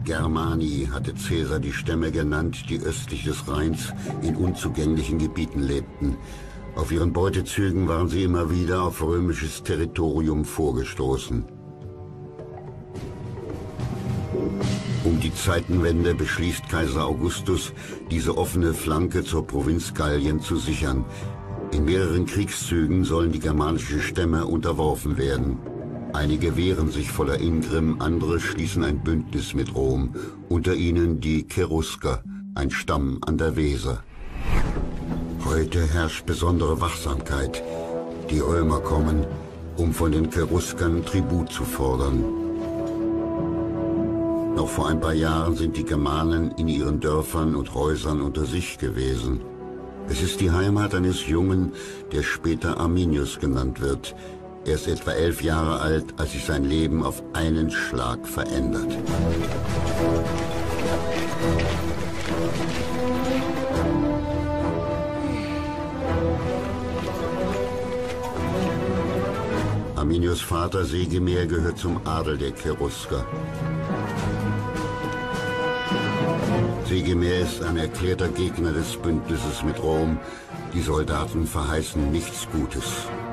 Germani hatte Caesar die Stämme genannt, die östlich des Rheins in unzugänglichen Gebieten lebten. Auf ihren Beutezügen waren sie immer wieder auf römisches Territorium vorgestoßen. Um die Zeitenwende beschließt Kaiser Augustus, diese offene Flanke zur Provinz Gallien zu sichern. In mehreren Kriegszügen sollen die germanischen Stämme unterworfen werden. Einige wehren sich voller Ingrimm, andere schließen ein Bündnis mit Rom, unter ihnen die Cherusker, ein Stamm an der Weser. Heute herrscht besondere Wachsamkeit. Die Römer kommen, um von den Cheruskern Tribut zu fordern. Noch vor ein paar Jahren sind die Germanen in ihren Dörfern und Häusern unter sich gewesen. Es ist die Heimat eines Jungen, der später Arminius genannt wird. Er ist etwa 11 Jahre alt, als sich sein Leben auf einen Schlag verändert. Arminius' Vater Segemer gehört zum Adel der Cherusker. Segemer ist ein erklärter Gegner des Bündnisses mit Rom. Die Soldaten verheißen nichts Gutes.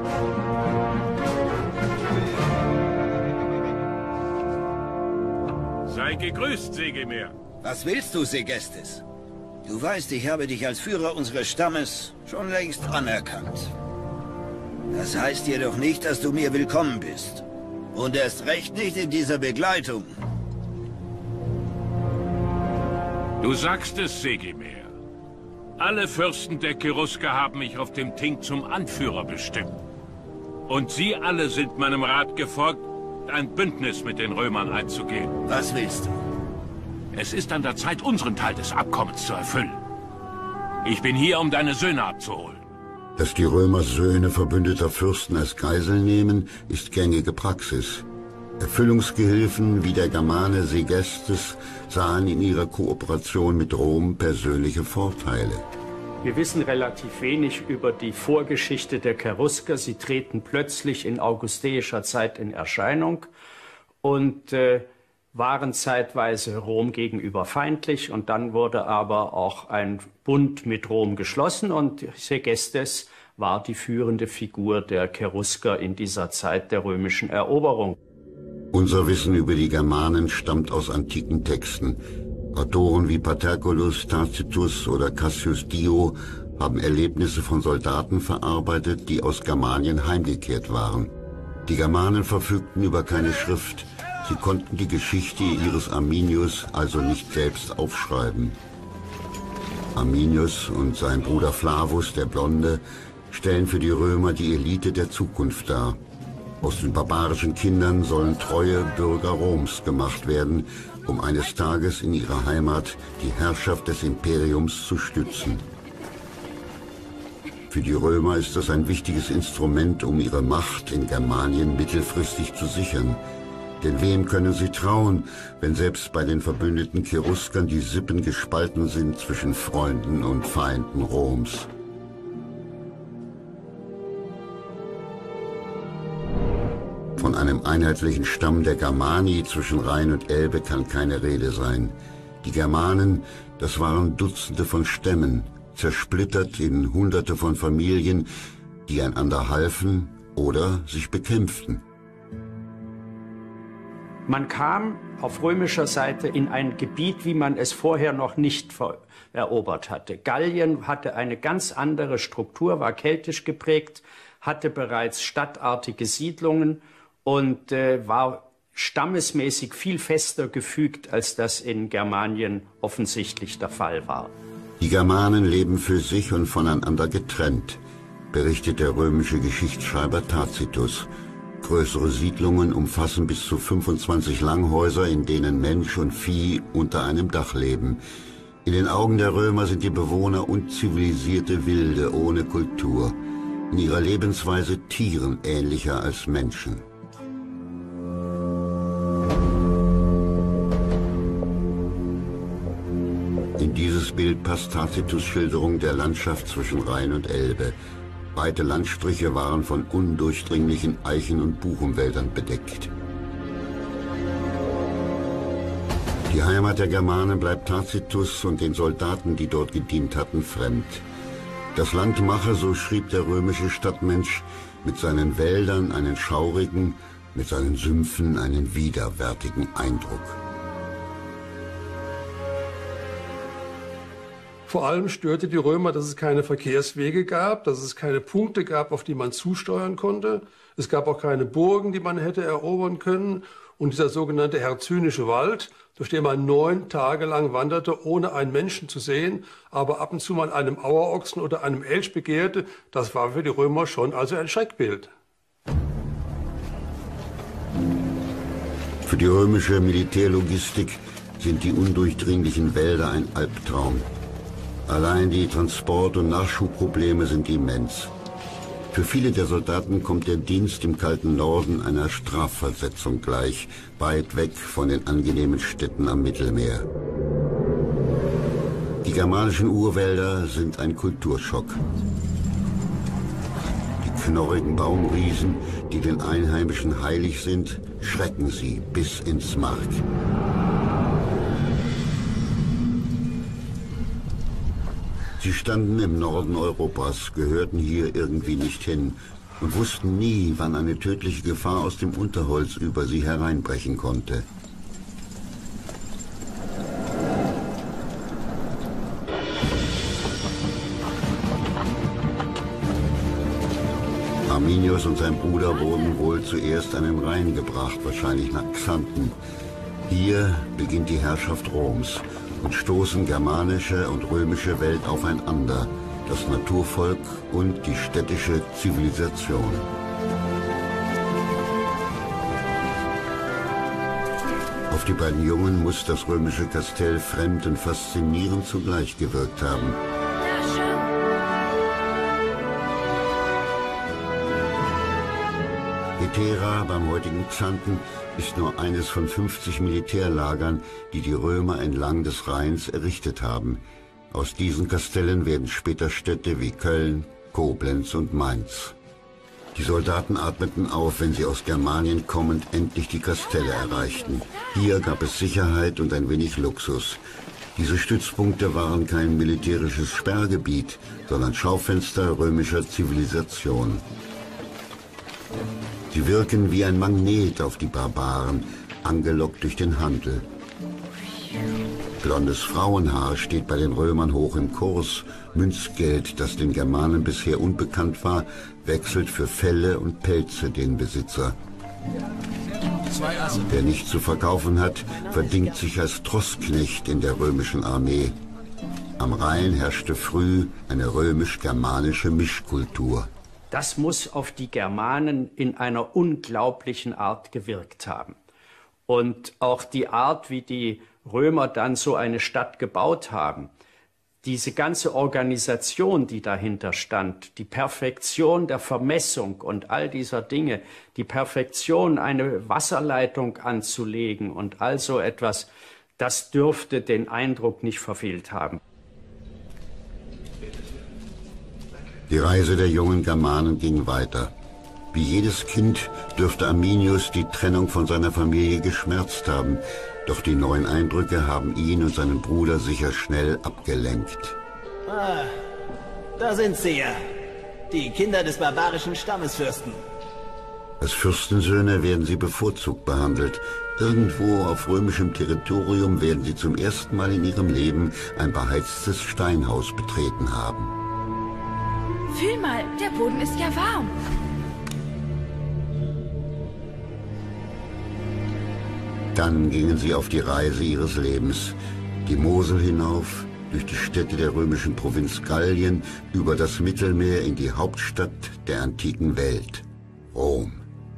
Sei gegrüßt, Segemer. Was willst du, Segestes? Du weißt, ich habe dich als Führer unseres Stammes schon längst anerkannt. Das heißt jedoch nicht, dass du mir willkommen bist. Und erst recht nicht in dieser Begleitung. Du sagst es, Segemer. Alle Fürsten der Cherusker haben mich auf dem Ting zum Anführer bestimmt. Und sie alle sind meinem Rat gefolgt, ein Bündnis mit den Römern einzugehen. Was willst du? Es ist an der Zeit, unseren Teil des Abkommens zu erfüllen. Ich bin hier, um deine Söhne abzuholen. Dass die Römer Söhne verbündeter Fürsten als Geisel nehmen, ist gängige Praxis. Erfüllungsgehilfen wie der Germane Segestes sahen in ihrer Kooperation mit Rom persönliche Vorteile. Wir wissen relativ wenig über die Vorgeschichte der Cherusker. Sie treten plötzlich in augusteischer Zeit in Erscheinung und waren zeitweise Rom gegenüber feindlich. Und dann wurde aber auch ein Bund mit Rom geschlossen und Segestes war die führende Figur der Cherusker in dieser Zeit der römischen Eroberung. Unser Wissen über die Germanen stammt aus antiken Texten. Autoren wie Paterculus, Tacitus oder Cassius Dio haben Erlebnisse von Soldaten verarbeitet, die aus Germanien heimgekehrt waren. Die Germanen verfügten über keine Schrift. Sie konnten die Geschichte ihres Arminius also nicht selbst aufschreiben. Arminius und sein Bruder Flavus, der Blonde, stellen für die Römer die Elite der Zukunft dar. Aus den barbarischen Kindern sollen treue Bürger Roms gemacht werden, um eines Tages in ihrer Heimat die Herrschaft des Imperiums zu stützen. Für die Römer ist das ein wichtiges Instrument, um ihre Macht in Germanien mittelfristig zu sichern. Denn wem können sie trauen, wenn selbst bei den verbündeten Cheruskern die Sippen gespalten sind zwischen Freunden und Feinden Roms? Von einem einheitlichen Stamm der Germani zwischen Rhein und Elbe kann keine Rede sein. Die Germanen, das waren Dutzende von Stämmen, zersplittert in Hunderte von Familien, die einander halfen oder sich bekämpften. Man kam auf römischer Seite in ein Gebiet, wie man es vorher noch nicht erobert hatte. Gallien hatte eine ganz andere Struktur, war keltisch geprägt, hatte bereits stadtartige Siedlungen und war stammesmäßig viel fester gefügt, als das in Germanien offensichtlich der Fall war. Die Germanen leben für sich und voneinander getrennt, berichtet der römische Geschichtsschreiber Tacitus. Größere Siedlungen umfassen bis zu 25 Langhäuser, in denen Mensch und Vieh unter einem Dach leben. In den Augen der Römer sind die Bewohner unzivilisierte Wilde ohne Kultur, in ihrer Lebensweise Tieren ähnlicher als Menschen. In dieses Bild passt Tacitus' Schilderung der Landschaft zwischen Rhein und Elbe. Weite Landstriche waren von undurchdringlichen Eichen- und Buchenwäldern bedeckt. Die Heimat der Germanen bleibt Tacitus und den Soldaten, die dort gedient hatten, fremd. Das Land mache, so schrieb der römische Stadtmensch, mit seinen Wäldern einen schaurigen, mit seinen Sümpfen einen widerwärtigen Eindruck. Vor allem störte die Römer, dass es keine Verkehrswege gab, dass es keine Punkte gab, auf die man zusteuern konnte. Es gab auch keine Burgen, die man hätte erobern können. Und dieser sogenannte Hercynische Wald, durch den man 9 Tage lang wanderte, ohne einen Menschen zu sehen, aber ab und zu mal einem Auerochsen oder einem Elch begehrte, das war für die Römer schon also ein Schreckbild. Für die römische Militärlogistik sind die undurchdringlichen Wälder ein Albtraum. Allein die Transport- und Nachschubprobleme sind immens. Für viele der Soldaten kommt der Dienst im kalten Norden einer Strafversetzung gleich, weit weg von den angenehmen Städten am Mittelmeer. Die germanischen Urwälder sind ein Kulturschock. Die knorrigen Baumriesen, die den Einheimischen heilig sind, schrecken sie bis ins Mark. Sie standen im Norden Europas, gehörten hier irgendwie nicht hin und wussten nie, wann eine tödliche Gefahr aus dem Unterholz über sie hereinbrechen konnte. Arminius und sein Bruder wurden wohl zuerst an den Rhein gebracht, wahrscheinlich nach Xanten. Hier beginnt die Herrschaft Roms und stoßen germanische und römische Welt aufeinander, das Naturvolk und die städtische Zivilisation. Auf die beiden Jungen muss das römische Kastell fremd und faszinierend zugleich gewirkt haben. Hetera beim heutigen Xanten ist nur eines von 50 Militärlagern, die die Römer entlang des Rheins errichtet haben. Aus diesen Kastellen werden später Städte wie Köln, Koblenz und Mainz. Die Soldaten atmeten auf, wenn sie aus Germanien kommend endlich die Kastelle erreichten. Hier gab es Sicherheit und ein wenig Luxus. Diese Stützpunkte waren kein militärisches Sperrgebiet, sondern Schaufenster römischer Zivilisation. Sie wirken wie ein Magnet auf die Barbaren, angelockt durch den Handel. Blondes Frauenhaar steht bei den Römern hoch im Kurs. Münzgeld, das den Germanen bisher unbekannt war, wechselt für Felle und Pelze den Besitzer. Wer nichts zu verkaufen hat, verdingt sich als Trossknecht in der römischen Armee. Am Rhein herrschte früh eine römisch-germanische Mischkultur. Das muss auf die Germanen in einer unglaublichen Art gewirkt haben. Und auch die Art, wie die Römer dann so eine Stadt gebaut haben, diese ganze Organisation, die dahinter stand, die Perfektion der Vermessung und all dieser Dinge, die Perfektion, eine Wasserleitung anzulegen und all so etwas, das dürfte den Eindruck nicht verfehlt haben. Die Reise der jungen Germanen ging weiter. Wie jedes Kind dürfte Arminius die Trennung von seiner Familie geschmerzt haben, doch die neuen Eindrücke haben ihn und seinen Bruder sicher schnell abgelenkt. Ah, da sind sie ja, die Kinder des barbarischen Stammesfürsten. Als Fürstensöhne werden sie bevorzugt behandelt. Irgendwo auf römischem Territorium werden sie zum ersten Mal in ihrem Leben ein beheiztes Steinhaus betreten haben. Fühl mal, der Boden ist ja warm. Dann gingen sie auf die Reise ihres Lebens. Die Mosel hinauf, durch die Städte der römischen Provinz Gallien, über das Mittelmeer in die Hauptstadt der antiken Welt, Rom.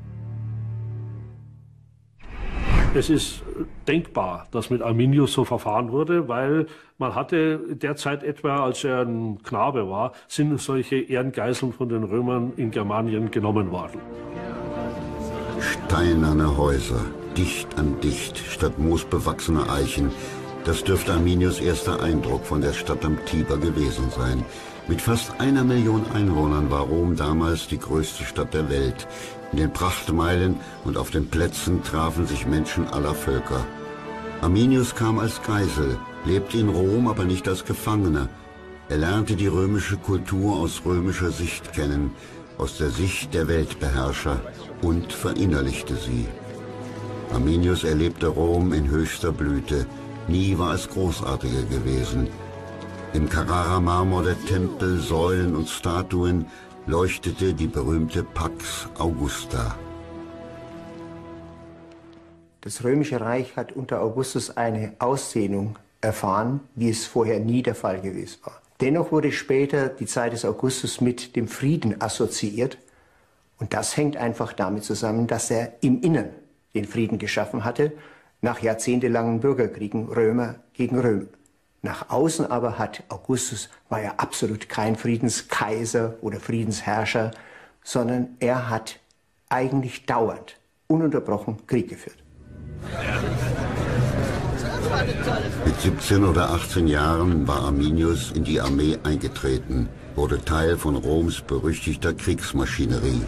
Es ist denkbar, dass mit Arminius so verfahren wurde, weil man hatte derzeit etwa, als er ein Knabe war, sind solche Ehrengeißeln von den Römern in Germanien genommen worden. Steinerne Häuser, dicht an dicht, statt moosbewachsener Eichen. Das dürfte Arminius' erster Eindruck von der Stadt am Tiber gewesen sein. Mit fast 1 Million Einwohnern war Rom damals die größte Stadt der Welt. In den Prachtmeilen und auf den Plätzen trafen sich Menschen aller Völker. Arminius kam als Geisel, lebte in Rom, aber nicht als Gefangener. Er lernte die römische Kultur aus römischer Sicht kennen, aus der Sicht der Weltbeherrscher, und verinnerlichte sie. Arminius erlebte Rom in höchster Blüte. Nie war es großartiger gewesen. Im Carrara-Marmor der Tempel, Säulen und Statuen leuchtete die berühmte Pax Augusta. Das Römische Reich hat unter Augustus eine Ausdehnung erfahren, wie es vorher nie der Fall gewesen war. Dennoch wurde später die Zeit des Augustus mit dem Frieden assoziiert. Und das hängt einfach damit zusammen, dass er im Innern den Frieden geschaffen hatte, nach jahrzehntelangen Bürgerkriegen Römer gegen Römer. Nach außen aber war er absolut kein Friedenskaiser oder Friedensherrscher, sondern er hat eigentlich dauernd, ununterbrochen Krieg geführt. Mit 17 oder 18 Jahren war Arminius in die Armee eingetreten, wurde Teil von Roms berüchtigter Kriegsmaschinerie.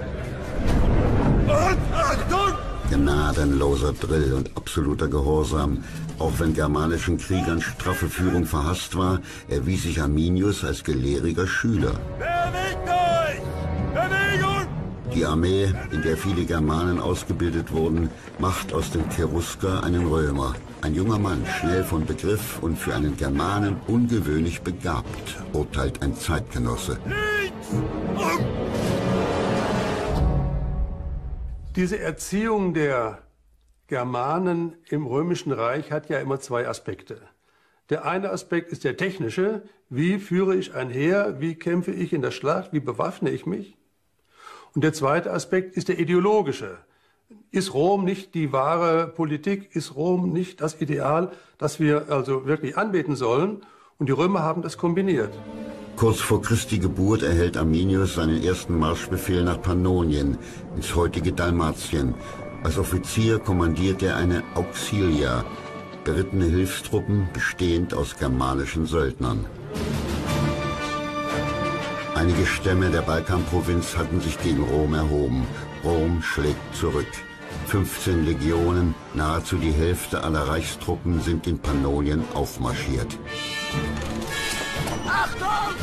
Gnadenloser Drill und absoluter Gehorsam. Auch wenn germanischen Kriegern straffe Führung verhasst war, erwies sich Arminius als gelehriger Schüler. Bewegt euch! Bewegung! Die Armee, in der viele Germanen ausgebildet wurden, macht aus dem Cherusker einen Römer. Ein junger Mann, schnell von Begriff und für einen Germanen ungewöhnlich begabt, urteilt ein Zeitgenosse. Diese Erziehung der Germanen im Römischen Reich hat ja immer zwei Aspekte. Der eine Aspekt ist der technische. Wie führe ich ein Heer? Wie kämpfe ich in der Schlacht? Wie bewaffne ich mich? Und der zweite Aspekt ist der ideologische. Ist Rom nicht die wahre Politik? Ist Rom nicht das Ideal, das wir also wirklich anbeten sollen? Und die Römer haben das kombiniert. Kurz vor Christi Geburt erhält Arminius seinen ersten Marschbefehl nach Pannonien, ins heutige Dalmatien. Als Offizier kommandiert er eine Auxilia, berittene Hilfstruppen bestehend aus germanischen Söldnern. Einige Stämme der Balkanprovinz hatten sich gegen Rom erhoben. Rom schlägt zurück. 15 Legionen, nahezu die Hälfte aller Reichstruppen, sind in Pannonien aufmarschiert. Achtung!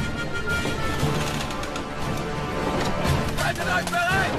Haltet euch bereit!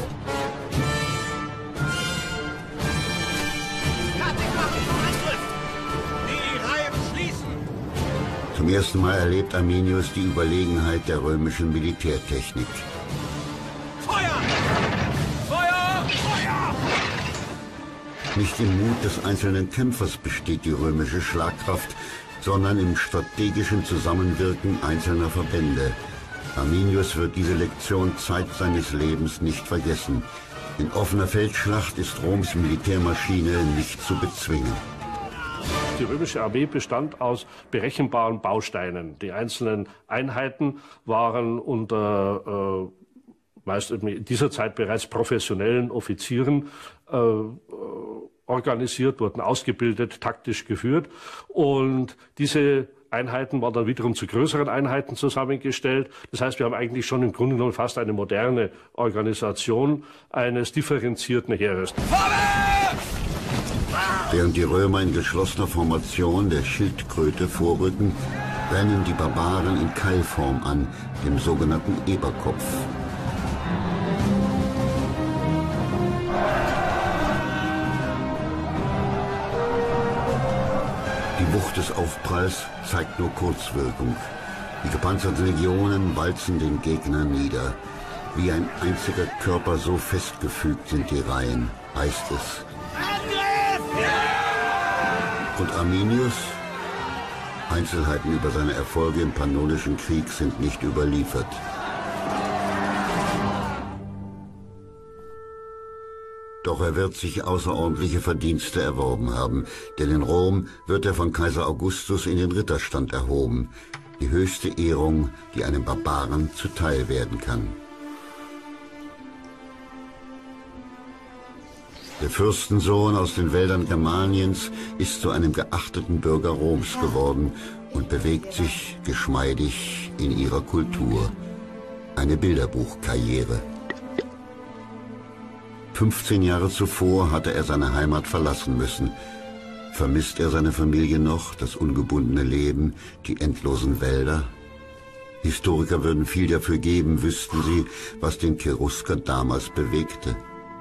Die Reihen schließen! Zum ersten Mal erlebt Arminius die Überlegenheit der römischen Militärtechnik. Feuer! Feuer! Feuer! Nicht im Mut des einzelnen Kämpfers besteht die römische Schlagkraft, sondern im strategischen Zusammenwirken einzelner Verbände. Arminius wird diese Lektion Zeit seines Lebens nicht vergessen. In offener Feldschlacht ist Roms Militärmaschine nicht zu bezwingen. Die römische Armee bestand aus berechenbaren Bausteinen. Die einzelnen Einheiten waren unter meist in dieser Zeit bereits professionellen Offizieren organisiert, wurden ausgebildet, taktisch geführt. Und diese Einheiten waren dann wiederum zu größeren Einheiten zusammengestellt. Das heißt, wir haben eigentlich schon im Grunde genommen fast eine moderne Organisation eines differenzierten Heeres. Während die Römer in geschlossener Formation der Schildkröte vorrücken, rennen die Barbaren in Keilform an, dem sogenannten Eberkopf. Die Wucht des Aufpralls zeigt nur Kurzwirkung. Die gepanzerten Legionen walzen den Gegner nieder. Wie ein einziger Körper, so festgefügt sind die Reihen, heißt es. Und Arminius? Einzelheiten über seine Erfolge im Pannonischen Krieg sind nicht überliefert. Doch er wird sich außerordentliche Verdienste erworben haben, denn in Rom wird er von Kaiser Augustus in den Ritterstand erhoben, die höchste Ehrung, die einem Barbaren zuteil werden kann. Der Fürstensohn aus den Wäldern Germaniens ist zu einem geachteten Bürger Roms geworden und bewegt sich geschmeidig in ihrer Kultur. Eine Bilderbuchkarriere. 15 Jahre zuvor hatte er seine Heimat verlassen müssen. Vermisst er seine Familie noch, das ungebundene Leben, die endlosen Wälder? Historiker würden viel dafür geben, wüssten sie, was den Cherusker damals bewegte.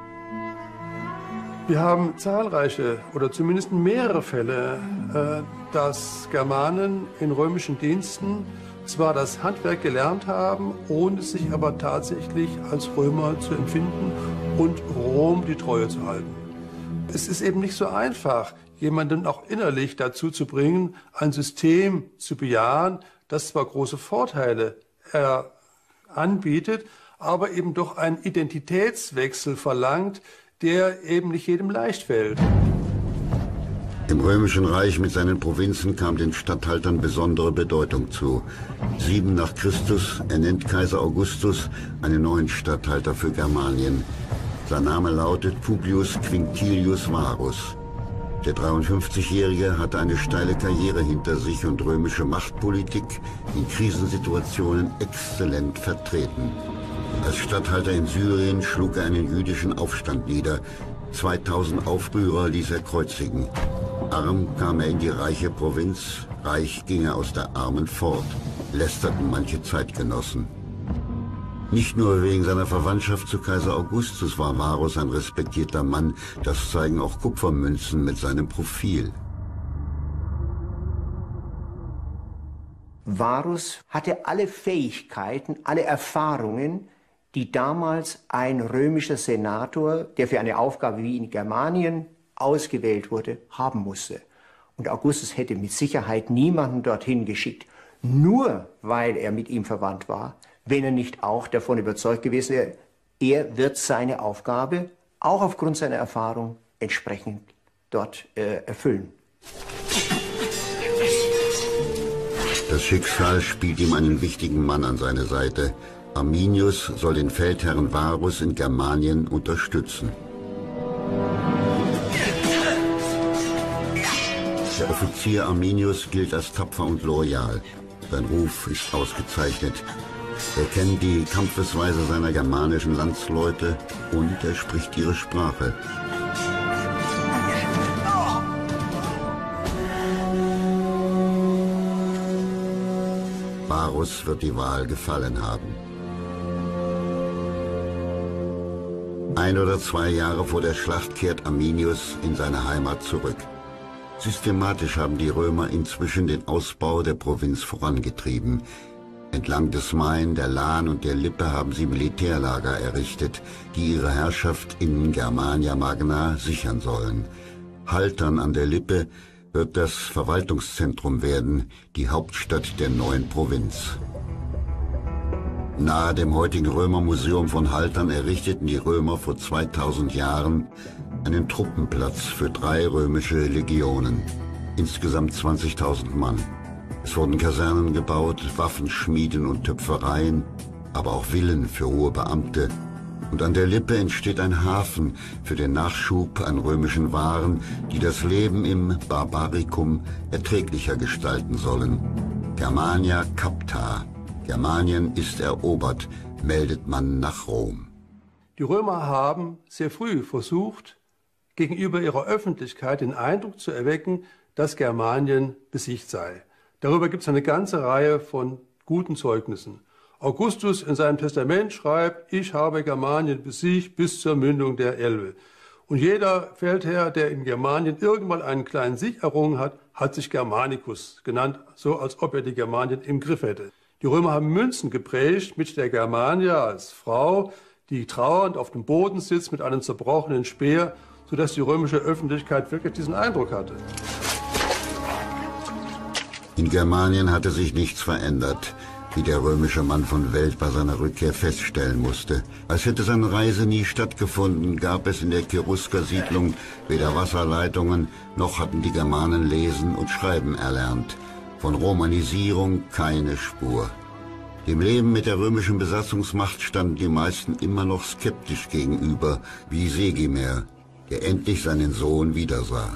Wir haben zahlreiche oder zumindest mehrere Fälle, dass Germanen in römischen Diensten zwar das Handwerk gelernt haben, ohne sich aber tatsächlich als Römer zu empfinden und Rom die Treue zu halten. Es ist eben nicht so einfach, jemanden auch innerlich dazu zu bringen, ein System zu bejahen, das zwar große Vorteile anbietet, aber eben doch einen Identitätswechsel verlangt, der eben nicht jedem leicht fällt. Im Römischen Reich mit seinen Provinzen kam den Statthaltern besondere Bedeutung zu. 7 nach Christus ernennt Kaiser Augustus einen neuen Statthalter für Germanien. Sein Name lautet Publius Quinctilius Varus. Der 53-Jährige hatte eine steile Karriere hinter sich und römische Machtpolitik in Krisensituationen exzellent vertreten. Als Statthalter in Syrien schlug er einen jüdischen Aufstand nieder. 2000 Aufrührer ließ er kreuzigen. Arm kam er in die reiche Provinz, reich ging er aus der armen fort, lästerten manche Zeitgenossen. Nicht nur wegen seiner Verwandtschaft zu Kaiser Augustus war Varus ein respektierter Mann, das zeigen auch Kupfermünzen mit seinem Profil. Varus hatte alle Fähigkeiten, alle Erfahrungen, die damals ein römischer Senator, der für eine Aufgabe wie in Germanien ausgewählt wurde, haben musste. Und Augustus hätte mit Sicherheit niemanden dorthin geschickt, nur weil er mit ihm verwandt war, wenn er nicht auch davon überzeugt gewesen wäre, er wird seine Aufgabe, auch aufgrund seiner Erfahrung, entsprechend dort erfüllen. Das Schicksal spielt ihm einen wichtigen Mann an seine Seite. Arminius soll den Feldherrn Varus in Germanien unterstützen. Der Offizier Arminius gilt als tapfer und loyal. Sein Ruf ist ausgezeichnet. Er kennt die Kampfesweise seiner germanischen Landsleute und er spricht ihre Sprache. Varus wird die Wahl gefallen haben. 1 oder 2 Jahre vor der Schlacht kehrt Arminius in seine Heimat zurück. Systematisch haben die Römer inzwischen den Ausbau der Provinz vorangetrieben. Entlang des Main, der Lahn und der Lippe haben sie Militärlager errichtet, die ihre Herrschaft in Germania Magna sichern sollen. Haltern an der Lippe wird das Verwaltungszentrum werden, die Hauptstadt der neuen Provinz. Nahe dem heutigen Römermuseum von Haltern errichteten die Römer vor 2000 Jahren einen Truppenplatz für 3 römische Legionen, insgesamt 20.000 Mann. Es wurden Kasernen gebaut, Waffenschmieden und Töpfereien, aber auch Villen für hohe Beamte. Und an der Lippe entsteht ein Hafen für den Nachschub an römischen Waren, die das Leben im Barbaricum erträglicher gestalten sollen. Germania capta. Germanien ist erobert, meldet man nach Rom. Die Römer haben sehr früh versucht, gegenüber ihrer Öffentlichkeit den Eindruck zu erwecken, dass Germanien besiegt sei. Darüber gibt es eine ganze Reihe von guten Zeugnissen. Augustus in seinem Testament schreibt, ich habe Germanien besiegt bis zur Mündung der Elbe. Und jeder Feldherr, der in Germanien irgendwann einen kleinen Sieg errungen hat, hat sich Germanicus genannt, so als ob er die Germanien im Griff hätte. Die Römer haben Münzen geprägt mit der Germania als Frau, die trauernd auf dem Boden sitzt mit einem zerbrochenen Speer, sodass die römische Öffentlichkeit wirklich diesen Eindruck hatte. In Germanien hatte sich nichts verändert, wie der römische Mann von Welt bei seiner Rückkehr feststellen musste. Als hätte seine Reise nie stattgefunden, gab es in der Cherusker Siedlung weder Wasserleitungen, noch hatten die Germanen lesen und schreiben erlernt. Von Romanisierung keine Spur. Dem Leben mit der römischen Besatzungsmacht standen die meisten immer noch skeptisch gegenüber, wie Segimer, der endlich seinen Sohn wiedersah.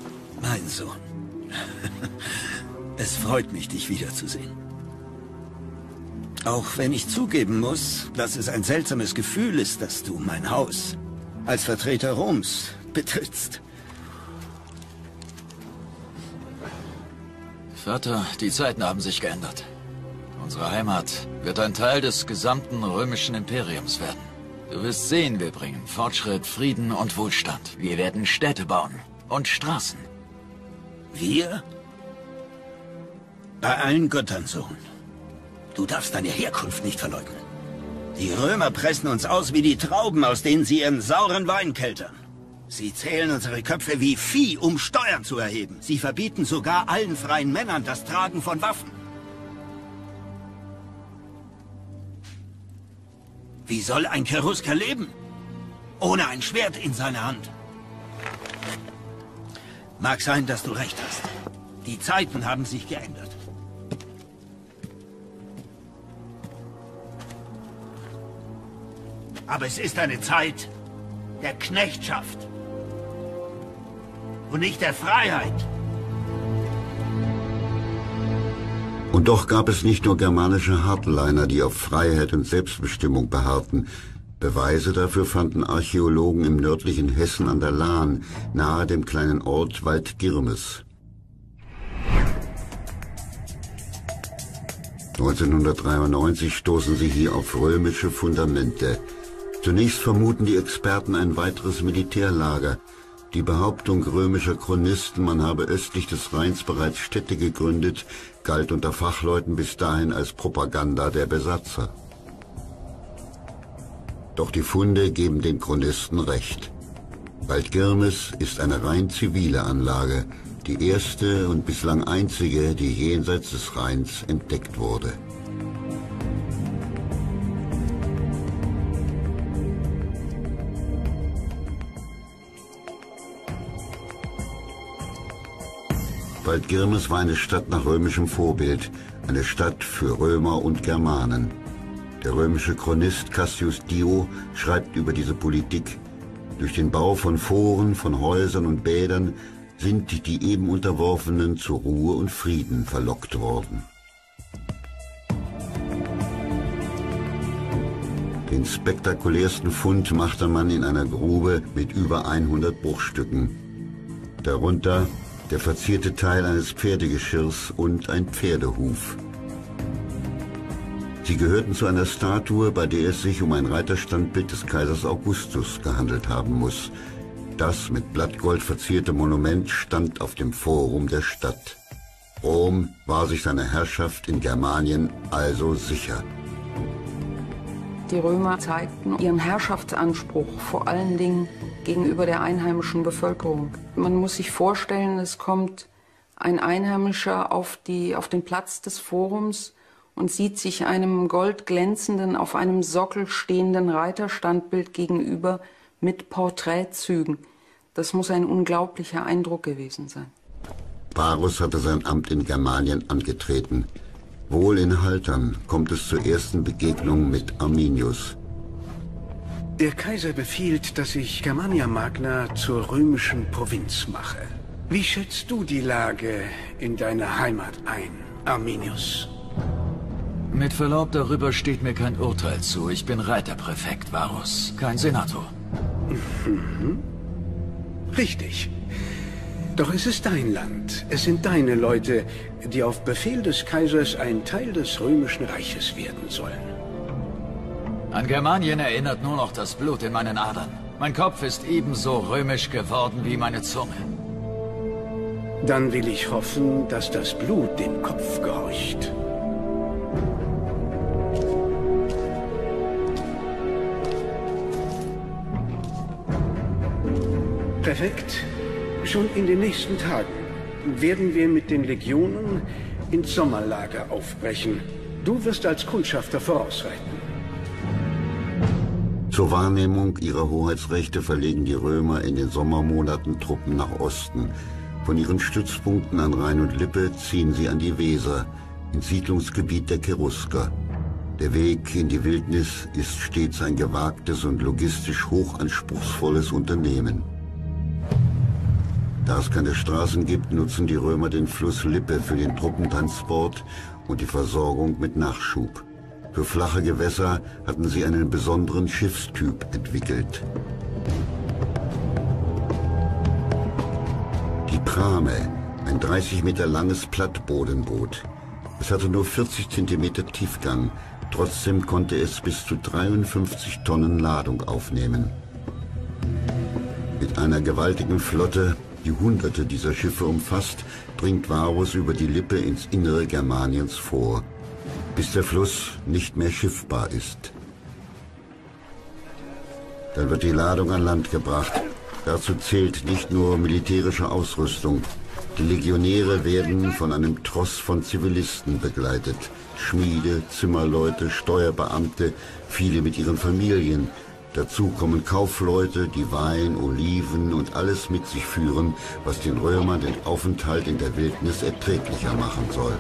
Mein Sohn, es freut mich, dich wiederzusehen. Auch wenn ich zugeben muss, dass es ein seltsames Gefühl ist, dass du mein Haus als Vertreter Roms betrittst. Vater, die Zeiten haben sich geändert. Unsere Heimat wird ein Teil des gesamten römischen Imperiums werden. Du wirst sehen, wir bringen Fortschritt, Frieden und Wohlstand. Wir werden Städte bauen und Straßen. Wir? Bei allen Göttern, Sohn. Du darfst deine Herkunft nicht verleugnen. Die Römer pressen uns aus wie die Trauben, aus denen sie ihren sauren Wein keltern. Sie zählen unsere Köpfe wie Vieh, um Steuern zu erheben. Sie verbieten sogar allen freien Männern das Tragen von Waffen. Wie soll ein Cherusker leben? Ohne ein Schwert in seiner Hand. Mag sein, dass du recht hast. Die Zeiten haben sich geändert. Aber es ist eine Zeit der Knechtschaft und nicht der Freiheit. Und doch gab es nicht nur germanische Hardliner, die auf Freiheit und Selbstbestimmung beharrten. Beweise dafür fanden Archäologen im nördlichen Hessen an der Lahn, nahe dem kleinen Ort Waldgirmes. 1993 stoßen sie hier auf römische Fundamente. Zunächst vermuten die Experten ein weiteres Militärlager. Die Behauptung römischer Chronisten, man habe östlich des Rheins bereits Städte gegründet, galt unter Fachleuten bis dahin als Propaganda der Besatzer. Doch die Funde geben den Chronisten recht. Waldgirmes ist eine rein zivile Anlage, die erste und bislang einzige, die jenseits des Rheins entdeckt wurde. Waldgirmes war eine Stadt nach römischem Vorbild, eine Stadt für Römer und Germanen. Der römische Chronist Cassius Dio schreibt über diese Politik: Durch den Bau von Foren, von Häusern und Bädern sind die eben Unterworfenen zu Ruhe und Frieden verlockt worden. Den spektakulärsten Fund machte man in einer Grube mit über 100 Bruchstücken. Darunter der verzierte Teil eines Pferdegeschirrs und ein Pferdehuf. Sie gehörten zu einer Statue, bei der es sich um ein Reiterstandbild des Kaisers Augustus gehandelt haben muss. Das mit Blattgold verzierte Monument stand auf dem Forum der Stadt. Rom war sich seiner Herrschaft in Germanien also sicher. Die Römer zeigten ihren Herrschaftsanspruch vor allen Dingen gegenüber der einheimischen Bevölkerung. Man muss sich vorstellen, es kommt ein Einheimischer auf den Platz des Forums und sieht sich einem goldglänzenden, auf einem Sockel stehenden Reiterstandbild gegenüber mit Porträtzügen. Das muss ein unglaublicher Eindruck gewesen sein. Varus hatte sein Amt in Germanien angetreten. Wohl in Haltern kommt es zur ersten Begegnung mit Arminius. Der Kaiser befiehlt, dass ich Germania Magna zur römischen Provinz mache. Wie schätzt du die Lage in deiner Heimat ein, Arminius? Mit Verlaub, darüber steht mir kein Urteil zu. Ich bin Reiterpräfekt, Varus, kein Senator. Mhm. Richtig. Doch es ist dein Land. Es sind deine Leute, die auf Befehl des Kaisers ein Teil des römischen Reiches werden sollen. An Germanien erinnert nur noch das Blut in meinen Adern. Mein Kopf ist ebenso römisch geworden wie meine Zunge. Dann will ich hoffen, dass das Blut dem Kopf gehorcht. Perfekt. Schon in den nächsten Tagen werden wir mit den Legionen ins Sommerlager aufbrechen. Du wirst als Kundschafter vorausreiten. Zur Wahrnehmung ihrer Hoheitsrechte verlegen die Römer in den Sommermonaten Truppen nach Osten. Von ihren Stützpunkten an Rhein und Lippe ziehen sie an die Weser, ins Siedlungsgebiet der Cherusker. Der Weg in die Wildnis ist stets ein gewagtes und logistisch hochanspruchsvolles Unternehmen. Da es keine Straßen gibt, nutzen die Römer den Fluss Lippe für den Truppentransport und die Versorgung mit Nachschub. Für flache Gewässer hatten sie einen besonderen Schiffstyp entwickelt. Die Prame, ein 30 Meter langes Plattbodenboot. Es hatte nur 40 Zentimeter Tiefgang, trotzdem konnte es bis zu 53 Tonnen Ladung aufnehmen. Mit einer gewaltigen Flotte, die Hunderte dieser Schiffe umfasst, dringt Varus über die Lippe ins Innere Germaniens vor, bis der Fluss nicht mehr schiffbar ist. Dann wird die Ladung an Land gebracht. Dazu zählt nicht nur militärische Ausrüstung. Die Legionäre werden von einem Tross von Zivilisten begleitet. Schmiede, Zimmerleute, Steuerbeamte, viele mit ihren Familien. Dazu kommen Kaufleute, die Wein, Oliven und alles mit sich führen, was den Römern den Aufenthalt in der Wildnis erträglicher machen soll.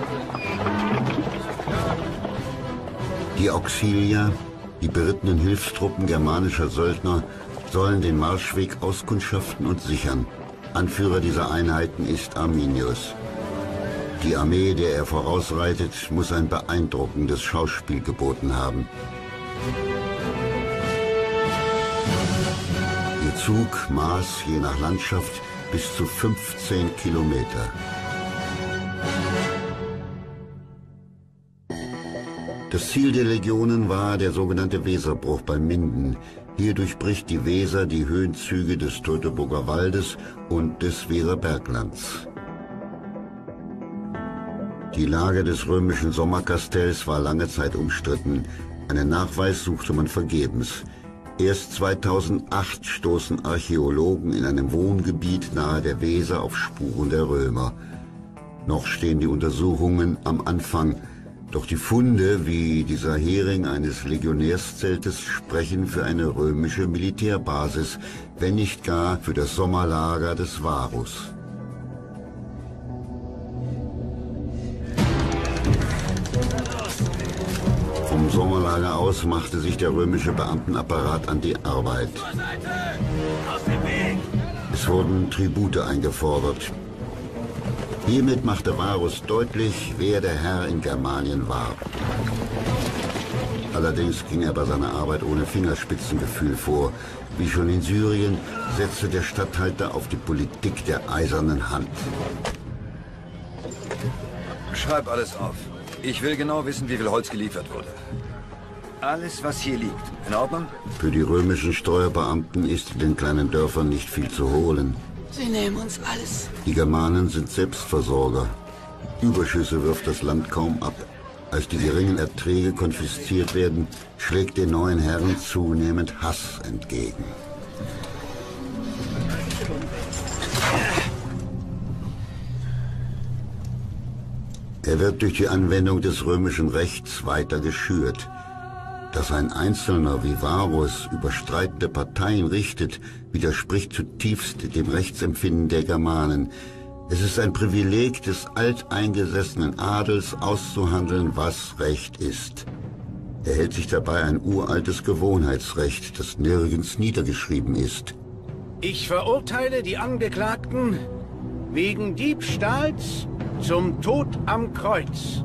Die Auxilier, die berittenen Hilfstruppen germanischer Söldner, sollen den Marschweg auskundschaften und sichern. Anführer dieser Einheiten ist Arminius. Die Armee, der er vorausreitet, muss ein beeindruckendes Schauspiel geboten haben. Ihr Zug maß je nach Landschaft bis zu 15 Kilometer. Das Ziel der Legionen war der sogenannte Weserbruch bei Minden. Hier durchbricht die Weser die Höhenzüge des Teutoburger Waldes und des Weserberglands. Die Lage des römischen Sommerkastells war lange Zeit umstritten. Einen Nachweis suchte man vergebens. Erst 2008 stoßen Archäologen in einem Wohngebiet nahe der Weser auf Spuren der Römer. Noch stehen die Untersuchungen am Anfang, doch die Funde, wie dieser Hering eines Legionärszeltes, sprechen für eine römische Militärbasis, wenn nicht gar für das Sommerlager des Varus. Vom Sommerlager aus machte sich der römische Beamtenapparat an die Arbeit. Es wurden Tribute eingefordert. Hiermit machte Varus deutlich, wer der Herr in Germanien war. Allerdings ging er bei seiner Arbeit ohne Fingerspitzengefühl vor. Wie schon in Syrien setzte der Statthalter auf die Politik der eisernen Hand. Schreib alles auf. Ich will genau wissen, wie viel Holz geliefert wurde. Alles, was hier liegt. In Ordnung? Für die römischen Steuerbeamten ist in den kleinen Dörfern nicht viel zu holen. Sie nehmen uns alles. Die Germanen sind Selbstversorger. Überschüsse wirft das Land kaum ab. Als die geringen Erträge konfisziert werden, schlägt den neuen Herren zunehmend Hass entgegen. Er wird durch die Anwendung des römischen Rechts weiter geschürt. Dass ein Einzelner wie Varus über streitende Parteien richtet, widerspricht zutiefst dem Rechtsempfinden der Germanen. Es ist ein Privileg des alteingesessenen Adels, auszuhandeln, was Recht ist. Er hält sich dabei ein uraltes Gewohnheitsrecht, das nirgends niedergeschrieben ist. Ich verurteile die Angeklagten wegen Diebstahls zum Tod am Kreuz.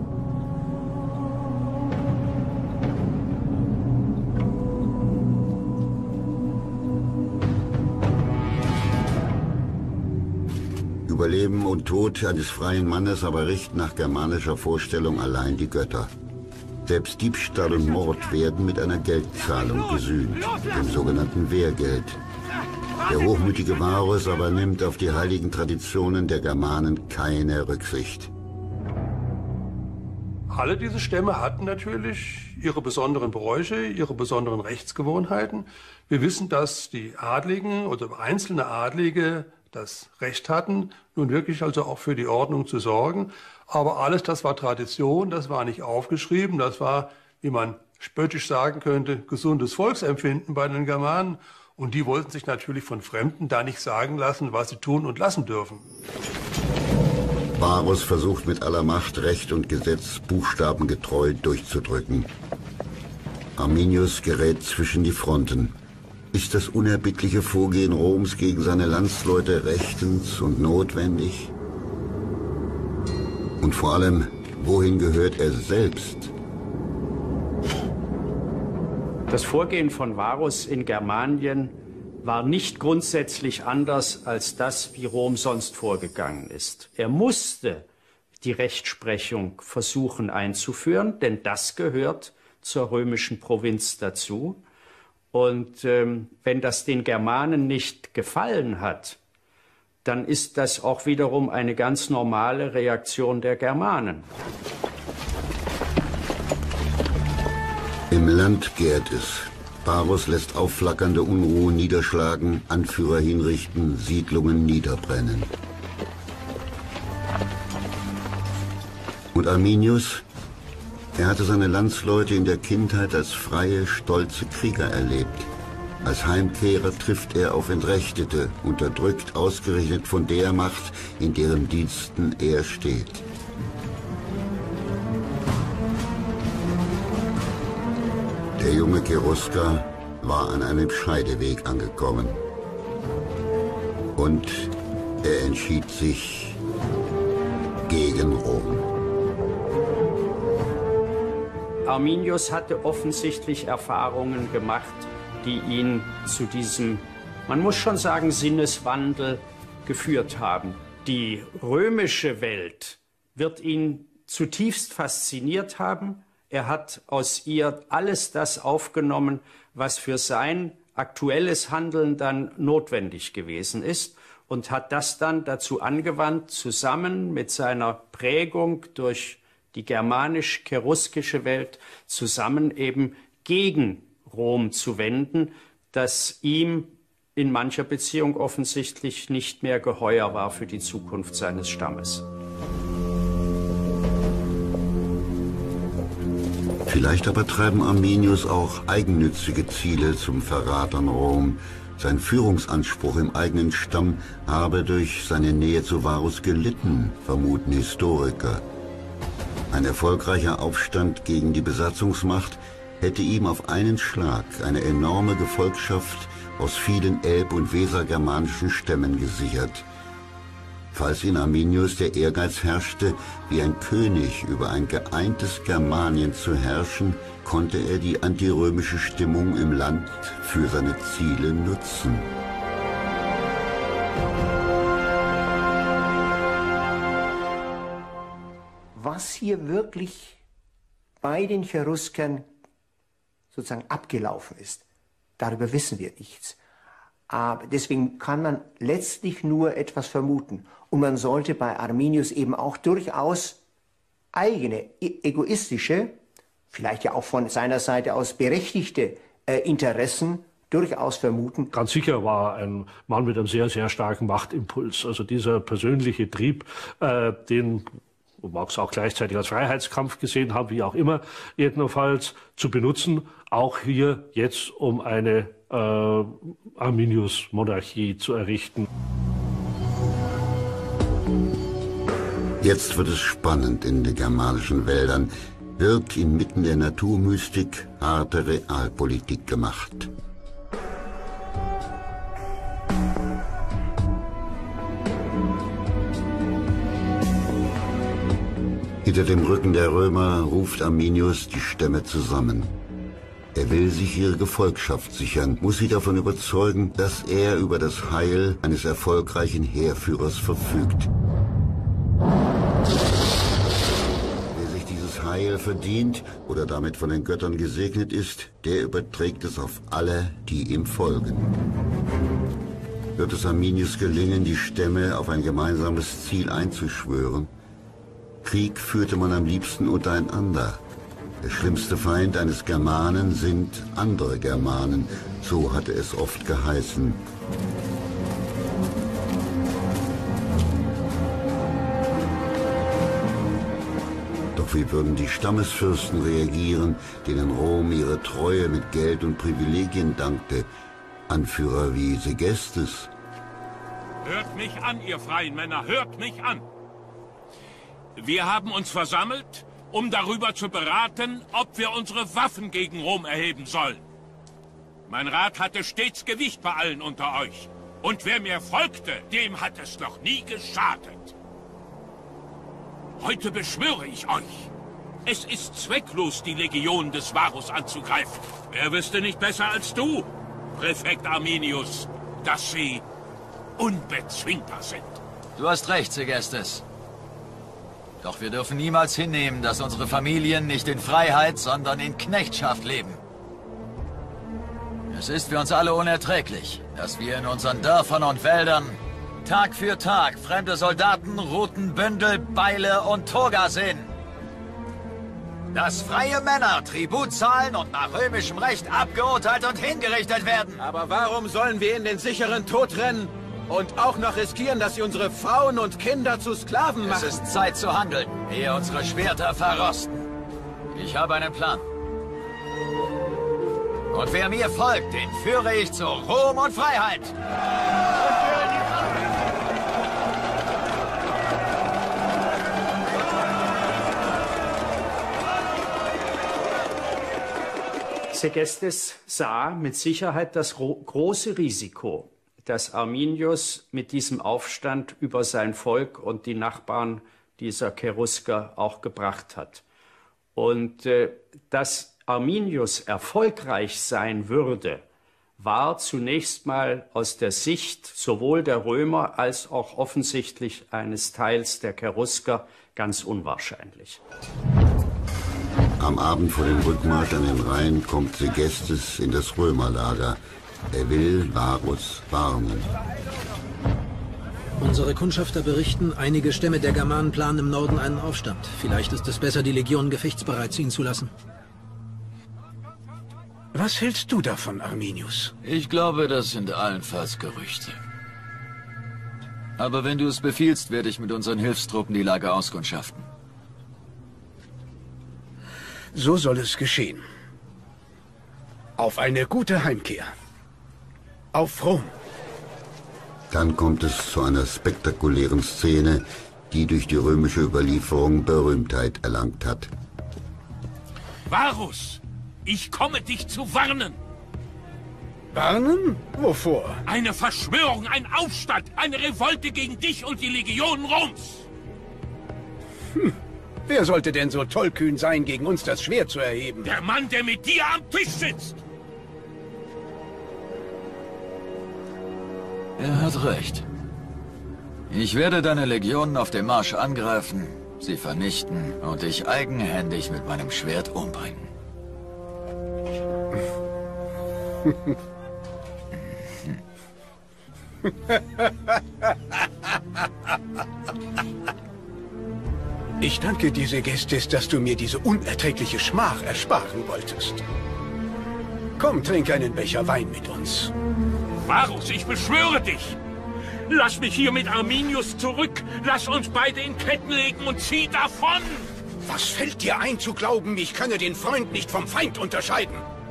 Über Leben und Tod eines freien Mannes aber richten nach germanischer Vorstellung allein die Götter. Selbst Diebstahl und Mord werden mit einer Geldzahlung gesühnt, dem sogenannten Wehrgeld. Der hochmütige Varus aber nimmt auf die heiligen Traditionen der Germanen keine Rücksicht. Alle diese Stämme hatten natürlich ihre besonderen Bräuche, ihre besonderen Rechtsgewohnheiten. Wir wissen, dass die Adligen oder einzelne Adlige das Recht hatten, nun wirklich also auch für die Ordnung zu sorgen. Aber alles, das war Tradition, das war nicht aufgeschrieben, das war, wie man spöttisch sagen könnte, gesundes Volksempfinden bei den Germanen. Und die wollten sich natürlich von Fremden da nicht sagen lassen, was sie tun und lassen dürfen. Varus versucht mit aller Macht, Recht und Gesetz buchstabengetreu durchzudrücken. Arminius gerät zwischen die Fronten. Ist das unerbittliche Vorgehen Roms gegen seine Landsleute rechtens und notwendig? Und vor allem, wohin gehört er selbst? Das Vorgehen von Varus in Germanien war nicht grundsätzlich anders als das, wie Rom sonst vorgegangen ist. Er musste die Rechtsprechung versuchen einzuführen, denn das gehört zur römischen Provinz dazu. Und wenn das den Germanen nicht gefallen hat, dann ist das auch wiederum eine ganz normale Reaktion der Germanen. Im Land gärt es. Varus lässt aufflackernde Unruhen niederschlagen, Anführer hinrichten, Siedlungen niederbrennen. Und Arminius? Er hatte seine Landsleute in der Kindheit als freie, stolze Krieger erlebt. Als Heimkehrer trifft er auf Entrechtete, unterdrückt ausgerechnet von der Macht, in deren Diensten er steht. Der junge Cherusker war an einem Scheideweg angekommen. Und er entschied sich gegen Rom. Arminius hatte offensichtlich Erfahrungen gemacht, die ihn zu diesem, man muss schon sagen, Sinneswandel geführt haben. Die römische Welt wird ihn zutiefst fasziniert haben. Er hat aus ihr alles das aufgenommen, was für sein aktuelles Handeln dann notwendig gewesen ist und hat das dann dazu angewandt, zusammen mit seiner Prägung durch die germanisch-cheruskische Welt zusammen eben gegen Rom zu wenden, das ihm in mancher Beziehung offensichtlich nicht mehr geheuer war für die Zukunft seines Stammes. Vielleicht aber treiben Arminius auch eigennützige Ziele zum Verrat an Rom. Sein Führungsanspruch im eigenen Stamm habe durch seine Nähe zu Varus gelitten, vermuten Historiker. Ein erfolgreicher Aufstand gegen die Besatzungsmacht hätte ihm auf einen Schlag eine enorme Gefolgschaft aus vielen elb- und wesergermanischen Stämmen gesichert. Falls in Arminius der Ehrgeiz herrschte, wie ein König über ein geeintes Germanien zu herrschen, konnte er die antirömische Stimmung im Land für seine Ziele nutzen. Was hier wirklich bei den Cheruskern sozusagen abgelaufen ist, darüber wissen wir nichts. Aber deswegen kann man letztlich nur etwas vermuten. Und man sollte bei Arminius eben auch durchaus eigene, egoistische, vielleicht ja auch von seiner Seite aus berechtigte Interessen durchaus vermuten. Ganz sicher war ein Mann mit einem sehr, sehr starken Machtimpuls. Also dieser persönliche Trieb, den mag es auch gleichzeitig als Freiheitskampf gesehen haben, wie auch immer, jedenfalls zu benutzen, auch hier jetzt, um eine Arminius-Monarchie zu errichten. Jetzt wird es spannend in den germanischen Wäldern, wird inmitten der Naturmystik harte Realpolitik gemacht. Hinter dem Rücken der Römer ruft Arminius die Stämme zusammen. Er will sich ihre Gefolgschaft sichern, muss sie davon überzeugen, dass er über das Heil eines erfolgreichen Heerführers verfügt. Wer sich dieses Heil verdient oder damit von den Göttern gesegnet ist, der überträgt es auf alle, die ihm folgen. Wird es Arminius gelingen, die Stämme auf ein gemeinsames Ziel einzuschwören? Krieg führte man am liebsten untereinander. Der schlimmste Feind eines Germanen sind andere Germanen, so hatte es oft geheißen. Doch wie würden die Stammesfürsten reagieren, denen Rom ihre Treue mit Geld und Privilegien dankte? Anführer wie Segestes. Hört mich an, ihr freien Männer, hört mich an! Wir haben uns versammelt, um darüber zu beraten, ob wir unsere Waffen gegen Rom erheben sollen. Mein Rat hatte stets Gewicht bei allen unter euch. Und wer mir folgte, dem hat es noch nie geschadet. Heute beschwöre ich euch, Es ist zwecklos, die Legion des Varus anzugreifen. Wer wüsste nicht besser als du, Präfekt Arminius, dass sie unbezwingbar sind. Du hast recht, Segestes. Doch wir dürfen niemals hinnehmen, dass unsere Familien nicht in Freiheit, sondern in Knechtschaft leben. Es ist für uns alle unerträglich, dass wir in unseren Dörfern und Wäldern Tag für Tag fremde Soldaten, Ruten, Bündel, Beile und Toga sehen. Dass freie Männer Tribut zahlen und nach römischem Recht abgeurteilt und hingerichtet werden. Aber warum sollen wir in den sicheren Tod rennen und auch noch riskieren, dass sie unsere Frauen und Kinder zu Sklaven machen? Es ist Zeit zu handeln, ehe unsere Schwerter verrosten. Ich habe einen Plan. Und wer mir folgt, den führe ich zu Ruhm und Freiheit. Segestes sah mit Sicherheit das große Risiko, das Arminius mit diesem Aufstand über sein Volk und die Nachbarn dieser Cherusker auch gebracht hat. Und dass Arminius erfolgreich sein würde, war zunächst mal aus der Sicht sowohl der Römer als auch offensichtlich eines Teils der Cherusker ganz unwahrscheinlich. Am Abend vor dem Rückmarsch an den Rhein kommt Segestes in das Römerlager. Er will Varus warnen. Unsere Kundschafter berichten, einige Stämme der Germanen planen im Norden einen Aufstand. Vielleicht ist es besser, die Legion gefechtsbereit ziehen zu lassen. Was hältst du davon, Arminius? Ich glaube, das sind allenfalls Gerüchte. Aber wenn du es befiehlst, werde ich mit unseren Hilfstruppen die Lage auskundschaften. So soll es geschehen. Auf eine gute Heimkehr. Auf Rom. Dann kommt es zu einer spektakulären Szene, die durch die römische Überlieferung Berühmtheit erlangt hat. Varus, ich komme dich zu warnen. Warnen? Wovor? Eine Verschwörung, ein Aufstand, eine Revolte gegen dich und die Legionen Roms. Wer sollte denn so tollkühn sein, gegen uns das Schwert zu erheben? Der Mann, der mit dir am Tisch sitzt. Er hat recht. Ich werde deine Legionen auf dem Marsch angreifen, sie vernichten und dich eigenhändig mit meinem Schwert umbringen. Ich danke dir, Segestes, dass du mir diese unerträgliche Schmach ersparen wolltest. Komm, trink einen Becher Wein mit uns. Varus, ich beschwöre dich! Lass mich hier mit Arminius zurück! Lass uns beide in Ketten legen und zieh davon! Was fällt dir ein, zu glauben, ich könne den Freund nicht vom Feind unterscheiden?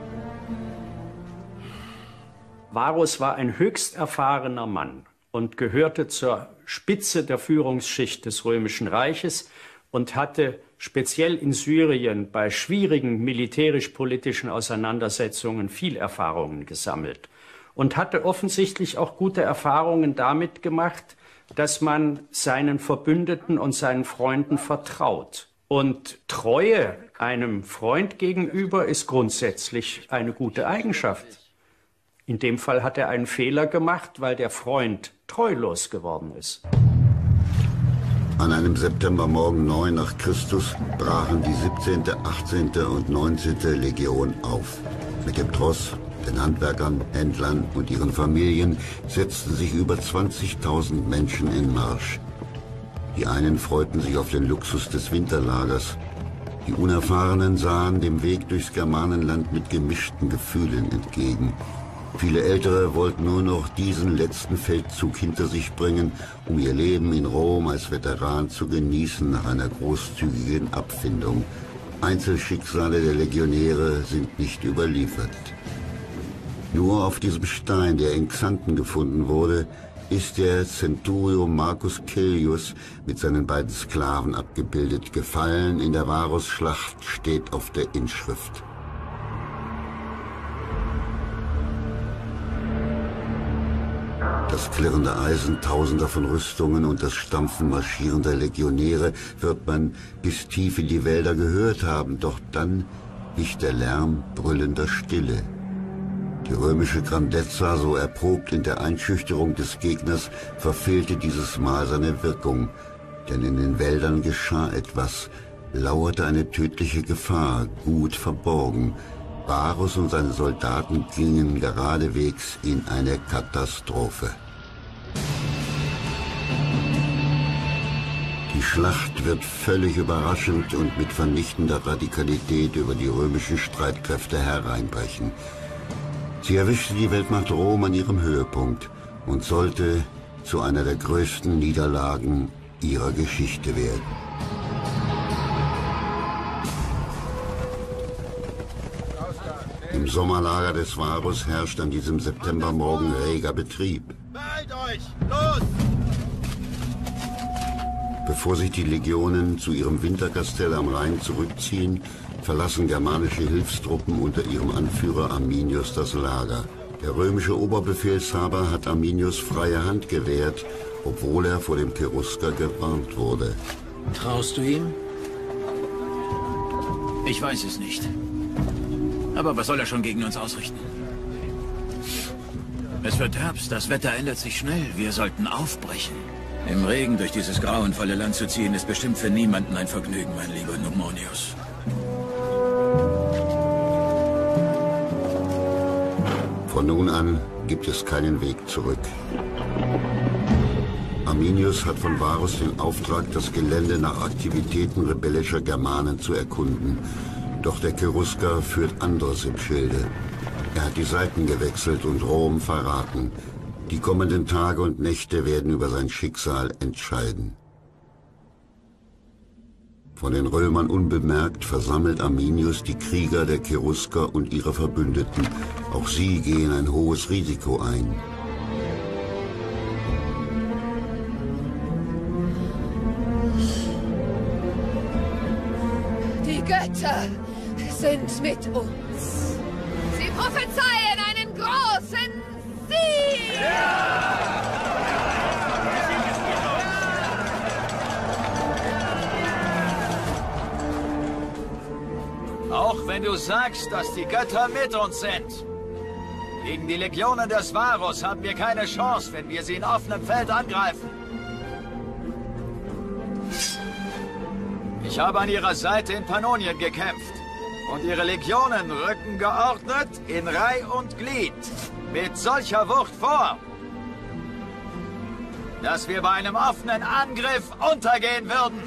Varus war ein höchst erfahrener Mann und gehörte zur Spitze der Führungsschicht des Römischen Reiches und hatte speziell in Syrien bei schwierigen militärisch-politischen Auseinandersetzungen viel Erfahrungen gesammelt und hatte offensichtlich auch gute Erfahrungen damit gemacht, dass man seinen Verbündeten und seinen Freunden vertraut. Und Treue einem Freund gegenüber ist grundsätzlich eine gute Eigenschaft. In dem Fall hat er einen Fehler gemacht, weil der Freund treulos geworden ist. An einem Septembermorgen 9 nach Christus brachen die 17., 18. und 19. Legion auf. Mit dem Tross, den Handwerkern, Händlern und ihren Familien setzten sich über 20.000 Menschen in Marsch. Die einen freuten sich auf den Luxus des Winterlagers. Die Unerfahrenen sahen dem Weg durchs Germanenland mit gemischten Gefühlen entgegen. Viele Ältere wollten nur noch diesen letzten Feldzug hinter sich bringen, um ihr Leben in Rom als Veteran zu genießen nach einer großzügigen Abfindung. Einzelschicksale der Legionäre sind nicht überliefert. Nur auf diesem Stein, der in Xanten gefunden wurde, ist der Centurion Marcus Caelius mit seinen beiden Sklaven abgebildet. Gefallen in der Varusschlacht steht auf der Inschrift. Das klirrende Eisen tausender von Rüstungen und das Stampfen marschierender Legionäre wird man bis tief in die Wälder gehört haben, doch dann wich der Lärm brüllender Stille. Die römische Grandezza, so erprobt in der Einschüchterung des Gegners, verfehlte dieses Mal seine Wirkung, denn in den Wäldern geschah etwas, lauerte eine tödliche Gefahr, gut verborgen. Varus und seine Soldaten gingen geradewegs in eine Katastrophe. Die Schlacht wird völlig überraschend und mit vernichtender Radikalität über die römischen Streitkräfte hereinbrechen. Sie erwischte die Weltmacht Rom an ihrem Höhepunkt und sollte zu einer der größten Niederlagen ihrer Geschichte werden. Im Sommerlager des Varus herrscht an diesem Septembermorgen reger Betrieb. Beeilt euch! Los! Bevor sich die Legionen zu ihrem Winterkastell am Rhein zurückziehen, verlassen germanische Hilfstruppen unter ihrem Anführer Arminius das Lager. Der römische Oberbefehlshaber hat Arminius freie Hand gewährt, obwohl er vor dem Cherusker gewarnt wurde. Traust du ihm? Ich weiß es nicht. Aber was soll er schon gegen uns ausrichten? Es wird Herbst, das Wetter ändert sich schnell. Wir sollten aufbrechen. Im Regen durch dieses grauenvolle Land zu ziehen, ist bestimmt für niemanden ein Vergnügen, mein lieber Numonius. Von nun an gibt es keinen Weg zurück. Arminius hat von Varus den Auftrag, das Gelände nach Aktivitäten rebellischer Germanen zu erkunden. Doch der Cherusker führt anderes im Schilde. Er hat die Seiten gewechselt und Rom verraten. Die kommenden Tage und Nächte werden über sein Schicksal entscheiden. Von den Römern unbemerkt versammelt Arminius die Krieger der Cherusker und ihre Verbündeten. Auch sie gehen ein hohes Risiko ein. Die Götter sind mit uns. Sie prophezeien einen großen Sieg! Auch wenn du sagst, dass die Götter mit uns sind. Gegen die Legionen des Varus haben wir keine Chance, wenn wir sie in offenem Feld angreifen. Ich habe an ihrer Seite in Pannonien gekämpft. Und ihre Legionen rücken geordnet in Reih und Glied. Mit solcher Wucht vor, dass wir bei einem offenen Angriff untergehen würden.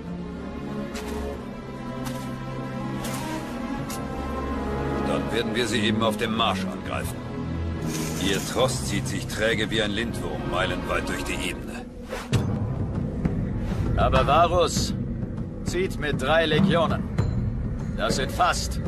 Dann werden wir sie eben auf dem Marsch angreifen. Ihr Tross zieht sich träge wie ein Lindwurm meilenweit durch die Ebene. Aber Varus zieht mit 3 Legionen. Das sind fast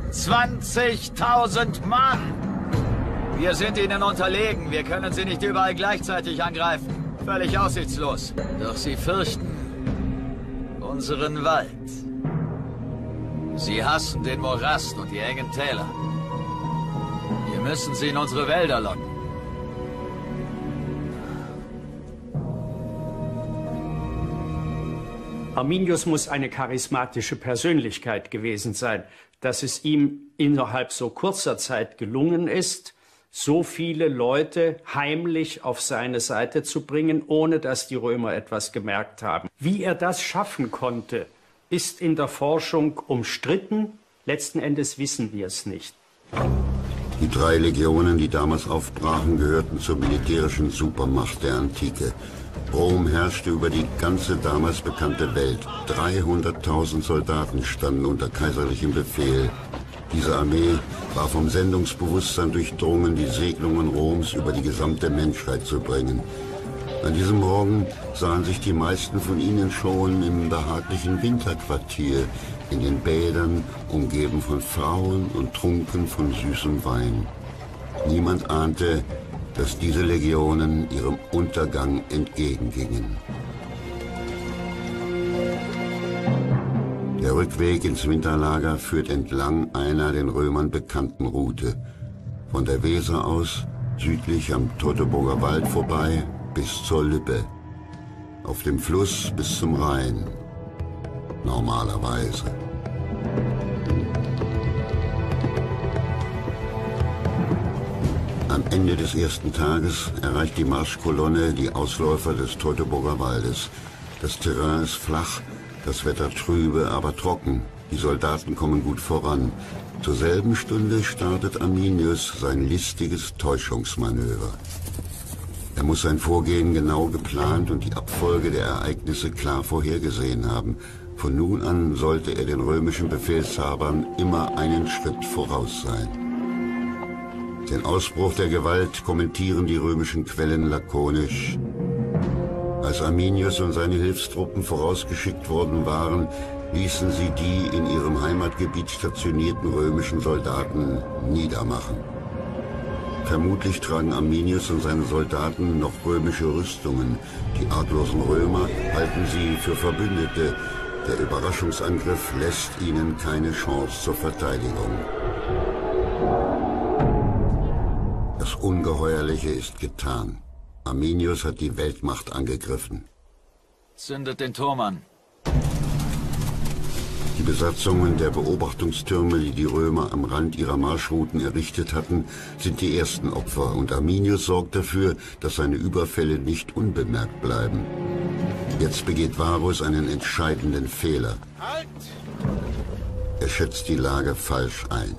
20.000 Mann. Wir sind ihnen unterlegen. Wir können sie nicht überall gleichzeitig angreifen. Völlig aussichtslos. Doch sie fürchten unseren Wald. Sie hassen den Morast und die engen Täler. Wir müssen sie in unsere Wälder locken. Arminius muss eine charismatische Persönlichkeit gewesen sein, dass es ihm innerhalb so kurzer Zeit gelungen ist, so viele Leute heimlich auf seine Seite zu bringen, ohne dass die Römer etwas gemerkt haben. Wie er das schaffen konnte, ist in der Forschung umstritten. Letzten Endes wissen wir es nicht. Die 3 Legionen, die damals aufbrachen, gehörten zur militärischen Supermacht der Antike. Rom herrschte über die ganze damals bekannte Welt. 300.000 Soldaten standen unter kaiserlichem Befehl. Diese Armee war vom Sendungsbewusstsein durchdrungen, die Segnungen Roms über die gesamte Menschheit zu bringen. An diesem Morgen sahen sich die meisten von ihnen schon im behaglichen Winterquartier, in den Bädern, umgeben von Frauen und trunken von süßem Wein. Niemand ahnte, dass diese Legionen ihrem Untergang entgegengingen. Der Rückweg ins Winterlager führt entlang einer den Römern bekannten Route. Von der Weser aus südlich am Teutoburger Wald vorbei bis zur Lippe. Auf dem Fluss bis zum Rhein. Normalerweise. Am Ende des ersten Tages erreicht die Marschkolonne die Ausläufer des Teutoburger Waldes. Das Terrain ist flach, das Wetter trübe, aber trocken. Die Soldaten kommen gut voran. Zur selben Stunde startet Arminius sein listiges Täuschungsmanöver. Er muss sein Vorgehen genau geplant und die Abfolge der Ereignisse klar vorhergesehen haben. Von nun an sollte er den römischen Befehlshabern immer einen Schritt voraus sein. Den Ausbruch der Gewalt kommentieren die römischen Quellen lakonisch. Als Arminius und seine Hilfstruppen vorausgeschickt worden waren, ließen sie die in ihrem Heimatgebiet stationierten römischen Soldaten niedermachen. Vermutlich tragen Arminius und seine Soldaten noch römische Rüstungen. Die arglosen Römer halten sie für Verbündete. Der Überraschungsangriff lässt ihnen keine Chance zur Verteidigung. Das Ungeheuerliche ist getan. Arminius hat die Weltmacht angegriffen. Zündet den Turm an. Die Besatzungen der Beobachtungstürme, die die Römer am Rand ihrer Marschrouten errichtet hatten, sind die ersten Opfer und Arminius sorgt dafür, dass seine Überfälle nicht unbemerkt bleiben. Jetzt begeht Varus einen entscheidenden Fehler. Halt! Er schätzt die Lage falsch ein.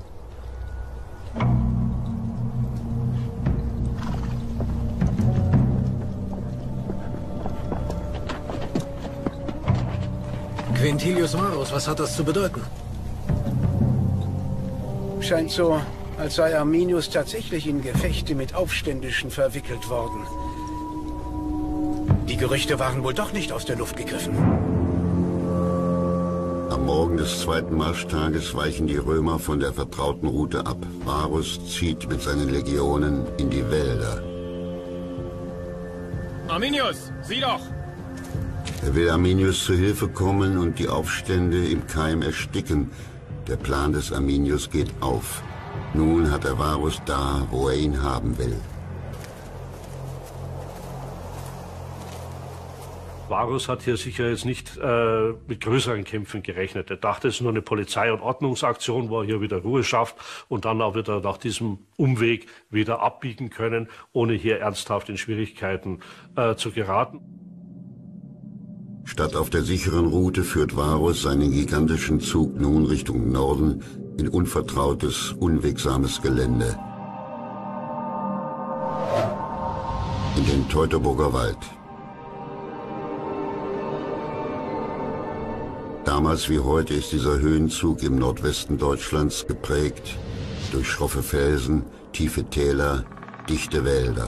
Quintilius Varus, was hat das zu bedeuten? Scheint so, als sei Arminius tatsächlich in Gefechte mit Aufständischen verwickelt worden. Die Gerüchte waren wohl doch nicht aus der Luft gegriffen. Am Morgen des zweiten Marschtages weichen die Römer von der vertrauten Route ab. Varus zieht mit seinen Legionen in die Wälder. Arminius, sieh doch! Er will Arminius zu Hilfe kommen und die Aufstände im Keim ersticken. Der Plan des Arminius geht auf. Nun hat er Varus da, wo er ihn haben will. Varus hat hier sicher jetzt nicht mit größeren Kämpfen gerechnet. Er dachte, es ist nur eine Polizei- und Ordnungsaktion, wo er hier wieder Ruhe schafft und dann auch wieder nach diesem Umweg wieder abbiegen können, ohne hier ernsthaft in Schwierigkeiten zu geraten. Statt auf der sicheren Route führt Varus seinen gigantischen Zug nun Richtung Norden in unvertrautes, unwegsames Gelände. In den Teutoburger Wald. Damals wie heute ist dieser Höhenzug im Nordwesten Deutschlands geprägt durch schroffe Felsen, tiefe Täler, dichte Wälder.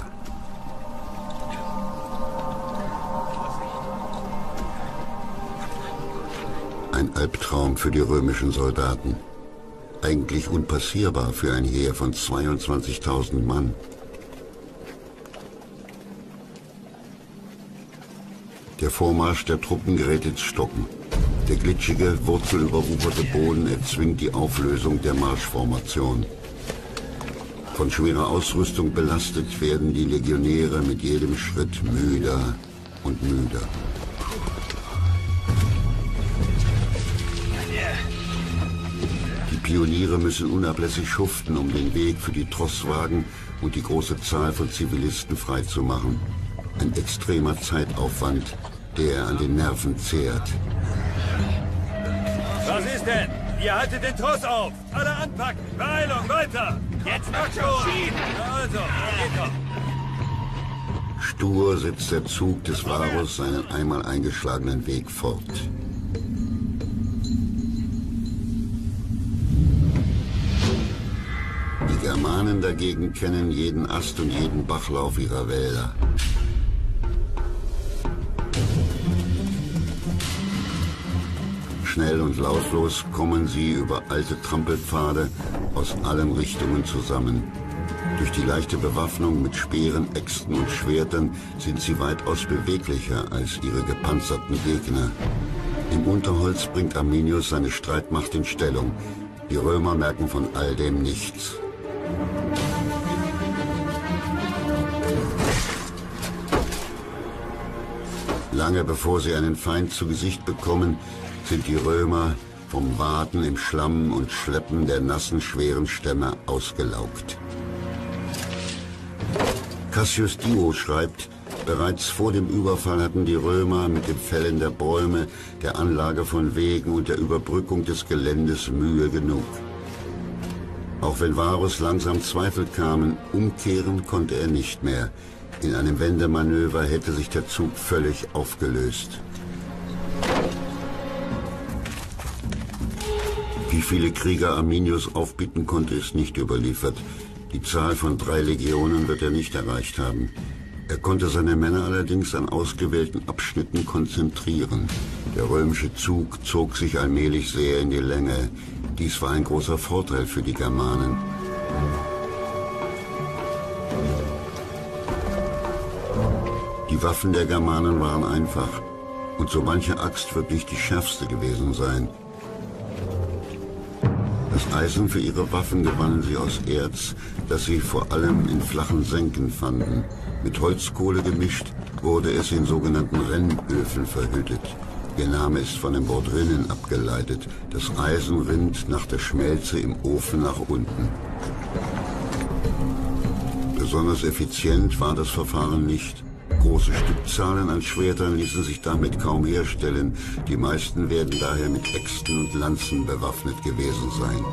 Ein Albtraum für die römischen Soldaten. Eigentlich unpassierbar für ein Heer von 22.000 Mann. Der Vormarsch der Truppen gerät ins Stocken. Der glitschige, wurzelüberwucherte Boden erzwingt die Auflösung der Marschformation. Von schwerer Ausrüstung belastet werden die Legionäre mit jedem Schritt müder und müder. Die Pioniere müssen unablässig schuften, um den Weg für die Trosswagen und die große Zahl von Zivilisten freizumachen. Ein extremer Zeitaufwand, der an den Nerven zehrt. Was ist denn? Ihr haltet den Tross auf! Alle anpacken! Beeilung, weiter! Jetzt macht schon! Also, geht doch! Stur setzt der Zug des Varus seinen einmal eingeschlagenen Weg fort. Die Germanen dagegen kennen jeden Ast und jeden Bachlauf ihrer Wälder. Schnell und lautlos kommen sie über alte Trampelpfade aus allen Richtungen zusammen. Durch die leichte Bewaffnung mit Speeren, Äxten und Schwertern sind sie weitaus beweglicher als ihre gepanzerten Gegner. Im Unterholz bringt Arminius seine Streitmacht in Stellung. Die Römer merken von all dem nichts. Lange bevor sie einen Feind zu Gesicht bekommen, sind die Römer vom Waten im Schlamm und Schleppen der nassen, schweren Stämme ausgelaugt. Cassius Dio schreibt, bereits vor dem Überfall hatten die Römer mit dem Fällen der Bäume, der Anlage von Wegen und der Überbrückung des Geländes Mühe genug. Auch wenn Varus langsam Zweifel kamen, umkehren konnte er nicht mehr. In einem Wendemanöver hätte sich der Zug völlig aufgelöst. Wie viele Krieger Arminius aufbieten konnte, ist nicht überliefert. Die Zahl von 3 Legionen wird er nicht erreicht haben. Er konnte seine Männer allerdings an ausgewählten Abschnitten konzentrieren. Der römische Zug zog sich allmählich sehr in die Länge. Dies war ein großer Vorteil für die Germanen. Die Waffen der Germanen waren einfach, und so manche Axt wird nicht die schärfste gewesen sein. Das Eisen für ihre Waffen gewannen sie aus Erz, das sie vor allem in flachen Senken fanden. Mit Holzkohle gemischt wurde es in sogenannten Rennöfen verhüttet. Ihr Name ist von dem Wort Rinnen abgeleitet. Das Eisen rinnt nach der Schmelze im Ofen nach unten. Besonders effizient war das Verfahren nicht. Große Stückzahlen an Schwertern ließen sich damit kaum herstellen. Die meisten werden daher mit Äxten und Lanzen bewaffnet gewesen sein.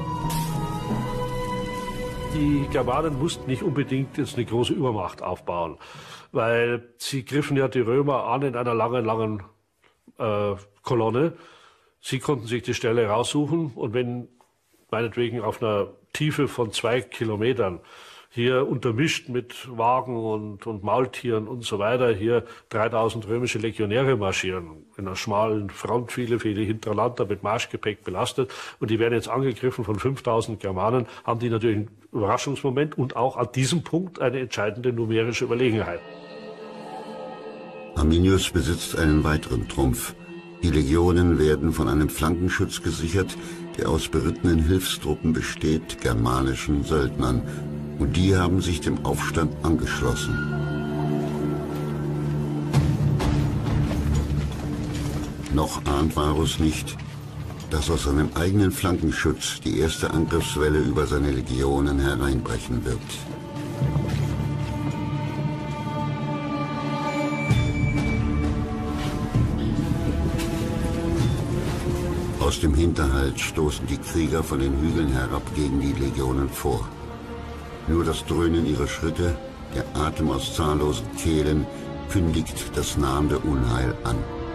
Die Germanen mussten nicht unbedingt jetzt eine große Übermacht aufbauen, weil sie griffen ja die Römer an in einer langen Kolonne. Sie konnten sich die Stelle raussuchen und wenn meinetwegen auf einer Tiefe von 2 Kilometern hier untermischt mit Wagen und Maultieren und so weiter, hier 3000 römische Legionäre marschieren, in einer schmalen Front, viele hintereinander mit Marschgepäck belastet und die werden jetzt angegriffen von 5000 Germanen, haben die natürlich einen Überraschungsmoment und auch an diesem Punkt eine entscheidende numerische Überlegenheit. Arminius besitzt einen weiteren Trumpf. Die Legionen werden von einem Flankenschutz gesichert, der aus berittenen Hilfstruppen besteht, germanischen Söldnern. Und die haben sich dem Aufstand angeschlossen. Noch ahnt Varus nicht, dass aus seinem eigenen Flankenschutz die erste Angriffswelle über seine Legionen hereinbrechen wird. Aus dem Hinterhalt stoßen die Krieger von den Hügeln herab gegen die Legionen vor. Nur das Dröhnen ihrer Schritte, der Atem aus zahllosen Kehlen, kündigt das nahende Unheil an.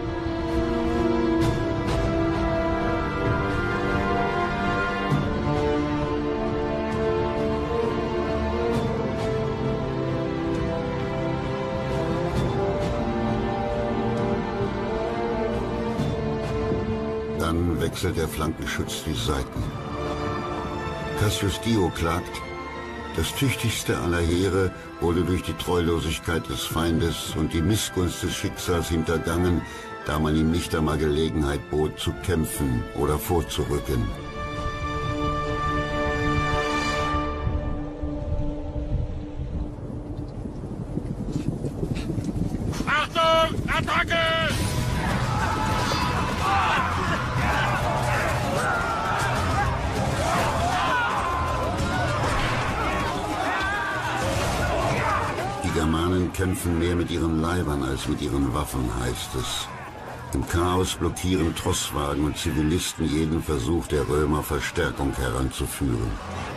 Dann wechselt der Flankenschutz die Seiten. Cassius Dio klagt, das tüchtigste aller Heere wurde durch die Treulosigkeit des Feindes und die Missgunst des Schicksals hintergangen, da man ihm nicht einmal Gelegenheit bot, zu kämpfen oder vorzurücken. Achtung! Attacke! Die Germanen kämpfen mehr mit ihren Leibern als mit ihren Waffen, heißt es. Im Chaos blockieren Trosswagen und Zivilisten jeden Versuch der Römer, Verstärkung heranzuführen.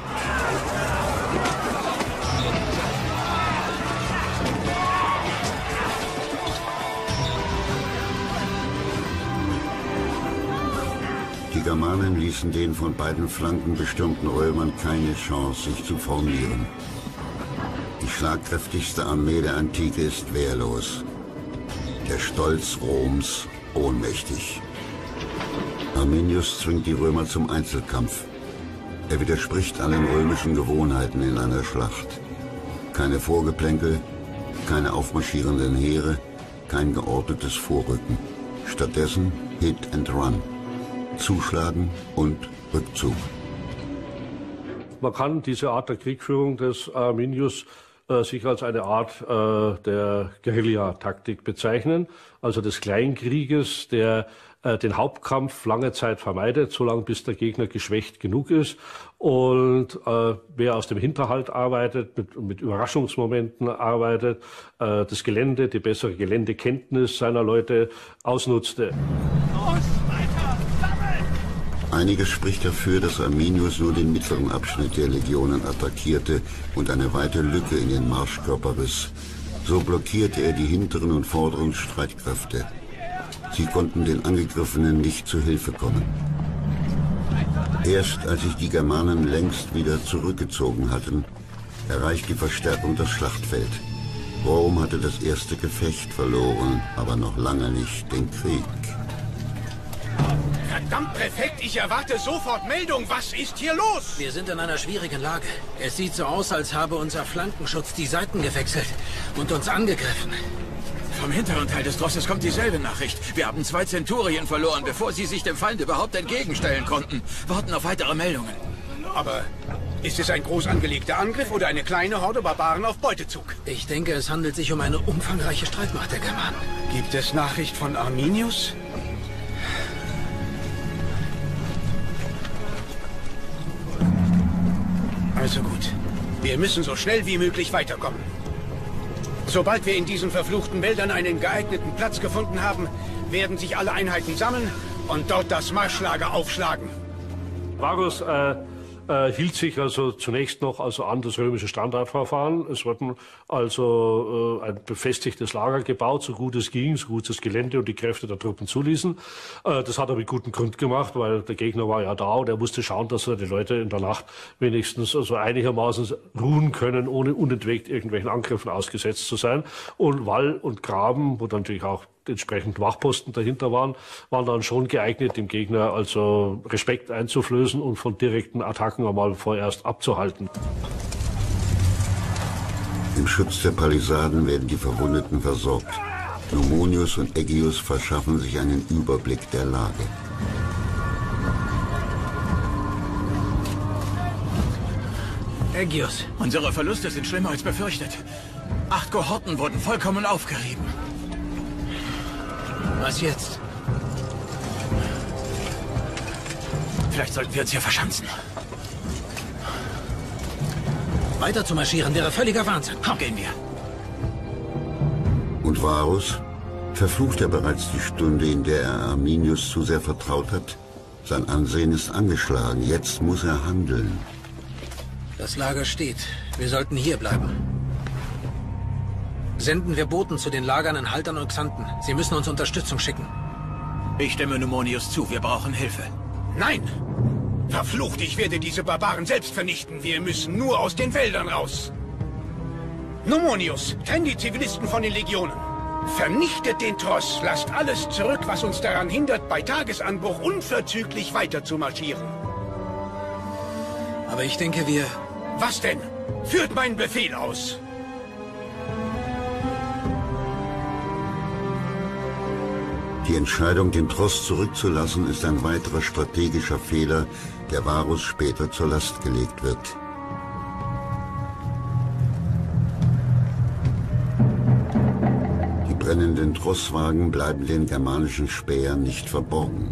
Die Germanen ließen den von beiden Flanken bestürmten Römern keine Chance, sich zu formieren. Die schlagkräftigste Armee der Antike ist wehrlos. Der Stolz Roms ohnmächtig. Arminius zwingt die Römer zum Einzelkampf. Er widerspricht allen römischen Gewohnheiten in einer Schlacht. Keine Vorgeplänkel, keine aufmarschierenden Heere, kein geordnetes Vorrücken. Stattdessen Hit and Run. Zuschlagen und Rückzug. Man kann diese Art der Kriegführung des Arminius sich als eine Art der Guerillataktik bezeichnen, also des Kleinkrieges, der den Hauptkampf lange Zeit vermeidet, solange bis der Gegner geschwächt genug ist. Und wer aus dem Hinterhalt arbeitet, mit Überraschungsmomenten arbeitet, das Gelände, die bessere Geländekenntnis seiner Leute ausnutzte. Einiges spricht dafür, dass Arminius nur den mittleren Abschnitt der Legionen attackierte und eine weite Lücke in den Marschkörper riss. So blockierte er die hinteren und vorderen Streitkräfte. Sie konnten den Angegriffenen nicht zu Hilfe kommen. Erst als sich die Germanen längst wieder zurückgezogen hatten, erreicht die Verstärkung das Schlachtfeld. Rom hatte das erste Gefecht verloren, aber noch lange nicht den Krieg. Verdammt, Präfekt, ich erwarte sofort Meldung. Was ist hier los? Wir sind in einer schwierigen Lage. Es sieht so aus, als habe unser Flankenschutz die Seiten gewechselt und uns angegriffen. Vom hinteren Teil des Trosses kommt dieselbe Nachricht. Wir haben 2 Zenturien verloren, bevor sie sich dem Feind überhaupt entgegenstellen konnten. Warten auf weitere Meldungen. Aber ist es ein groß angelegter Angriff oder eine kleine Horde Barbaren auf Beutezug? Ich denke, es handelt sich um eine umfangreiche Streitmacht der Germanen. Gibt es Nachricht von Arminius? Also gut. Wir müssen so schnell wie möglich weiterkommen. Sobald wir in diesen verfluchten Wäldern einen geeigneten Platz gefunden haben, werden sich alle Einheiten sammeln und dort das Marschlager aufschlagen. Varus hielt sich also zunächst noch an das römische Standardverfahren. Es wurden also ein befestigtes Lager gebaut, so gut es ging, so gut das Gelände und die Kräfte der Truppen zuließen. Das hat er mit gutem Grund gemacht, weil der Gegner war ja da und er musste schauen, dass er die Leute in der Nacht wenigstens also einigermaßen ruhen können, ohne unentwegt irgendwelchen Angriffen ausgesetzt zu sein. Und Wall und Graben, wo dann natürlich auch entsprechend Wachposten dahinter waren dann schon geeignet, dem Gegner also Respekt einzuflößen und von direkten Attacken einmal vorerst abzuhalten. Im Schutz der Palisaden werden die Verwundeten versorgt. Numonius und Ägius verschaffen sich einen Überblick der Lage. Ägius. Unsere Verluste sind schlimmer als befürchtet. 8 Kohorten wurden vollkommen aufgerieben. Was jetzt? Vielleicht sollten wir uns hier verschanzen. Weiter zu marschieren wäre völliger Wahnsinn. Komm, gehen wir. Und Varus? Verflucht er bereits die Stunde, in der er Arminius zu sehr vertraut hat? Sein Ansehen ist angeschlagen. Jetzt muss er handeln. Das Lager steht. Wir sollten hier bleiben. Senden wir Boten zu den Lagern in Haltern und Xanten. Sie müssen uns Unterstützung schicken. Ich stimme Numonius zu. Wir brauchen Hilfe. Nein! Verflucht, ich werde diese Barbaren selbst vernichten. Wir müssen nur aus den Wäldern raus. Numonius, trenn die Zivilisten von den Legionen. Vernichtet den Tross. Lasst alles zurück, was uns daran hindert, bei Tagesanbruch unverzüglich weiter zu marschieren. Aber ich denke, wir... Was denn? Führt meinen Befehl aus. Die Entscheidung, den Tross zurückzulassen, ist ein weiterer strategischer Fehler, der Varus später zur Last gelegt wird. Die brennenden Trosswagen bleiben den germanischen Spähern nicht verborgen.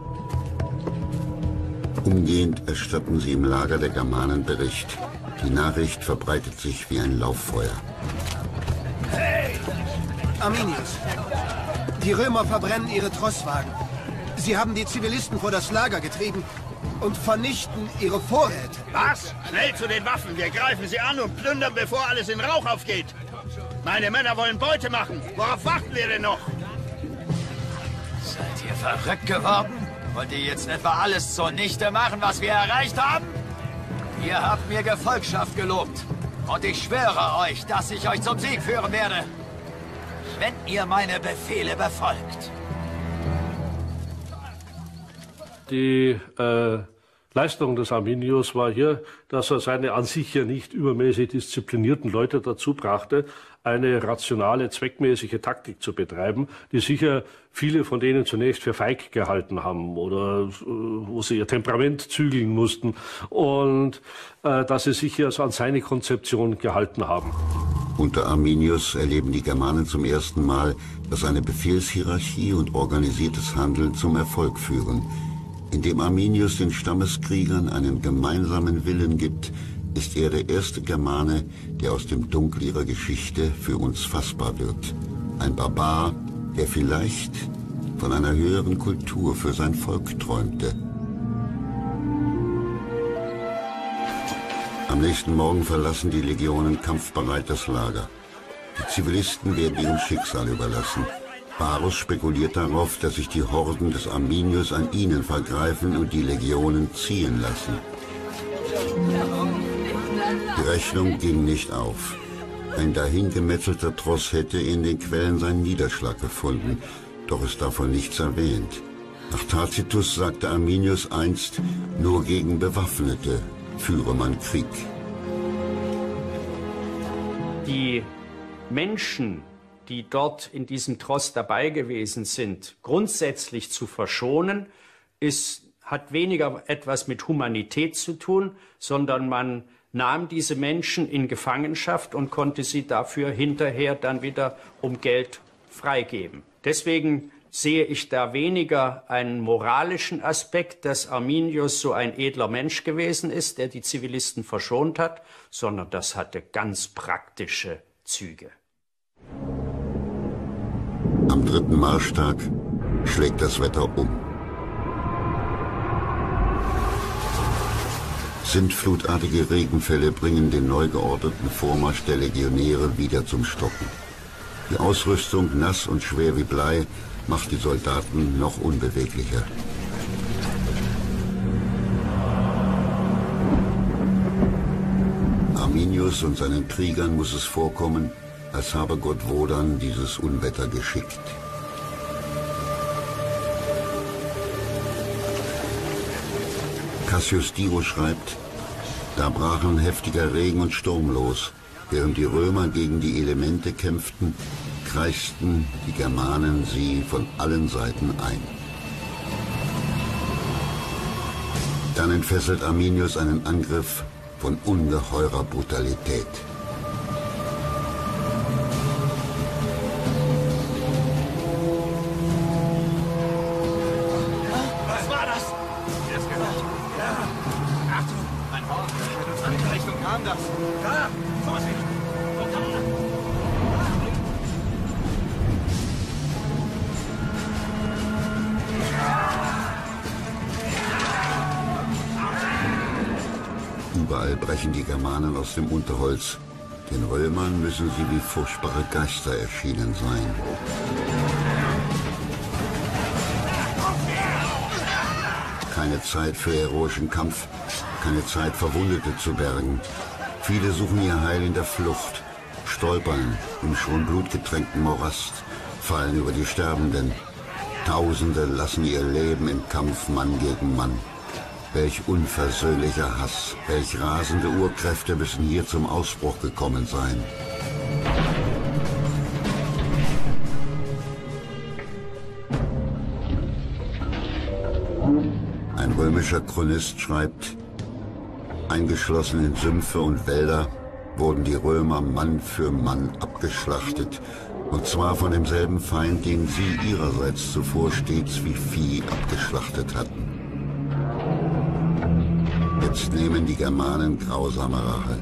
Umgehend erstatten sie im Lager der Germanen Bericht. Die Nachricht verbreitet sich wie ein Lauffeuer. Hey! Arminius! Die Römer verbrennen ihre Trosswagen. Sie haben die Zivilisten vor das Lager getrieben und vernichten ihre Vorräte. Was? Schnell zu den Waffen. Wir greifen sie an und plündern, bevor alles in Rauch aufgeht. Meine Männer wollen Beute machen. Worauf warten wir denn noch? Seid ihr verrückt geworden? Wollt ihr jetzt etwa alles zunichte machen, was wir erreicht haben? Ihr habt mir Gefolgschaft gelobt. Und ich schwöre euch, dass ich euch zum Sieg führen werde. Wenn ihr meine Befehle befolgt. Die Leistung des Arminius war hier, dass er seine an sich ja nicht übermäßig disziplinierten Leute dazu brachte, eine rationale, zweckmäßige Taktik zu betreiben, die sicher viele von denen zunächst für feig gehalten haben oder wo sie ihr Temperament zügeln mussten und dass sie sich hier also an seine Konzeption gehalten haben. Unter Arminius erleben die Germanen zum ersten Mal, dass eine Befehlshierarchie und organisiertes Handeln zum Erfolg führen. Indem Arminius den Stammeskriegern einen gemeinsamen Willen gibt, ist er der erste Germane, der aus dem Dunkel ihrer Geschichte für uns fassbar wird. Ein Barbar, der vielleicht von einer höheren Kultur für sein Volk träumte. Am nächsten Morgen verlassen die Legionen kampfbereit das Lager. Die Zivilisten werden ihrem Schicksal überlassen. Varus spekuliert darauf, dass sich die Horden des Arminius an ihnen vergreifen und die Legionen ziehen lassen. Die Rechnung ging nicht auf. Ein dahingemetzelter Tross hätte in den Quellen seinen Niederschlag gefunden, doch ist davon nichts erwähnt. Nach Tacitus sagte Arminius einst, nur gegen Bewaffnete führe man Krieg. Die Menschen, die dort in diesem Tross dabei gewesen sind, grundsätzlich zu verschonen, hat weniger etwas mit Humanität zu tun, sondern man nahm diese Menschen in Gefangenschaft und konnte sie dafür hinterher dann wieder um Geld freigeben. Deswegen sehe ich da weniger einen moralischen Aspekt, dass Arminius so ein edler Mensch gewesen ist, der die Zivilisten verschont hat, sondern das hatte ganz praktische Züge. Am 3. Marschtag schlägt das Wetter um. Sintflutartige Regenfälle bringen den neu geordneten Vormarsch der Legionäre wieder zum Stocken. Die Ausrüstung, nass und schwer wie Blei, macht die Soldaten noch unbeweglicher. Arminius und seinen Kriegern muss es vorkommen, als habe Gott Wodan dieses Unwetter geschickt. Cassius Dio schreibt, da brachen heftiger Regen und Sturm los. Während die Römer gegen die Elemente kämpften, kreisten die Germanen sie von allen Seiten ein. Dann entfesselt Arminius einen Angriff von ungeheurer Brutalität. Was war das? Jetzt gehört. Ja. Achtung, ein Horn. Aus welcher Richtung kam das? Da! Vorsicht! Überall brechen die Germanen aus dem Unterholz. Den Römern müssen sie wie furchtbare Geister erschienen sein. Keine Zeit für heroischen Kampf, keine Zeit, Verwundete zu bergen. Viele suchen ihr Heil in der Flucht, stolpern im schon blutgetränkten Morast, fallen über die Sterbenden. Tausende lassen ihr Leben im Kampf Mann gegen Mann. Welch unversöhnlicher Hass, welch rasende Urkräfte müssen hier zum Ausbruch gekommen sein. Ein römischer Chronist schreibt, eingeschlossen in Sümpfe und Wälder wurden die Römer Mann für Mann abgeschlachtet, und zwar von demselben Feind, den sie ihrerseits zuvor stets wie Vieh abgeschlachtet hatten. Jetzt nehmen die Germanen grausame Rache.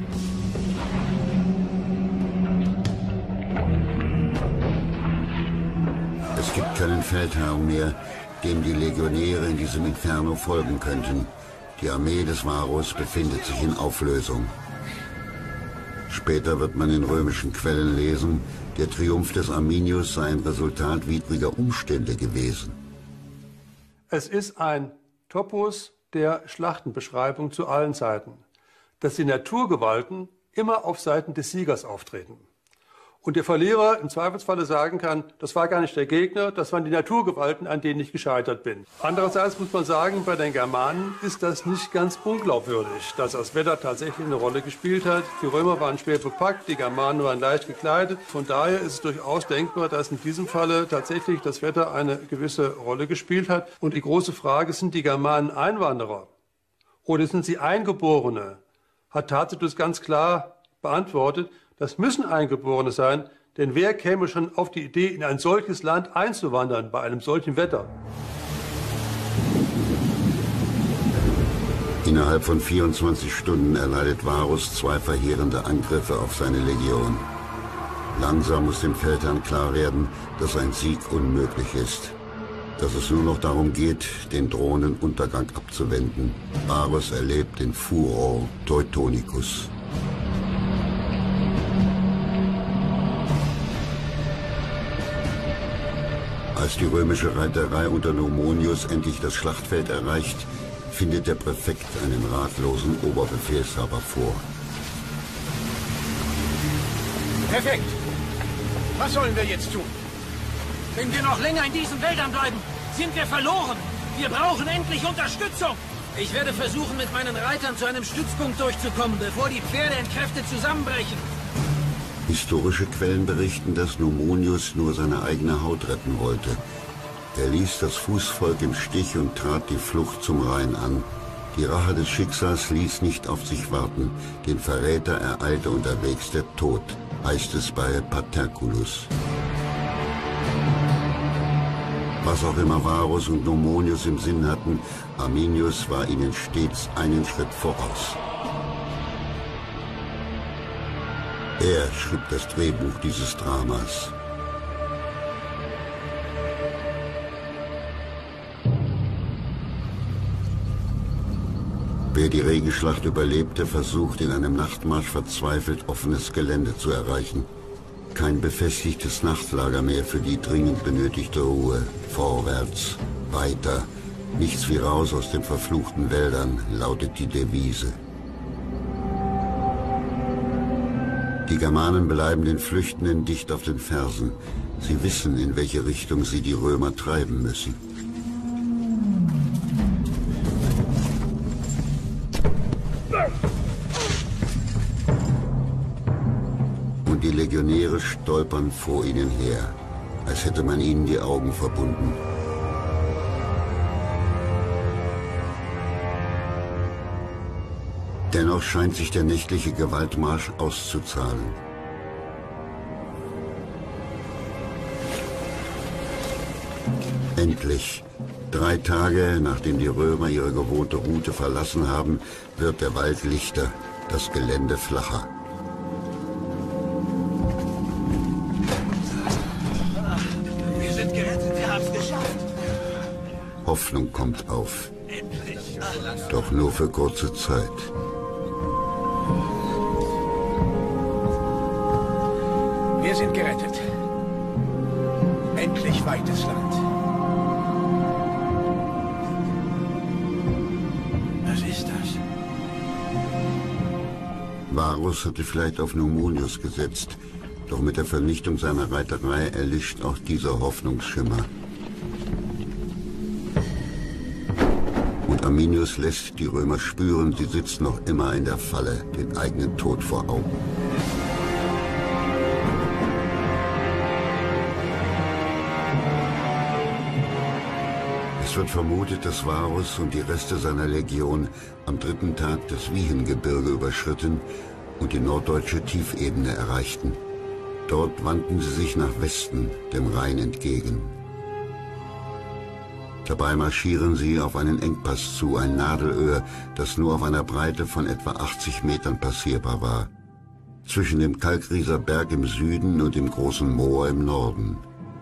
Es gibt keinen Feldherrn mehr, dem die Legionäre in diesem Inferno folgen könnten. Die Armee des Varus befindet sich in Auflösung. Später wird man in römischen Quellen lesen, der Triumph des Arminius sei ein Resultat widriger Umstände gewesen. Es ist ein Topos der Schlachtenbeschreibung zu allen Zeiten, dass die Naturgewalten immer auf Seiten des Siegers auftreten. Und der Verlierer im Zweifelsfalle sagen kann, das war gar nicht der Gegner, das waren die Naturgewalten, an denen ich gescheitert bin. Andererseits muss man sagen, bei den Germanen ist das nicht ganz unglaubwürdig, dass das Wetter tatsächlich eine Rolle gespielt hat. Die Römer waren schwer bepackt, die Germanen waren leicht gekleidet. Von daher ist es durchaus denkbar, dass in diesem Falle tatsächlich das Wetter eine gewisse Rolle gespielt hat. Und die große Frage, sind die Germanen Einwanderer oder sind sie Eingeborene? Hat Tacitus ganz klar beantwortet, Das müssen Eingeborene sein, denn wer käme schon auf die Idee, in ein solches Land einzuwandern bei einem solchen Wetter? Innerhalb von 24 Stunden erleidet Varus 2 verheerende Angriffe auf seine Legion. Langsam muss dem Feldherrn klar werden, dass ein Sieg unmöglich ist. Dass es nur noch darum geht, den drohenden Untergang abzuwenden. Varus erlebt den Furor Teutonicus. Als die römische Reiterei unter Nomonius endlich das Schlachtfeld erreicht, findet der Präfekt einen ratlosen Oberbefehlshaber vor. Perfekt. Was sollen wir jetzt tun? Wenn wir noch länger in diesen Wäldern bleiben, sind wir verloren. Wir brauchen endlich Unterstützung. Ich werde versuchen, mit meinen Reitern zu einem Stützpunkt durchzukommen, bevor die Pferde in Kräfte zusammenbrechen. Historische Quellen berichten, dass Nomonius nur seine eigene Haut retten wollte. Er ließ das Fußvolk im Stich und trat die Flucht zum Rhein an. Die Rache des Schicksals ließ nicht auf sich warten. Den Verräter ereilte unterwegs der Tod, heißt es bei Paterculus. Was auch immer Varus und Nomonius im Sinn hatten, Arminius war ihnen stets einen Schritt voraus. Er schrieb das Drehbuch dieses Dramas. Wer die Regenschlacht überlebte, versucht in einem Nachtmarsch verzweifelt offenes Gelände zu erreichen. Kein befestigtes Nachtlager mehr für die dringend benötigte Ruhe. Vorwärts, weiter, nichts wie raus aus den verfluchten Wäldern, lautet die Devise. Die Germanen bleiben den Flüchtenden dicht auf den Fersen. Sie wissen, in welche Richtung sie die Römer treiben müssen. Und die Legionäre stolpern vor ihnen her, als hätte man ihnen die Augen verbunden. Dennoch scheint sich der nächtliche Gewaltmarsch auszuzahlen. Endlich, 3 Tage nachdem die Römer ihre gewohnte Route verlassen haben, wird der Wald lichter, das Gelände flacher. Wir sind gerettet, wir haben es geschafft. Hoffnung kommt auf. Doch nur für kurze Zeit. Wir sind gerettet. Endlich weites Land. Was ist das? Varus hatte vielleicht auf Nomonius gesetzt, doch mit der Vernichtung seiner Reiterei erlischt auch dieser Hoffnungsschimmer. Und Arminius lässt die Römer spüren, sie sitzen noch immer in der Falle, den eigenen Tod vor Augen. Es wird vermutet, dass Varus und die Reste seiner Legion am 3. Tag das Wiehengebirge überschritten und die norddeutsche Tiefebene erreichten. Dort wandten sie sich nach Westen, dem Rhein entgegen. Dabei marschieren sie auf einen Engpass zu, ein Nadelöhr, das nur auf einer Breite von etwa 80 Metern passierbar war. Zwischen dem Kalkrieser Berg im Süden und dem großen Moor im Norden.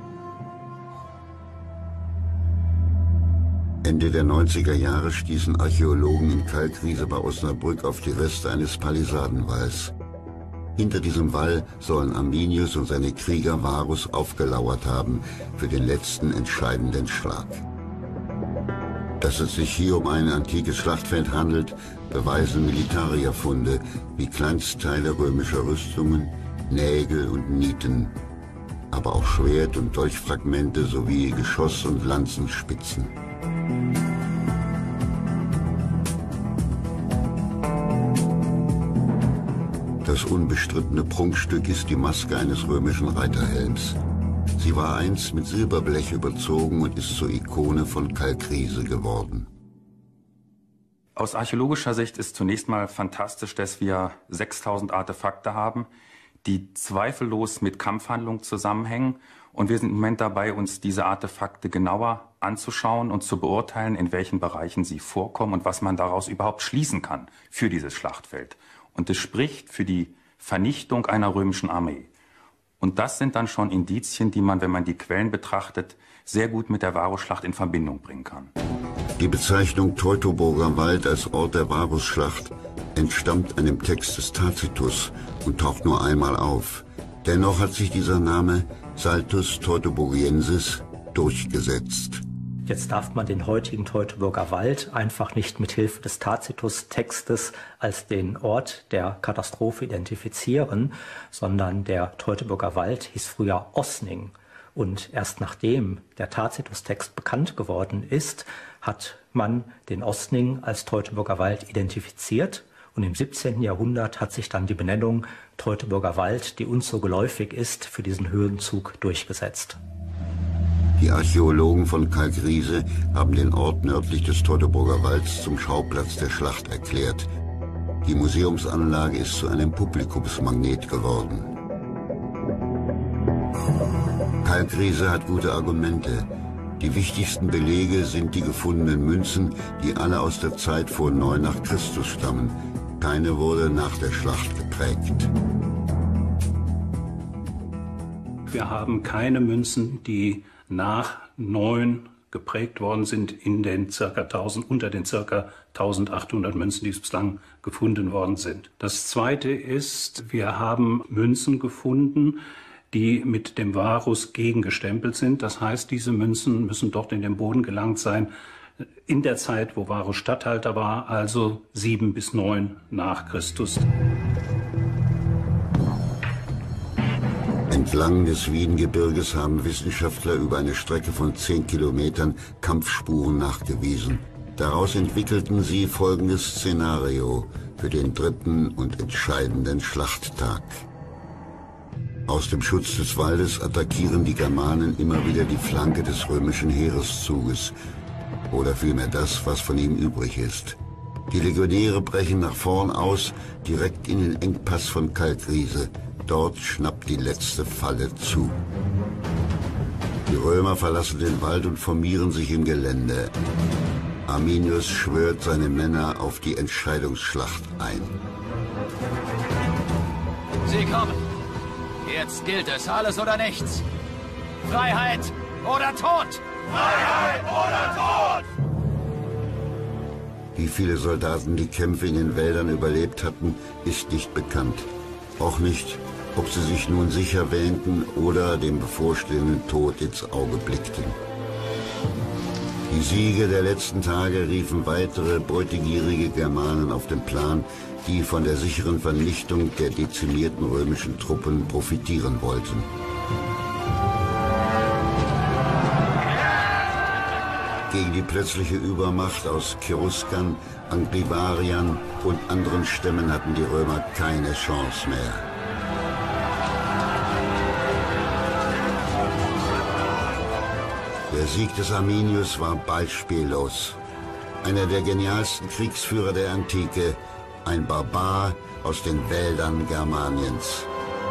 Ende der 90er Jahre stießen Archäologen in Kalkriese bei Osnabrück auf die Reste eines Palisadenwalls. Hinter diesem Wall sollen Arminius und seine Krieger Varus aufgelauert haben für den letzten entscheidenden Schlag. Dass es sich hier um ein antikes Schlachtfeld handelt, beweisen Militarierfunde wie Kleinstteile römischer Rüstungen, Nägel und Nieten, aber auch Schwert- und Dolchfragmente sowie Geschoss- und Lanzenspitzen. Das unbestrittene Prunkstück ist die Maske eines römischen Reiterhelms. Sie war einst mit Silberblech überzogen und ist zur Ikone von Kalkriese geworden. Aus archäologischer Sicht ist zunächst mal fantastisch, dass wir 6000 Artefakte haben, die zweifellos mit Kampfhandlungen zusammenhängen. Und wir sind im Moment dabei, uns diese Artefakte genauer anzuschauen und zu beurteilen, in welchen Bereichen sie vorkommen und was man daraus überhaupt schließen kann für dieses Schlachtfeld. Und es spricht für die Vernichtung einer römischen Armee. Und das sind dann schon Indizien, die man, wenn man die Quellen betrachtet, sehr gut mit der Varusschlacht in Verbindung bringen kann. Die Bezeichnung Teutoburger Wald als Ort der Varusschlacht entstammt einem Text des Tacitus und taucht nur einmal auf. Dennoch hat sich dieser Name Saltus Teutoburgiensis durchgesetzt. Jetzt darf man den heutigen Teutoburger Wald einfach nicht mit Hilfe des Tacitus-Textes als den Ort der Katastrophe identifizieren, sondern der Teutoburger Wald hieß früher Osning. Und erst nachdem der Tacitus-Text bekannt geworden ist, hat man den Osning als Teutoburger Wald identifiziert. Und im 17. Jahrhundert hat sich dann die Benennung Teutoburger Wald, die uns so geläufig ist, für diesen Höhenzug durchgesetzt. Die Archäologen von Kalkriese haben den Ort nördlich des Teutoburger Walds zum Schauplatz der Schlacht erklärt. Die Museumsanlage ist zu einem Publikumsmagnet geworden. Kalkriese hat gute Argumente. Die wichtigsten Belege sind die gefundenen Münzen, die alle aus der Zeit vor 9 nach Christus stammen. Keine wurde nach der Schlacht geprägt. Wir haben keine Münzen, die nach 9 geprägt worden sind in den unter den ca. 1800 Münzen, die bislang gefunden worden sind. Das Zweite ist, wir haben Münzen gefunden, die mit dem Varus gegengestempelt sind. Das heißt, diese Münzen müssen dort in den Boden gelangt sein, in der Zeit, wo Varus Statthalter war, also 7 bis 9 nach Christus. Entlang des Wiedengebirges haben Wissenschaftler über eine Strecke von 10 Kilometern Kampfspuren nachgewiesen. Daraus entwickelten sie folgendes Szenario für den dritten und entscheidenden Schlachttag. Aus dem Schutz des Waldes attackieren die Germanen immer wieder die Flanke des römischen Heereszuges. Oder vielmehr das, was von ihm übrig ist. Die Legionäre brechen nach vorn aus, direkt in den Engpass von Kalkriese. Dort schnappt die letzte Falle zu. Die Römer verlassen den Wald und formieren sich im Gelände. Arminius schwört seine Männer auf die Entscheidungsschlacht ein. Sie kommen. Jetzt gilt es, alles oder nichts. Freiheit oder Tod! Freiheit oder Tod! Wie viele Soldaten die Kämpfe in den Wäldern überlebt hatten, ist nicht bekannt. Auch nicht, ob sie sich nun sicher wähnten oder dem bevorstehenden Tod ins Auge blickten. Die Siege der letzten Tage riefen weitere beutegierige Germanen auf den Plan, die von der sicheren Vernichtung der dezimierten römischen Truppen profitieren wollten. Gegen die plötzliche Übermacht aus Cheruskern, Angrivariern und anderen Stämmen hatten die Römer keine Chance mehr. Der Sieg des Arminius war beispiellos. Einer der genialsten Kriegsführer der Antike, ein Barbar aus den Wäldern Germaniens.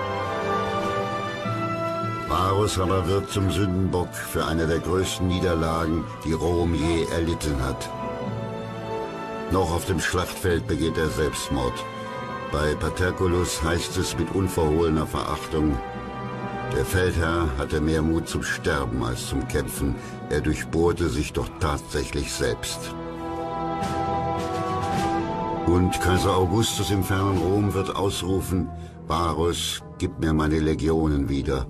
Varus aber wird zum Sündenbock für eine der größten Niederlagen, die Rom je erlitten hat. Noch auf dem Schlachtfeld begeht er Selbstmord. Bei Paterculus heißt es mit unverhohlener Verachtung: Der Feldherr hatte mehr Mut zum Sterben als zum Kämpfen. Er durchbohrte sich doch tatsächlich selbst. Und Kaiser Augustus im fernen Rom wird ausrufen: Varus, gib mir meine Legionen wieder.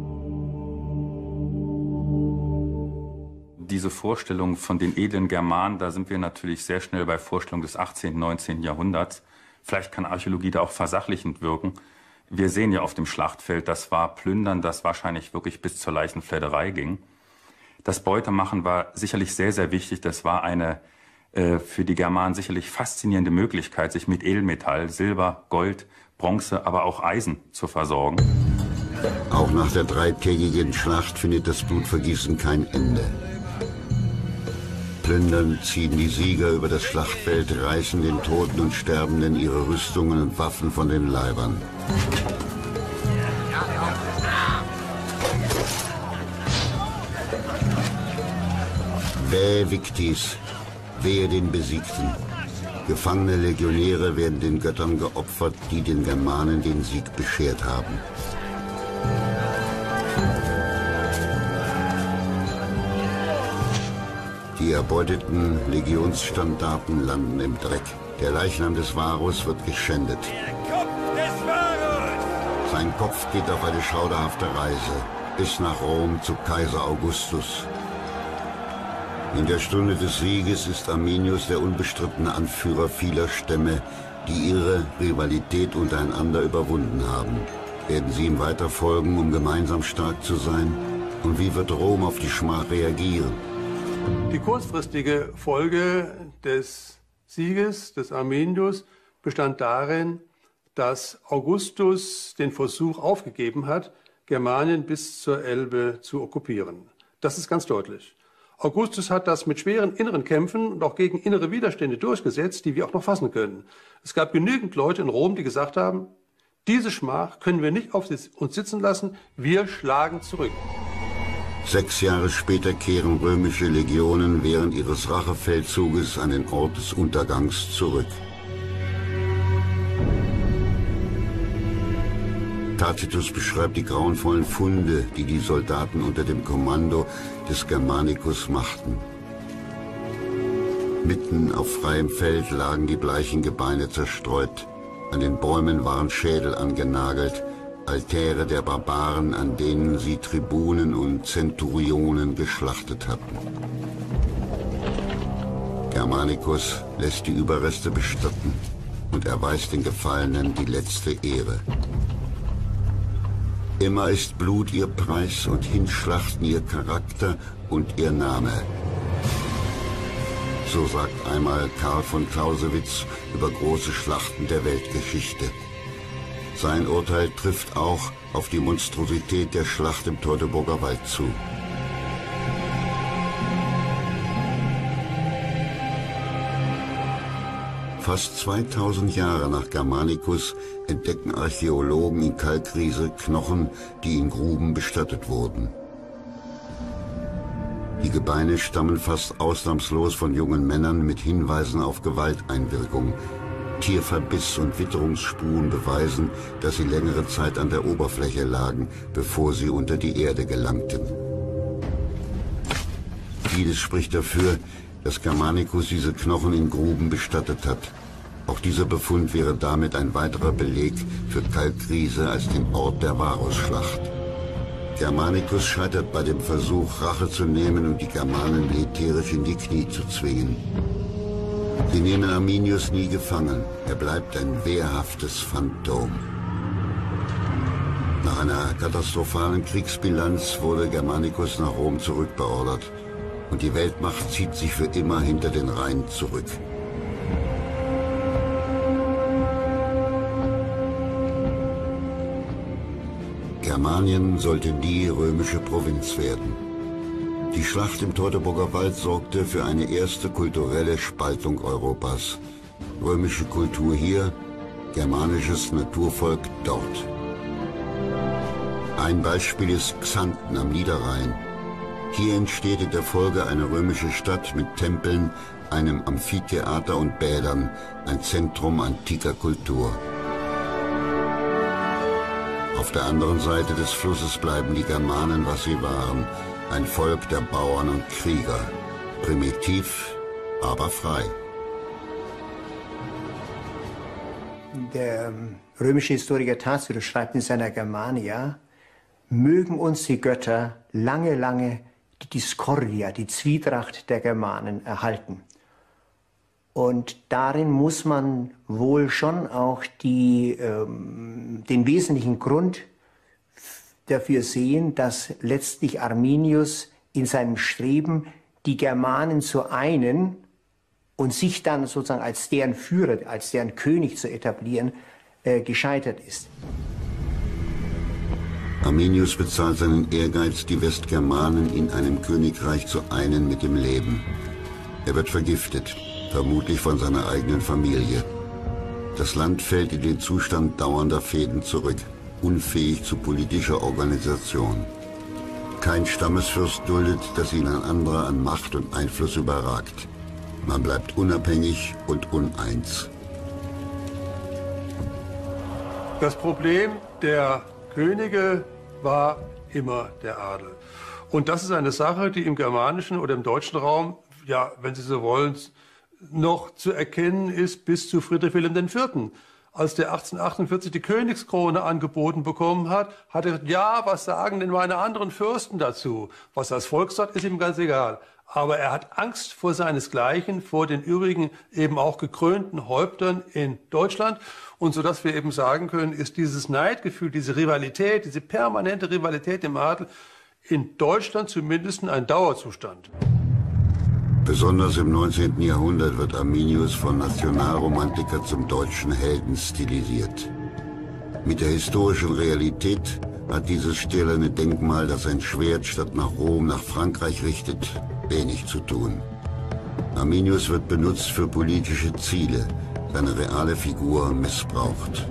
Diese Vorstellung von den edlen Germanen, da sind wir natürlich sehr schnell bei Vorstellungen des 18., 19. Jahrhunderts. Vielleicht kann Archäologie da auch versachlichend wirken. Wir sehen ja auf dem Schlachtfeld, das war Plündern, das wahrscheinlich wirklich bis zur Leichenfledderei ging. Das Beutemachen war sicherlich sehr, sehr wichtig. Das war eine für die Germanen sicherlich faszinierende Möglichkeit, sich mit Edelmetall, Silber, Gold, Bronze, aber auch Eisen zu versorgen. Auch nach der dreitägigen Schlacht findet das Blutvergießen kein Ende. Plündernd ziehen die Sieger über das Schlachtfeld, reißen den Toten und Sterbenden ihre Rüstungen und Waffen von den Leibern. Vae Victis, wehe den Besiegten. Gefangene Legionäre werden den Göttern geopfert, die den Germanen den Sieg beschert haben. Die erbeuteten Legionsstandarten landen im Dreck. Der Leichnam des Varus wird geschändet. Sein Kopf geht auf eine schauderhafte Reise bis nach Rom zu Kaiser Augustus. In der Stunde des Sieges ist Arminius der unbestrittene Anführer vieler Stämme, die ihre Rivalität untereinander überwunden haben. Werden sie ihm weiter folgen, um gemeinsam stark zu sein? Und wie wird Rom auf die Schmach reagieren? Die kurzfristige Folge des Sieges des Arminius bestand darin, dass Augustus den Versuch aufgegeben hat, Germanien bis zur Elbe zu okkupieren. Das ist ganz deutlich. Augustus hat das mit schweren inneren Kämpfen und auch gegen innere Widerstände durchgesetzt, die wir auch noch fassen können. Es gab genügend Leute in Rom, die gesagt haben, diese Schmach können wir nicht auf uns sitzen lassen, wir schlagen zurück. 6 Jahre später kehren römische Legionen während ihres Rachefeldzuges an den Ort des Untergangs zurück. Tacitus beschreibt die grauenvollen Funde, die die Soldaten unter dem Kommando des Germanicus machten. Mitten auf freiem Feld lagen die bleichen Gebeine zerstreut. An den Bäumen waren Schädel angenagelt, Altäre der Barbaren, an denen sie Tribunen und Zenturionen geschlachtet hatten. Germanicus lässt die Überreste bestatten und erweist den Gefallenen die letzte Ehre. Immer ist Blut ihr Preis und Hinschlachten ihr Charakter und ihr Name. So sagt einmal Karl von Clausewitz über große Schlachten der Weltgeschichte. Sein Urteil trifft auch auf die Monstrosität der Schlacht im Teutoburger Wald zu. Fast 2000 Jahre nach Germanicus entdecken Archäologen in Kalkriese Knochen, die in Gruben bestattet wurden. Die Gebeine stammen fast ausnahmslos von jungen Männern mit Hinweisen auf Gewalteinwirkung. Tierverbiss und Witterungsspuren beweisen, dass sie längere Zeit an der Oberfläche lagen, bevor sie unter die Erde gelangten. Vieles spricht dafür, dass Germanicus diese Knochen in Gruben bestattet hat. Auch dieser Befund wäre damit ein weiterer Beleg für Kalkriese als den Ort der Varusschlacht. Germanicus scheitert bei dem Versuch, Rache zu nehmen und die Germanen militärisch in die Knie zu zwingen. Sie nehmen Arminius nie gefangen. Er bleibt ein wehrhaftes Phantom. Nach einer katastrophalen Kriegsbilanz wurde Germanicus nach Rom zurückbeordert. Und die Weltmacht zieht sich für immer hinter den Rhein zurück. Germanien sollte nie römische Provinz werden. Die Schlacht im Teutoburger Wald sorgte für eine erste kulturelle Spaltung Europas. Römische Kultur hier, germanisches Naturvolk dort. Ein Beispiel ist Xanten am Niederrhein. Hier entsteht in der Folge eine römische Stadt mit Tempeln, einem Amphitheater und Bädern, ein Zentrum antiker Kultur. Auf der anderen Seite des Flusses bleiben die Germanen, was sie waren, ein Volk der Bauern und Krieger. Primitiv, aber frei. Der römische Historiker Tacitus schreibt in seiner Germania, mögen uns die Götter lange, lange die Discordia, die Zwietracht der Germanen erhalten. Und darin muss man wohl schon auch den wesentlichen Grund dafür sehen, dass letztlich Arminius in seinem Streben, die Germanen zu einen und sich dann sozusagen als deren Führer, als deren König zu etablieren, gescheitert ist. Arminius bezahlt seinen Ehrgeiz, die Westgermanen in einem Königreich zu einen mit dem Leben. Er wird vergiftet, vermutlich von seiner eigenen Familie. Das Land fällt in den Zustand dauernder Fehden zurück, unfähig zu politischer Organisation. Kein Stammesfürst duldet, dass ihn ein anderer an Macht und Einfluss überragt. Man bleibt unabhängig und uneins. Das Problem der Könige war immer der Adel. Und das ist eine Sache, die im germanischen oder im deutschen Raum, ja, wenn Sie so wollen, noch zu erkennen ist bis zu Friedrich Wilhelm IV. Als der 1848 die Königskrone angeboten bekommen hat, hat er gesagt, ja, was sagen denn meine anderen Fürsten dazu? Was das Volk sagt, ist ihm ganz egal. Aber er hat Angst vor seinesgleichen, vor den übrigen eben auch gekrönten Häuptern in Deutschland. Und so dass wir eben sagen können, ist dieses Neidgefühl, diese Rivalität, diese permanente Rivalität im Adel in Deutschland zumindest ein Dauerzustand. Besonders im 19. Jahrhundert wird Arminius von Nationalromantiker zum deutschen Helden stilisiert. Mit der historischen Realität hat dieses stählerne Denkmal, das sein Schwert statt nach Rom nach Frankreich richtet, wenig zu tun. Arminius wird benutzt für politische Ziele, seine reale Figur missbraucht.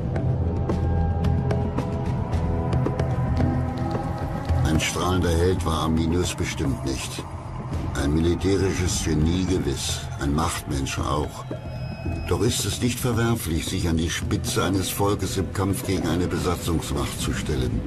Ein strahlender Held war Arminius bestimmt nicht. Ein militärisches Genie gewiss, ein Machtmensch auch. Doch ist es nicht verwerflich, sich an die Spitze eines Volkes im Kampf gegen eine Besatzungsmacht zu stellen.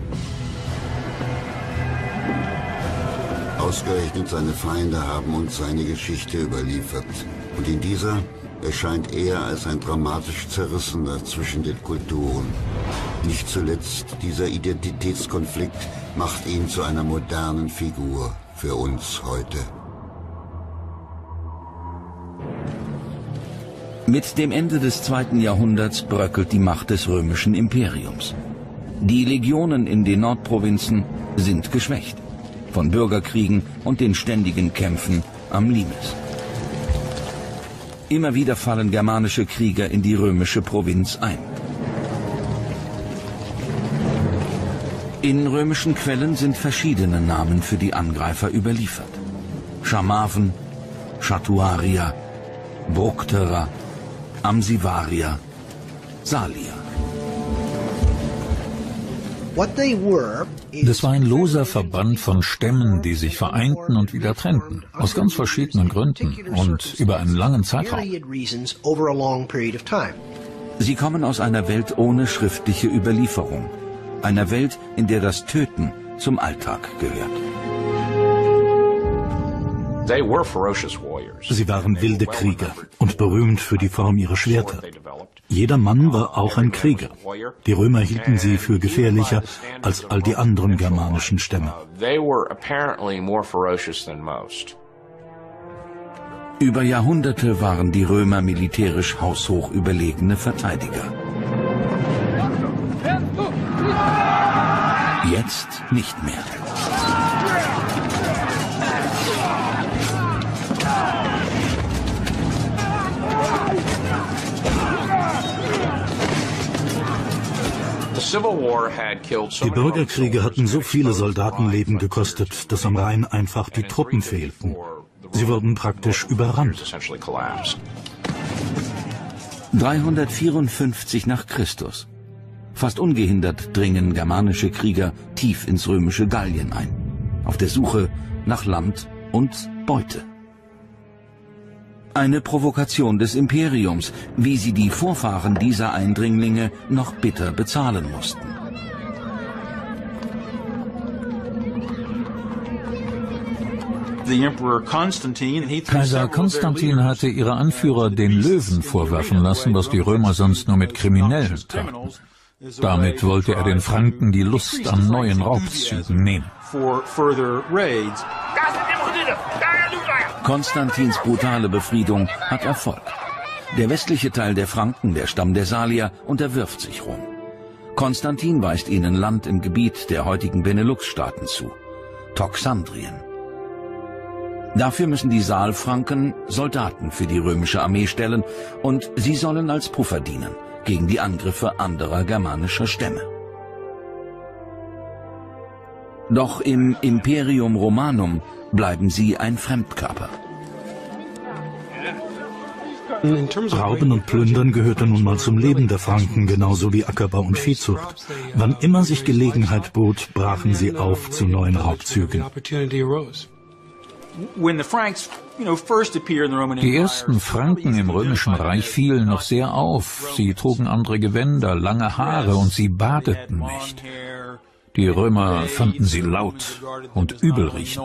Ausgerechnet seine Feinde haben uns seine Geschichte überliefert. Und in dieser erscheint er als ein dramatisch Zerrissener zwischen den Kulturen. Nicht zuletzt dieser Identitätskonflikt macht ihn zu einer modernen Figur für uns heute. Mit dem Ende des 2. Jahrhunderts bröckelt die Macht des römischen Imperiums. Die Legionen in den Nordprovinzen sind geschwächt von Bürgerkriegen und den ständigen Kämpfen am Limes. Immer wieder fallen germanische Krieger in die römische Provinz ein. In römischen Quellen sind verschiedene Namen für die Angreifer überliefert. Chamaven, Chatuarier, Bructerer, Amsivarier, Salier. Das war ein loser Verband von Stämmen, die sich vereinten und wieder trennten, aus ganz verschiedenen Gründen und über einen langen Zeitraum. Sie kommen aus einer Welt ohne schriftliche Überlieferung, einer Welt, in der das Töten zum Alltag gehört. Sie waren wilde Krieger und berühmt für die Form ihrer Schwerter. Jeder Mann war auch ein Krieger. Die Römer hielten sie für gefährlicher als all die anderen germanischen Stämme. Über Jahrhunderte waren die Römer militärisch haushoch überlegene Verteidiger. Jetzt nicht mehr. Die Bürgerkriege hatten so viele Soldatenleben gekostet, dass am Rhein einfach die Truppen fehlten. Sie wurden praktisch überrannt. 354 nach Christus. Fast ungehindert dringen germanische Krieger tief ins römische Gallien ein, auf der Suche nach Land und Beute. Eine Provokation des Imperiums, wie sie die Vorfahren dieser Eindringlinge noch bitter bezahlen mussten. Kaiser Konstantin hatte ihre Anführer den Löwen vorwerfen lassen, was die Römer sonst nur mit Kriminellen taten. Damit wollte er den Franken die Lust an neuen Raubzügen nehmen. Konstantins brutale Befriedung hat Erfolg. Der westliche Teil der Franken, der Stamm der Salier, unterwirft sich Rom. Konstantin weist ihnen Land im Gebiet der heutigen Benelux-Staaten zu, Toxandrien. Dafür müssen die Saalfranken Soldaten für die römische Armee stellen und sie sollen als Puffer dienen gegen die Angriffe anderer germanischer Stämme. Doch im Imperium Romanum bleiben sie ein Fremdkörper. Rauben und Plündern gehörte nun mal zum Leben der Franken, genauso wie Ackerbau und Viehzucht. Wann immer sich Gelegenheit bot, brachen sie auf zu neuen Raubzügen. Die ersten Franken im Römischen Reich fielen noch sehr auf. Sie trugen andere Gewänder, lange Haare und sie badeten nicht. Die Römer fanden sie laut und übelriechend.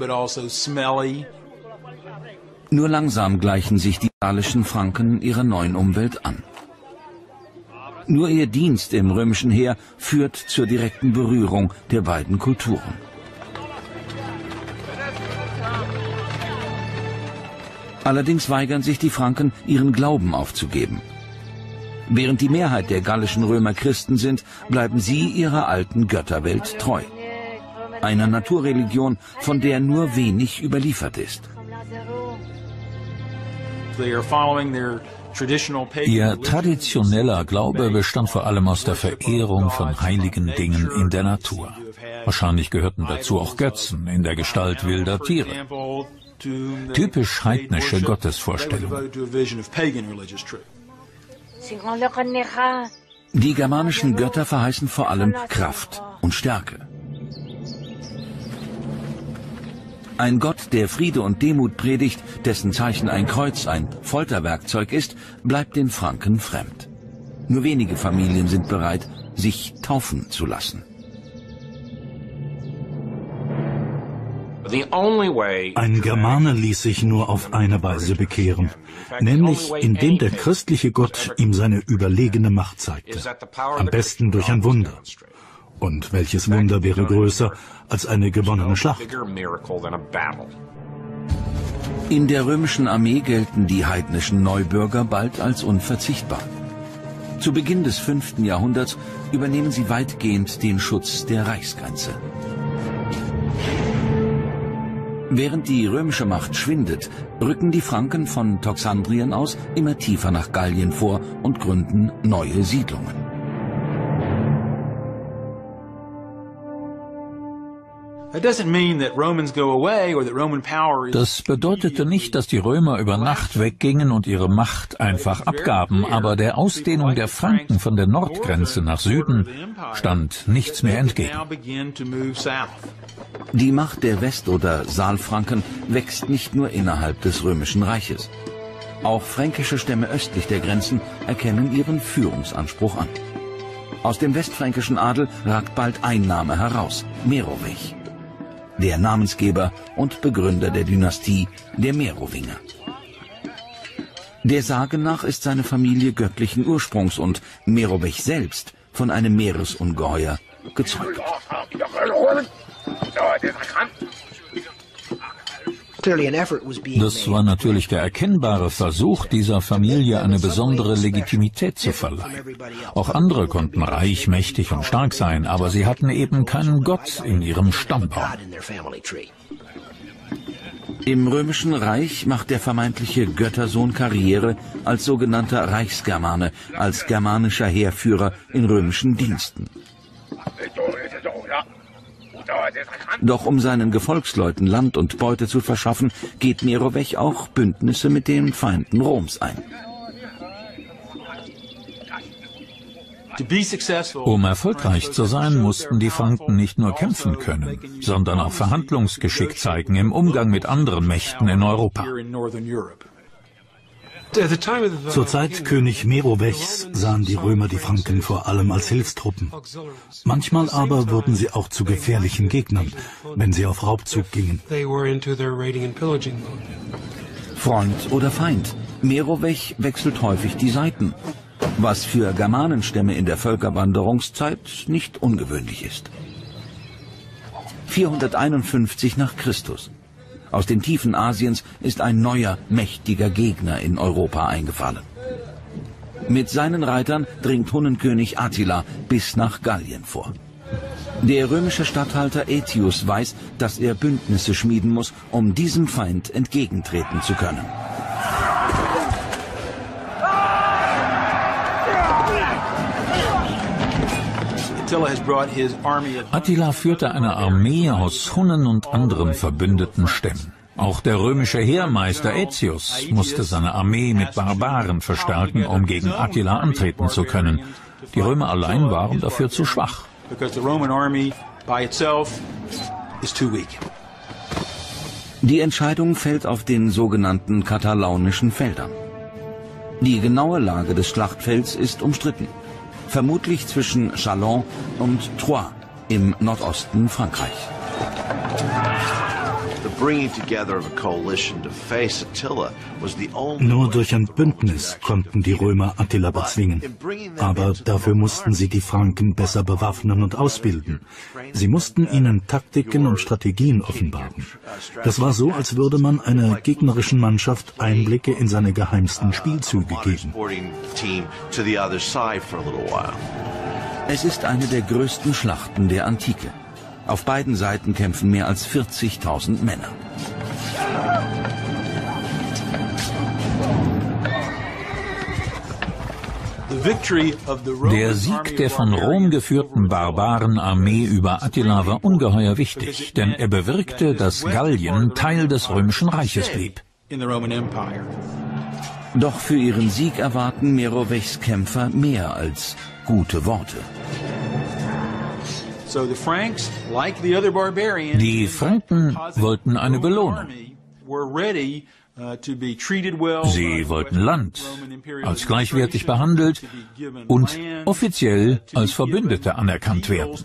Nur langsam gleichen sich die gallischen Franken ihrer neuen Umwelt an. Nur ihr Dienst im römischen Heer führt zur direkten Berührung der beiden Kulturen. Allerdings weigern sich die Franken, ihren Glauben aufzugeben. Während die Mehrheit der gallischen Römer Christen sind, bleiben sie ihrer alten Götterwelt treu. Einer Naturreligion, von der nur wenig überliefert ist. Ihr traditioneller Glaube bestand vor allem aus der Verehrung von heiligen Dingen in der Natur. Wahrscheinlich gehörten dazu auch Götzen in der Gestalt wilder Tiere. Typisch heidnische Gottesvorstellungen. Die germanischen Götter verheißen vor allem Kraft und Stärke. Ein Gott, der Friede und Demut predigt, dessen Zeichen ein Kreuz, ein Folterwerkzeug ist, bleibt den Franken fremd. Nur wenige Familien sind bereit, sich taufen zu lassen. Ein Germane ließ sich nur auf eine Weise bekehren, nämlich indem der christliche Gott ihm seine überlegene Macht zeigte. Am besten durch ein Wunder. Und welches Wunder wäre größer als eine gewonnene Schlacht? In der römischen Armee gelten die heidnischen Neubürger bald als unverzichtbar. Zu Beginn des 5. Jahrhunderts übernehmen sie weitgehend den Schutz der Reichsgrenze. Während die römische Macht schwindet, rücken die Franken von Toxandrien aus immer tiefer nach Gallien vor und gründen neue Siedlungen. Das bedeutete nicht, dass die Römer über Nacht weggingen und ihre Macht einfach abgaben, aber der Ausdehnung der Franken von der Nordgrenze nach Süden stand nichts mehr entgegen. Die Macht der West- oder Saalfranken wächst nicht nur innerhalb des Römischen Reiches. Auch fränkische Stämme östlich der Grenzen erkennen ihren Führungsanspruch an. Aus dem westfränkischen Adel ragt bald ein Name heraus: Merovech. Der Namensgeber und Begründer der Dynastie der Merowinger. Der Sage nach ist seine Familie göttlichen Ursprungs und Merovech selbst von einem Meeresungeheuer gezeugt. Das war natürlich der erkennbare Versuch, dieser Familie eine besondere Legitimität zu verleihen. Auch andere konnten reich, mächtig und stark sein, aber sie hatten eben keinen Gott in ihrem Stammbaum. Im Römischen Reich macht der vermeintliche Göttersohn Karriere als sogenannter Reichsgermane, als germanischer Heerführer in römischen Diensten. Doch um seinen Gefolgsleuten Land und Beute zu verschaffen, geht Merovech auch Bündnisse mit den Feinden Roms ein. Um erfolgreich zu sein, mussten die Franken nicht nur kämpfen können, sondern auch Verhandlungsgeschick zeigen im Umgang mit anderen Mächten in Europa. Zur Zeit König Merovechs sahen die Römer die Franken vor allem als Hilfstruppen. Manchmal aber wurden sie auch zu gefährlichen Gegnern, wenn sie auf Raubzug gingen. Freund oder Feind, Merovech wechselt häufig die Seiten, was für Germanenstämme in der Völkerwanderungszeit nicht ungewöhnlich ist. 451 nach Christus. Aus den Tiefen Asiens ist ein neuer, mächtiger Gegner in Europa eingefallen. Mit seinen Reitern dringt Hunnenkönig Attila bis nach Gallien vor. Der römische Statthalter Aetius weiß, dass er Bündnisse schmieden muss, um diesem Feind entgegentreten zu können. Attila führte eine Armee aus Hunnen und anderen verbündeten Stämmen. Auch der römische Heermeister Aetius musste seine Armee mit Barbaren verstärken, um gegen Attila antreten zu können. Die Römer allein waren dafür zu schwach. Die Entscheidung fällt auf den sogenannten Katalaunischen Feldern. Die genaue Lage des Schlachtfelds ist umstritten. Vermutlich zwischen Châlons und Troyes im Nordosten Frankreichs. Nur durch ein Bündnis konnten die Römer Attila bezwingen. Aber dafür mussten sie die Franken besser bewaffnen und ausbilden. Sie mussten ihnen Taktiken und Strategien offenbaren. Das war so, als würde man einer gegnerischen Mannschaft Einblicke in seine geheimsten Spielzüge geben. Es ist eine der größten Schlachten der Antike. Auf beiden Seiten kämpfen mehr als 40.000 Männer. Der Sieg der von Rom geführten Barbarenarmee über Attila war ungeheuer wichtig, denn er bewirkte, dass Gallien Teil des Römischen Reiches blieb. Doch für ihren Sieg erwarten Merovechts Kämpfer mehr als gute Worte. Die Franken wollten eine Belohnung. Sie wollten Land, als gleichwertig behandelt und offiziell als Verbündete anerkannt werden.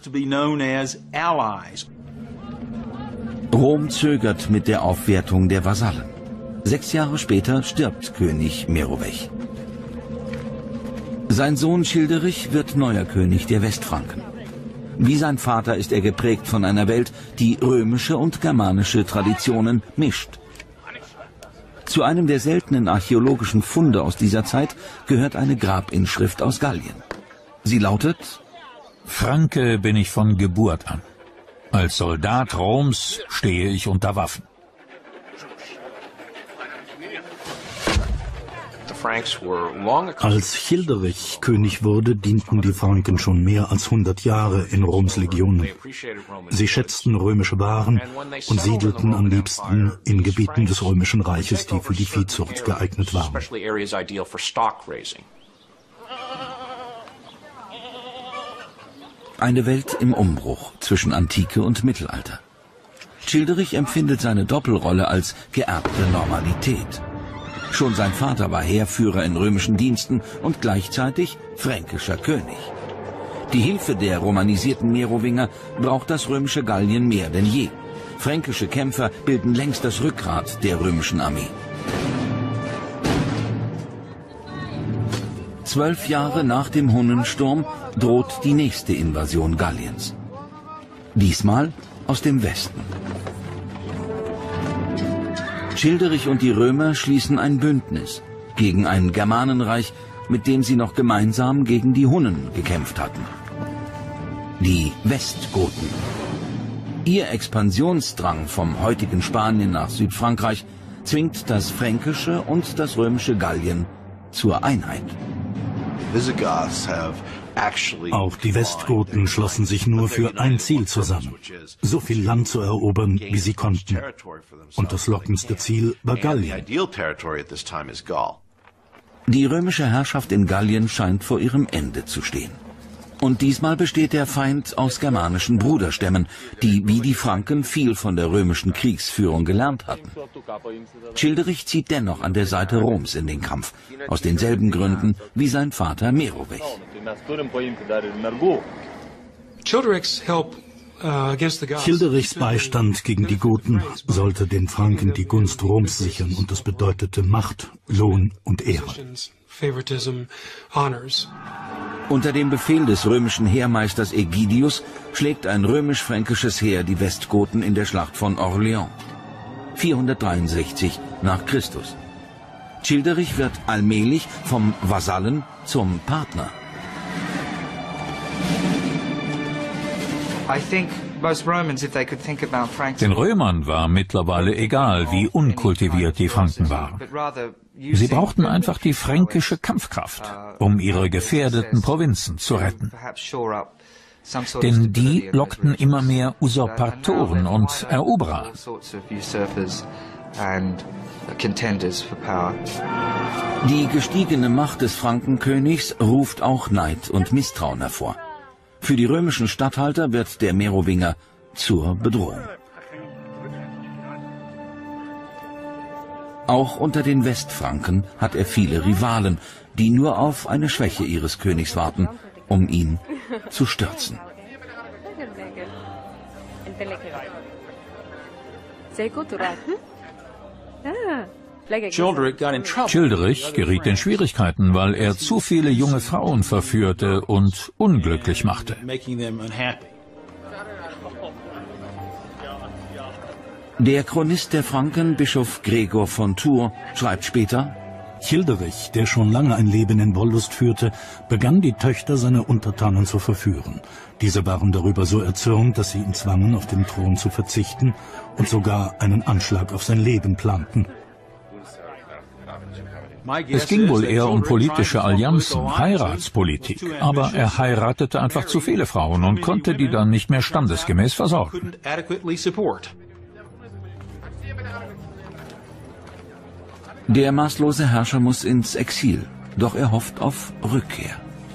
Rom zögert mit der Aufwertung der Vasallen. 6 Jahre später stirbt König Merovech. Sein Sohn Childerich wird neuer König der Westfranken. Wie sein Vater ist er geprägt von einer Welt, die römische und germanische Traditionen mischt. Zu einem der seltenen archäologischen Funde aus dieser Zeit gehört eine Grabinschrift aus Gallien. Sie lautet: Franke bin ich von Geburt an. Als Soldat Roms stehe ich unter Waffen. Als Childerich König wurde, dienten die Franken schon mehr als 100 Jahre in Roms Legionen. Sie schätzten römische Waren und siedelten am liebsten in Gebieten des Römischen Reiches, die für die Viehzucht geeignet waren. Eine Welt im Umbruch zwischen Antike und Mittelalter. Childerich empfindet seine Doppelrolle als geerbte Normalität. Schon sein Vater war Heerführer in römischen Diensten und gleichzeitig fränkischer König. Die Hilfe der romanisierten Merowinger braucht das römische Gallien mehr denn je. Fränkische Kämpfer bilden längst das Rückgrat der römischen Armee. 12 Jahre nach dem Hunnensturm droht die nächste Invasion Galliens. Diesmal aus dem Westen. Childerich und die Römer schließen ein Bündnis gegen ein Germanenreich, mit dem sie noch gemeinsam gegen die Hunnen gekämpft hatten. Die Westgoten. Ihr Expansionsdrang vom heutigen Spanien nach Südfrankreich zwingt das fränkische und das römische Gallien zur Einheit. Auch die Westgoten schlossen sich nur für ein Ziel zusammen: so viel Land zu erobern, wie sie konnten. Und das lockendste Ziel war Gallien. Die römische Herrschaft in Gallien scheint vor ihrem Ende zu stehen. Und diesmal besteht der Feind aus germanischen Bruderstämmen, die wie die Franken viel von der römischen Kriegsführung gelernt hatten. Childerich zieht dennoch an der Seite Roms in den Kampf, aus denselben Gründen wie sein Vater Merovech. Childerichs Beistand gegen die Goten sollte den Franken die Gunst Roms sichern, und das bedeutete Macht, Lohn und Ehre. Unter dem Befehl des römischen Heermeisters Ägidius schlägt ein römisch-fränkisches Heer die Westgoten in der Schlacht von Orléans. 463 nach Christus. Childerich wird allmählich vom Vasallen zum Partner. Den Römern war mittlerweile egal, wie unkultiviert die Franken waren. Sie brauchten einfach die fränkische Kampfkraft, um ihre gefährdeten Provinzen zu retten. Denn die lockten immer mehr Usurpatoren und Eroberer. Die gestiegene Macht des Frankenkönigs ruft auch Neid und Misstrauen hervor. Für die römischen Statthalter wird der Merowinger zur Bedrohung. Auch unter den Westfranken hat er viele Rivalen, die nur auf eine Schwäche ihres Königs warten, um ihn zu stürzen. Childerich geriet in Schwierigkeiten, weil er zu viele junge Frauen verführte und unglücklich machte. Der Chronist der Franken, Bischof Gregor von Tours, schreibt später: Childerich, der schon lange ein Leben in Wollust führte, begann die Töchter seiner Untertanen zu verführen. Diese waren darüber so erzürnt, dass sie ihn zwangen, auf den Thron zu verzichten und sogar einen Anschlag auf sein Leben planten. Es ging wohl eher um politische Allianzen, Heiratspolitik, aber er heiratete einfach zu viele Frauen und konnte die dann nicht mehr standesgemäß versorgen. Der maßlose Herrscher muss ins Exil, doch er hofft auf Rückkehr.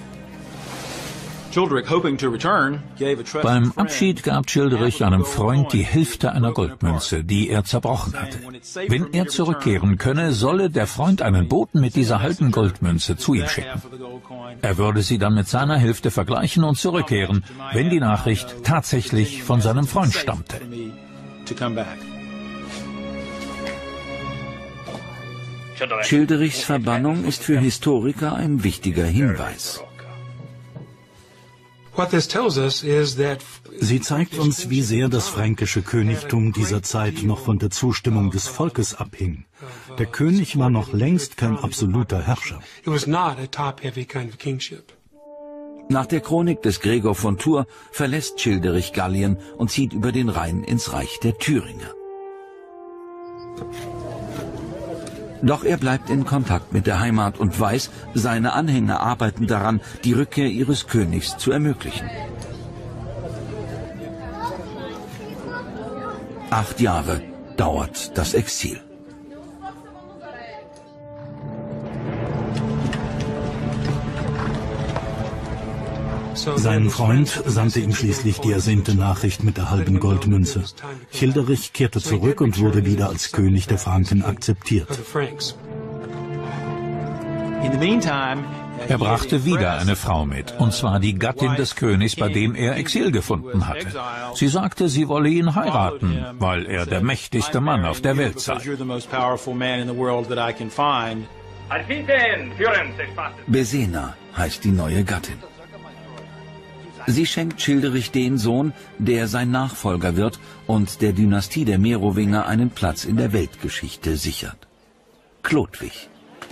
Beim Abschied gab Childerich einem Freund die Hälfte einer Goldmünze, die er zerbrochen hatte. Wenn er zurückkehren könne, solle der Freund einen Boten mit dieser halben Goldmünze zu ihm schicken. Er würde sie dann mit seiner Hälfte vergleichen und zurückkehren, wenn die Nachricht tatsächlich von seinem Freund stammte. Childerichs Verbannung ist für Historiker ein wichtiger Hinweis. Sie zeigt uns, wie sehr das fränkische Königtum dieser Zeit noch von der Zustimmung des Volkes abhing. Der König war noch längst kein absoluter Herrscher. Nach der Chronik des Gregor von Tours verlässt Childerich Gallien und zieht über den Rhein ins Reich der Thüringer. Doch er bleibt in Kontakt mit der Heimat und weiß, seine Anhänger arbeiten daran, die Rückkehr ihres Königs zu ermöglichen. 8 Jahre dauert das Exil. Sein Freund sandte ihm schließlich die ersehnte Nachricht mit der halben Goldmünze. Childerich kehrte zurück und wurde wieder als König der Franken akzeptiert. Er brachte wieder eine Frau mit, und zwar die Gattin des Königs, bei dem er Exil gefunden hatte. Sie sagte, sie wolle ihn heiraten, weil er der mächtigste Mann auf der Welt sei. Besena heißt die neue Gattin. Sie schenkt Childerich den Sohn, der sein Nachfolger wird und der Dynastie der Merowinger einen Platz in der Weltgeschichte sichert. Chlodwig.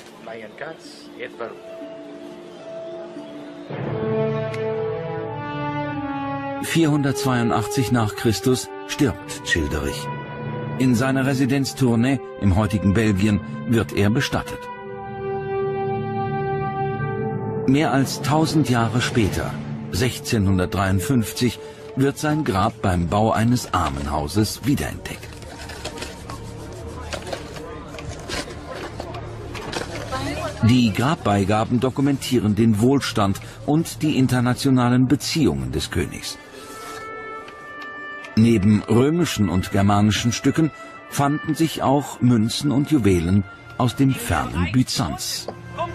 482 nach Christus stirbt Childerich. In seiner Residenz Tournai im heutigen Belgien wird er bestattet. Mehr als 1000 Jahre später, 1653, wird sein Grab beim Bau eines Armenhauses wiederentdeckt. Die Grabbeigaben dokumentieren den Wohlstand und die internationalen Beziehungen des Königs. Neben römischen und germanischen Stücken fanden sich auch Münzen und Juwelen aus dem fernen Byzanz.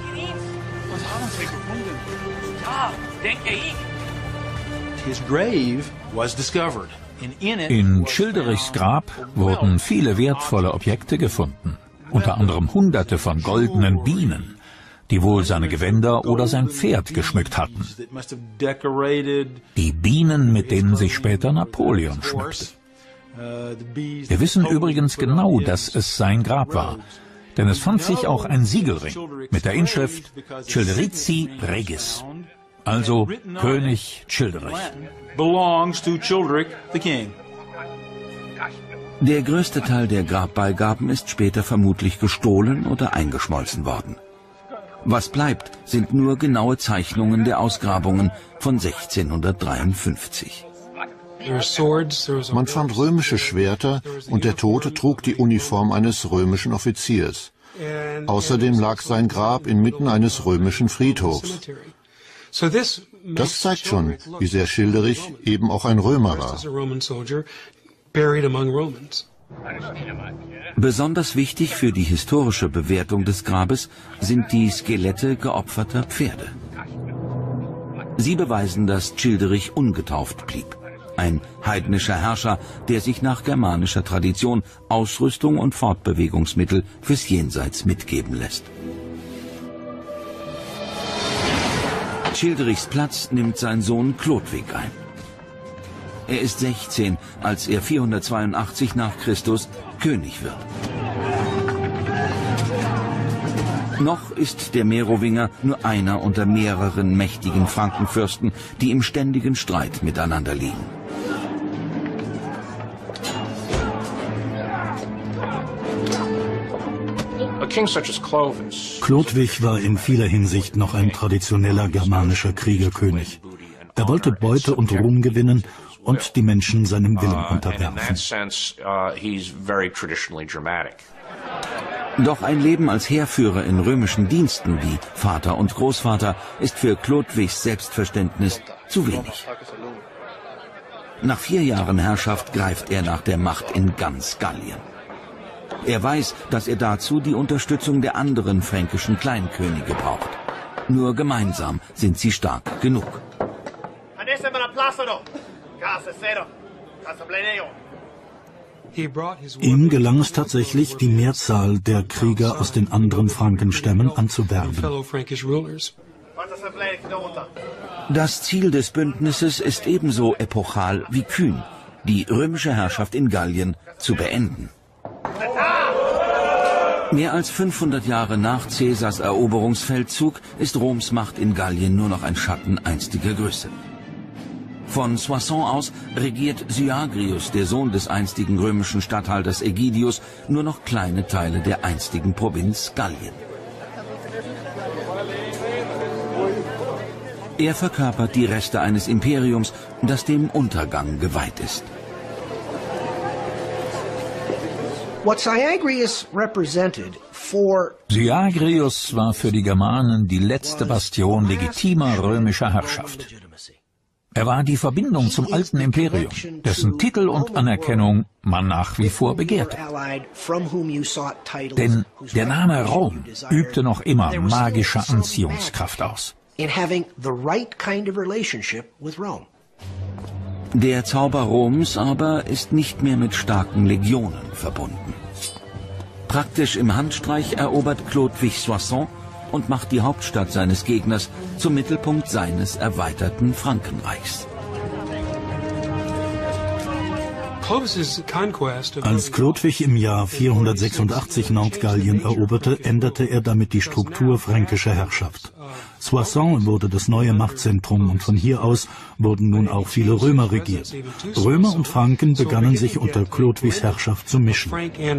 In Childerichs Grab wurden viele wertvolle Objekte gefunden, unter anderem Hunderte von goldenen Bienen, die wohl seine Gewänder oder sein Pferd geschmückt hatten. Die Bienen, mit denen sich später Napoleon schmückte. Wir wissen übrigens genau, dass es sein Grab war, denn es fand sich auch ein Siegelring mit der Inschrift Childerici Regis, also König Childerich. Der größte Teil der Grabbeigaben ist später vermutlich gestohlen oder eingeschmolzen worden. Was bleibt, sind nur genaue Zeichnungen der Ausgrabungen von 1653. Man fand römische Schwerter und der Tote trug die Uniform eines römischen Offiziers. Außerdem lag sein Grab inmitten eines römischen Friedhofs. Das zeigt schon, wie sehr Schilderich eben auch ein Römer war. Besonders wichtig für die historische Bewertung des Grabes sind die Skelette geopferter Pferde. Sie beweisen, dass Childerich ungetauft blieb. Ein heidnischer Herrscher, der sich nach germanischer Tradition Ausrüstung und Fortbewegungsmittel fürs Jenseits mitgeben lässt. Childerichs Platz nimmt sein Sohn Chlodwig ein. Er ist 16, als er 482 nach Christus König wird. Noch ist der Merowinger nur einer unter mehreren mächtigen Frankenfürsten, die im ständigen Streit miteinander liegen. Chlodwig war in vieler Hinsicht noch ein traditioneller germanischer Kriegerkönig. Er wollte Beute und Ruhm gewinnen und die Menschen seinem Willen unterwerfen. Doch ein Leben als Heerführer in römischen Diensten wie Vater und Großvater ist für Chlodwigs Selbstverständnis zu wenig. Nach 4 Jahren Herrschaft greift er nach der Macht in ganz Gallien. Er weiß, dass er dazu die Unterstützung der anderen fränkischen Kleinkönige braucht. Nur gemeinsam sind sie stark genug. Ihm gelang es tatsächlich, die Mehrzahl der Krieger aus den anderen Frankenstämmen anzuwerben. Das Ziel des Bündnisses ist ebenso epochal wie kühn, die römische Herrschaft in Gallien zu beenden. Mehr als 500 Jahre nach Caesars Eroberungsfeldzug ist Roms Macht in Gallien nur noch ein Schatten einstiger Größe. Von Soissons aus regiert Syagrius, der Sohn des einstigen römischen Statthalters Ägidius, nur noch kleine Teile der einstigen Provinz Gallien. Er verkörpert die Reste eines Imperiums, das dem Untergang geweiht ist. Syagrius war für die Germanen die letzte Bastion legitimer römischer Herrschaft. Er war die Verbindung zum alten Imperium, dessen Titel und Anerkennung man nach wie vor begehrte. Denn der Name Rom übte noch immer magische Anziehungskraft aus. Der Zauber Roms aber ist nicht mehr mit starken Legionen verbunden. Praktisch im Handstreich erobert Chlodwig Soissons und macht die Hauptstadt seines Gegners zum Mittelpunkt seines erweiterten Frankenreichs. Als Chlodwig im Jahr 486 Nordgallien eroberte, änderte er damit die Struktur fränkischer Herrschaft. Soissons wurde das neue Machtzentrum und von hier aus wurden nun auch viele Römer regiert. Römer und Franken begannen sich unter Chlodwigs Herrschaft zu mischen.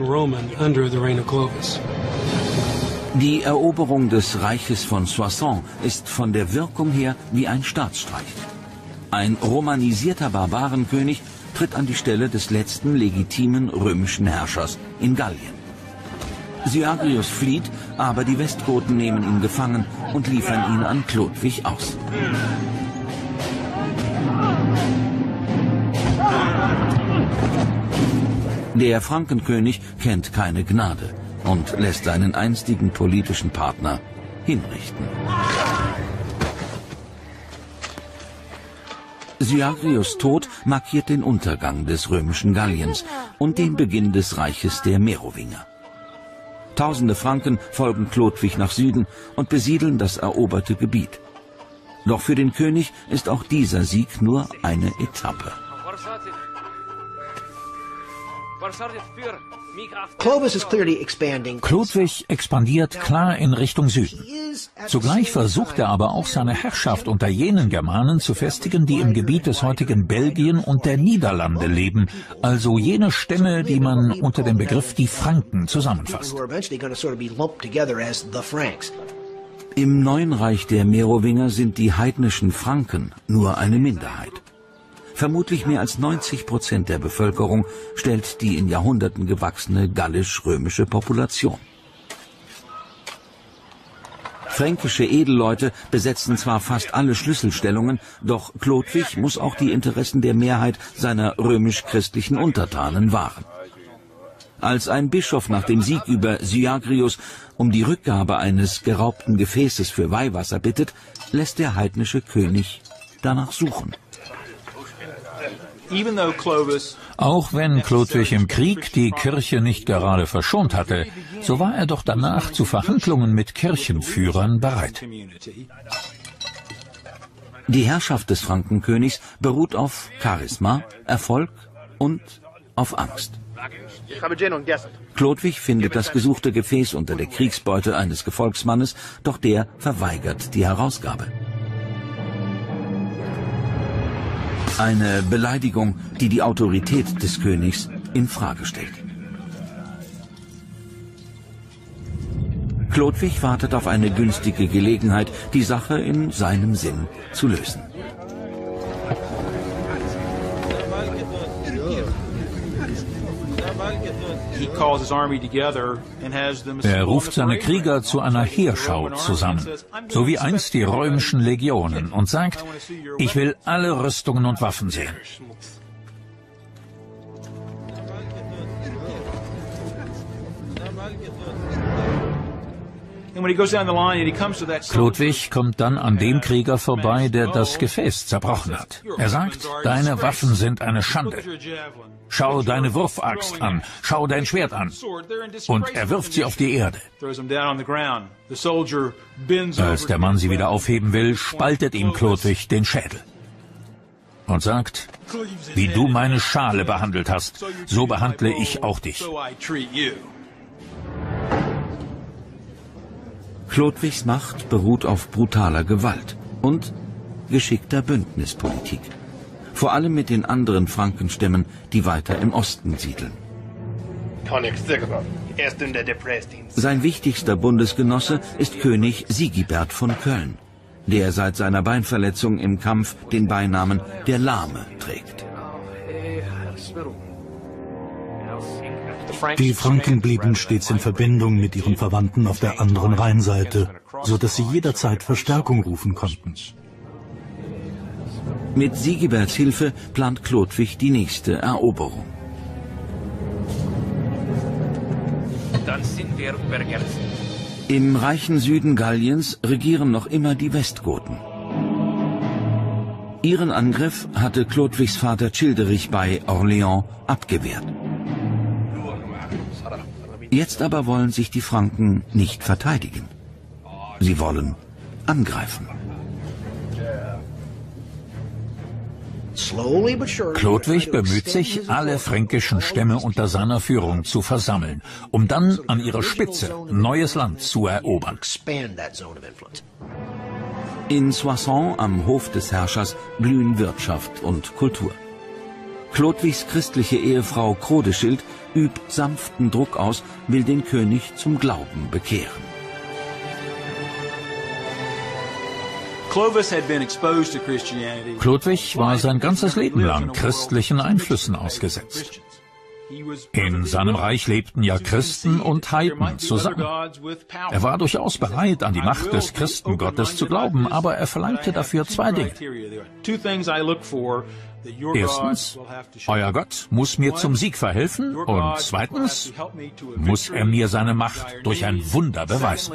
Die Eroberung des Reiches von Soissons ist von der Wirkung her wie ein Staatsstreich. Ein romanisierter Barbarenkönig tritt an die Stelle des letzten legitimen römischen Herrschers in Gallien. Syagrius flieht, aber die Westgoten nehmen ihn gefangen und liefern ihn an Chlodwig aus. Der Frankenkönig kennt keine Gnade und lässt seinen einstigen politischen Partner hinrichten. Syagrius' Tod markiert den Untergang des römischen Galliens und den Beginn des Reiches der Merowinger. Tausende Franken folgen Chlodwig nach Süden und besiedeln das eroberte Gebiet. Doch für den König ist auch dieser Sieg nur eine Etappe. Chlodwig expandiert klar in Richtung Süden. Zugleich versucht er aber auch seine Herrschaft unter jenen Germanen zu festigen, die im Gebiet des heutigen Belgien und der Niederlande leben, also jene Stämme, die man unter dem Begriff die Franken zusammenfasst. Im neuen Reich der Merowinger sind die heidnischen Franken nur eine Minderheit. Vermutlich mehr als 90% der Bevölkerung stellt die in Jahrhunderten gewachsene gallisch-römische Population. Fränkische Edelleute besetzen zwar fast alle Schlüsselstellungen, doch Chlodwig muss auch die Interessen der Mehrheit seiner römisch-christlichen Untertanen wahren. Als ein Bischof nach dem Sieg über Syagrius um die Rückgabe eines geraubten Gefäßes für Weihwasser bittet, lässt der heidnische König danach suchen. Auch wenn Chlodwig im Krieg die Kirche nicht gerade verschont hatte, so war er doch danach zu Verhandlungen mit Kirchenführern bereit. Die Herrschaft des Frankenkönigs beruht auf Charisma, Erfolg und auf Angst. Chlodwig findet das gesuchte Gefäß unter der Kriegsbeute eines Gefolgsmannes, doch der verweigert die Herausgabe. Eine Beleidigung, die die Autorität des Königs in Frage stellt. Chlodwig wartet auf eine günstige Gelegenheit, die Sache in seinem Sinn zu lösen. Er ruft seine Krieger zu einer Heerschau zusammen, so wie einst die römischen Legionen, und sagt: Ich will alle Rüstungen und Waffen sehen. Chlodwig kommt dann an dem Krieger vorbei, der das Gefäß zerbrochen hat. Er sagt: Deine Waffen sind eine Schande. Schau deine Wurfaxt an, schau dein Schwert an. Und er wirft sie auf die Erde. Als der Mann sie wieder aufheben will, spaltet ihm Chlodwig den Schädel und sagt: Wie du meine Schale behandelt hast, so behandle ich auch dich. Chlodwigs Macht beruht auf brutaler Gewalt und geschickter Bündnispolitik. Vor allem mit den anderen Frankenstämmen, die weiter im Osten siedeln. Sein wichtigster Bundesgenosse ist König Sigibert von Köln, der seit seiner Beinverletzung im Kampf den Beinamen der Lahme trägt. Die Franken blieben stets in Verbindung mit ihren Verwandten auf der anderen Rheinseite, so dass sie jederzeit Verstärkung rufen konnten. Mit Sigiberts Hilfe plant Chlodwig die nächste Eroberung. Dann sind wir vergessen. Im reichen Süden Galliens regieren noch immer die Westgoten. Ihren Angriff hatte Chlodwigs Vater Childerich bei Orléans abgewehrt. Jetzt aber wollen sich die Franken nicht verteidigen. Sie wollen angreifen. Chlodwig bemüht sich, alle fränkischen Stämme unter seiner Führung zu versammeln, um dann an ihrer Spitze neues Land zu erobern. In Soissons am Hof des Herrschers blühen Wirtschaft und Kultur. Chlodwigs christliche Ehefrau Crodeschild übt sanften Druck aus, will den König zum Glauben bekehren. Chlodwig war sein ganzes Leben lang christlichen Einflüssen ausgesetzt. In seinem Reich lebten ja Christen und Heiden zusammen. Er war durchaus bereit, an die Macht des Christengottes zu glauben, aber er verlangte dafür zwei Dinge. Erstens, euer Gott muss mir zum Sieg verhelfen, und zweitens muss er mir seine Macht durch ein Wunder beweisen.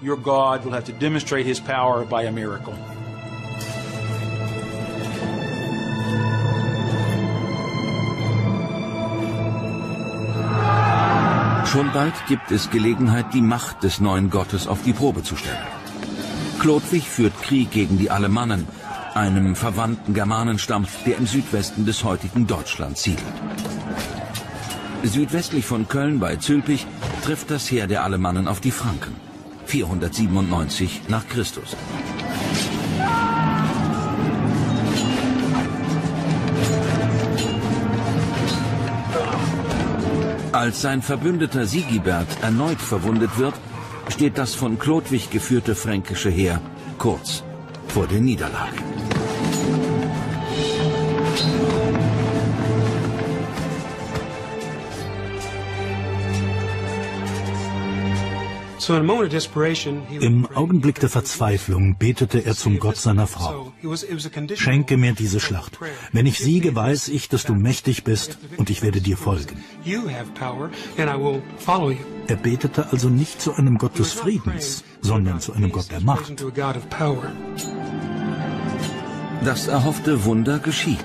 Schon bald gibt es Gelegenheit, die Macht des neuen Gottes auf die Probe zu stellen. Chlodwig führt Krieg gegen die Alemannen, einem verwandten Germanenstamm, der im Südwesten des heutigen Deutschlands siedelt. Südwestlich von Köln bei Zülpich trifft das Heer der Alemannen auf die Franken. 497 nach Christus. Als sein Verbündeter Sigibert erneut verwundet wird, steht das von Chlodwig geführte fränkische Heer kurz vor der Niederlage. Im Augenblick der Verzweiflung betete er zum Gott seiner Frau: Schenke mir diese Schlacht. Wenn ich siege, weiß ich, dass du mächtig bist, und ich werde dir folgen. Er betete also nicht zu einem Gott des Friedens, sondern zu einem Gott der Macht. Das erhoffte Wunder geschieht.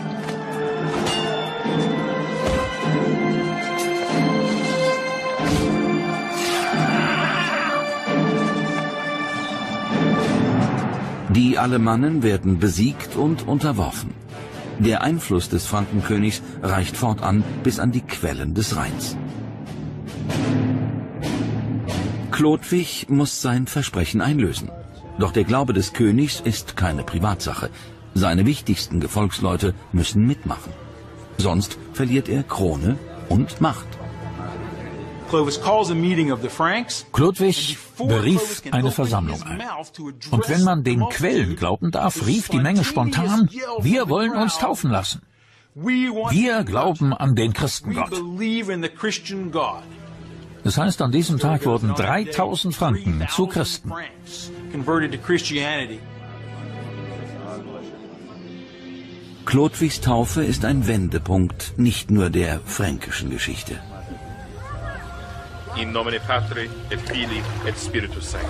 Die Alemannen werden besiegt und unterworfen. Der Einfluss des Frankenkönigs reicht fortan bis an die Quellen des Rheins. Chlodwig muss sein Versprechen einlösen. Doch der Glaube des Königs ist keine Privatsache. Seine wichtigsten Gefolgsleute müssen mitmachen. Sonst verliert er Krone und Macht. Chlodwig berief eine Versammlung ein. Und wenn man den Quellen glauben darf, rief die Menge spontan: Wir wollen uns taufen lassen. Wir glauben an den Christengott. Das heißt, an diesem Tag wurden 3000 Franken zu Christen. Chlodwigs Taufe ist ein Wendepunkt nicht nur der fränkischen Geschichte. In nomine Patri et Filii et Spiritus Sancti.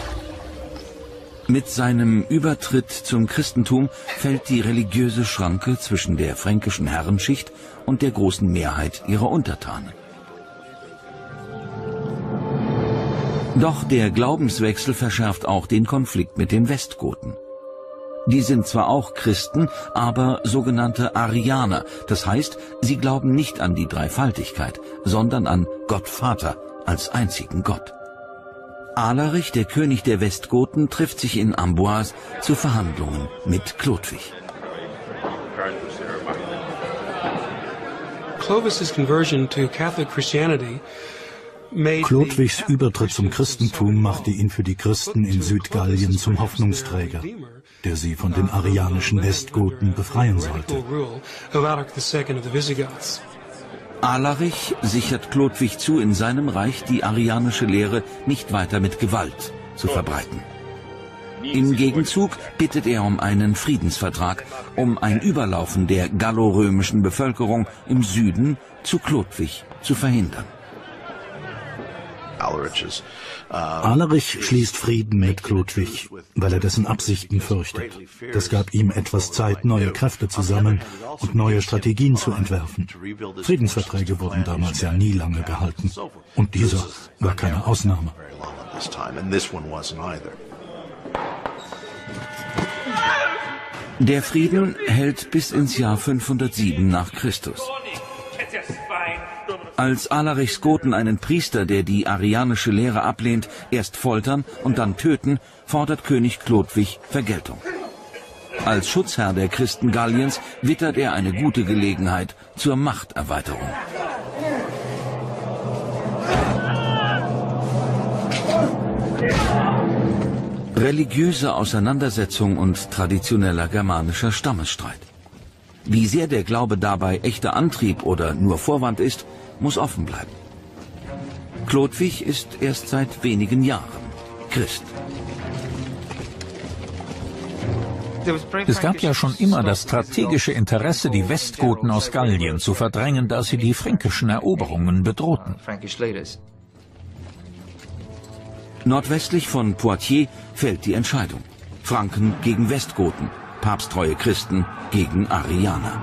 Mit seinem Übertritt zum Christentum fällt die religiöse Schranke zwischen der fränkischen Herrenschicht und der großen Mehrheit ihrer Untertanen. Doch der Glaubenswechsel verschärft auch den Konflikt mit den Westgoten. Die sind zwar auch Christen, aber sogenannte Arianer. Das heißt, sie glauben nicht an die Dreifaltigkeit, sondern an Gott Vater als einzigen Gott. Alarich, der König der Westgoten, trifft sich in Amboise zu Verhandlungen mit Chlodwig. Chlodwigs Übertritt zum Christentum machte ihn für die Christen in Südgallien zum Hoffnungsträger, der sie von den arianischen Westgoten befreien sollte. Alarich sichert Chlodwig zu, in seinem Reich die arianische Lehre nicht weiter mit Gewalt zu verbreiten. Im Gegenzug bittet er um einen Friedensvertrag, um ein Überlaufen der gallorömischen Bevölkerung im Süden zu Chlodwig zu verhindern. Alarich schließt Frieden mit Chlodwig, weil er dessen Absichten fürchtet. Das gab ihm etwas Zeit, neue Kräfte zu sammeln und neue Strategien zu entwerfen. Friedensverträge wurden damals ja nie lange gehalten. Und dieser war keine Ausnahme. Der Frieden hält bis ins Jahr 507 nach Christus. Als Alarichs Goten einen Priester, der die arianische Lehre ablehnt, erst foltern und dann töten, fordert König Chlodwig Vergeltung. Als Schutzherr der Christen Galliens wittert er eine gute Gelegenheit zur Machterweiterung. Religiöse Auseinandersetzung und traditioneller germanischer Stammesstreit. Wie sehr der Glaube dabei echter Antrieb oder nur Vorwand ist, muss offen bleiben. Chlodwig ist erst seit wenigen Jahren Christ. Es gab ja schon immer das strategische Interesse, die Westgoten aus Gallien zu verdrängen, da sie die fränkischen Eroberungen bedrohten. Nordwestlich von Poitiers fällt die Entscheidung. Franken gegen Westgoten, papsttreue Christen gegen Arianer.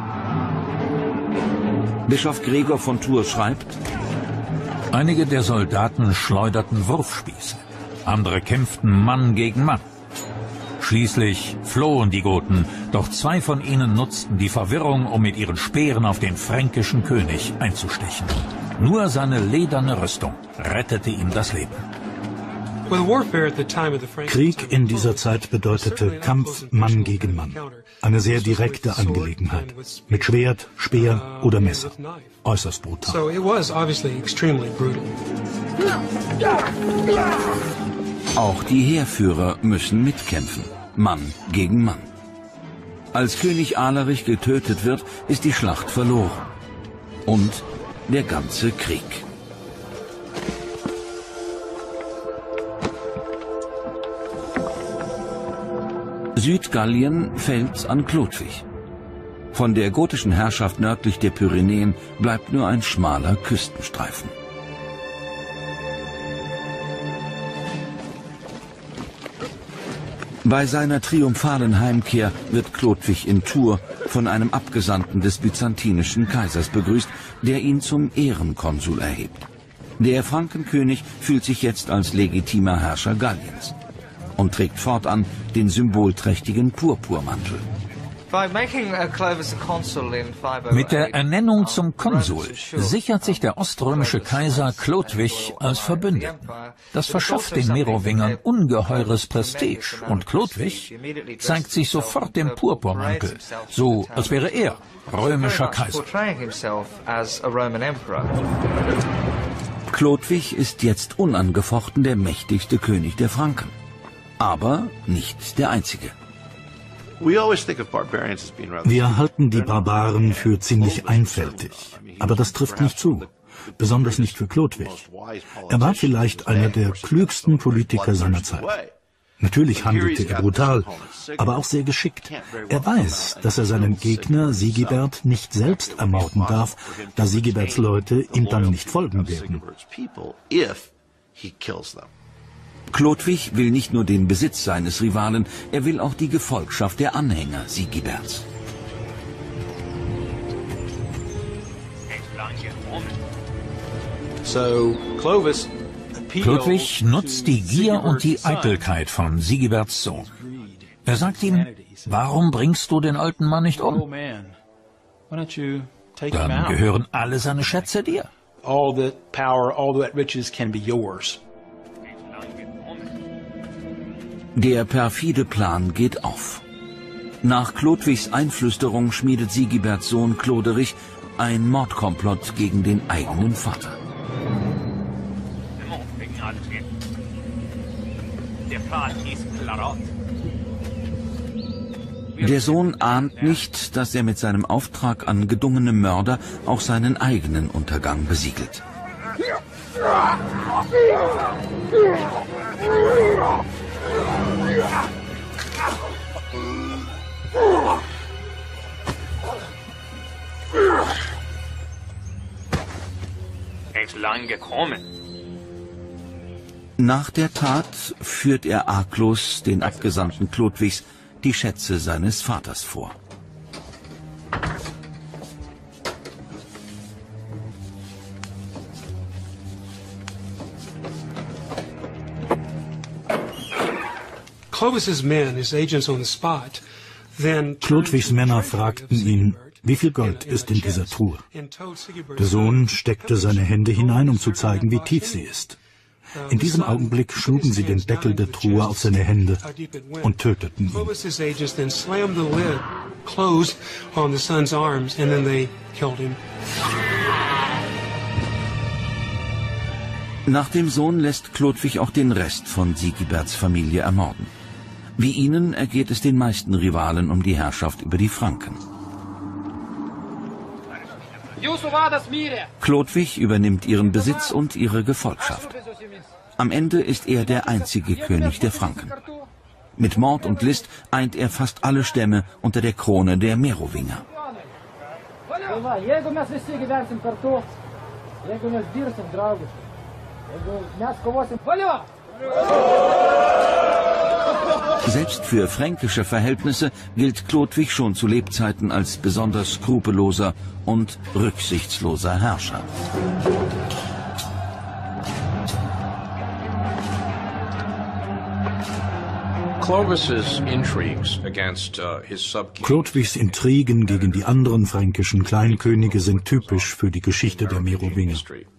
Bischof Gregor von Tours schreibt: Einige der Soldaten schleuderten Wurfspieße, andere kämpften Mann gegen Mann. Schließlich flohen die Goten, doch 2 von ihnen nutzten die Verwirrung, um mit ihren Speeren auf den fränkischen König einzustechen. Nur seine lederne Rüstung rettete ihm das Leben. Krieg in dieser Zeit bedeutete Kampf Mann gegen Mann. Eine sehr direkte Angelegenheit. Mit Schwert, Speer oder Messer. Äußerst brutal. Auch die Heerführer müssen mitkämpfen. Mann gegen Mann. Als König Alarich getötet wird, ist die Schlacht verloren. Und der ganze Krieg. Südgallien fällt an Chlodwig. Von der gotischen Herrschaft nördlich der Pyrenäen bleibt nur ein schmaler Küstenstreifen. Bei seiner triumphalen Heimkehr wird Chlodwig in Tours von einem Abgesandten des byzantinischen Kaisers begrüßt, der ihn zum Ehrenkonsul erhebt. Der Frankenkönig fühlt sich jetzt als legitimer Herrscher Galliens und trägt fortan den symbolträchtigen Purpurmantel. Mit der Ernennung zum Konsul sichert sich der oströmische Kaiser Chlodwig als Verbündeten. Das verschafft den Merowingern ungeheures Prestige und Chlodwig zeigt sich sofort dem Purpurmantel, so als wäre er römischer Kaiser. Chlodwig ist jetzt unangefochten der mächtigste König der Franken, aber nicht der einzige. Wir halten die Barbaren für ziemlich einfältig, aber das trifft nicht zu, besonders nicht für Chlodwig. Er war vielleicht einer der klügsten Politiker seiner Zeit. Natürlich handelte er brutal, aber auch sehr geschickt. Er weiß, dass er seinen Gegner Sigibert nicht selbst ermorden darf, da Sigiberts Leute ihm dann nicht folgen werden. Chlodwig will nicht nur den Besitz seines Rivalen, er will auch die Gefolgschaft der Anhänger Sigiberts. Chlodwig nutzt die Gier und die Eitelkeit von Sigiberts Sohn. Er sagt ihm, warum bringst du den alten Mann nicht um? Dann gehören alle seine Schätze dir. Der perfide Plan geht auf. Nach Chlodwigs Einflüsterung schmiedet Sigiberts Sohn Cloderich ein Mordkomplott gegen den eigenen Vater. Der Sohn ahnt nicht, dass er mit seinem Auftrag an gedungene Mörder auch seinen eigenen Untergang besiegelt. Nach der Tat führt er arglos den Abgesandten Chlodwigs die Schätze seines Vaters vor. Chlodwigs Männer fragten ihn, wie viel Gold ist in dieser Truhe? Der Sohn steckte seine Hände hinein, um zu zeigen, wie tief sie ist. In diesem Augenblick schlugen sie den Deckel der Truhe auf seine Hände und töteten ihn. Nach dem Sohn lässt Chlodwig auch den Rest von Sigiberts Familie ermorden. Wie ihnen ergeht es den meisten Rivalen um die Herrschaft über die Franken. Chlodwig übernimmt ihren Besitz und ihre Gefolgschaft. Am Ende ist er der einzige König der Franken. Mit Mord und List eint er fast alle Stämme unter der Krone der Merowinger. Selbst für fränkische Verhältnisse gilt Chlodwig schon zu Lebzeiten als besonders skrupelloser und rücksichtsloser Herrscher. Chlodwigs Intrigen gegen die anderen fränkischen Kleinkönige sind typisch für die Geschichte der Merowinger.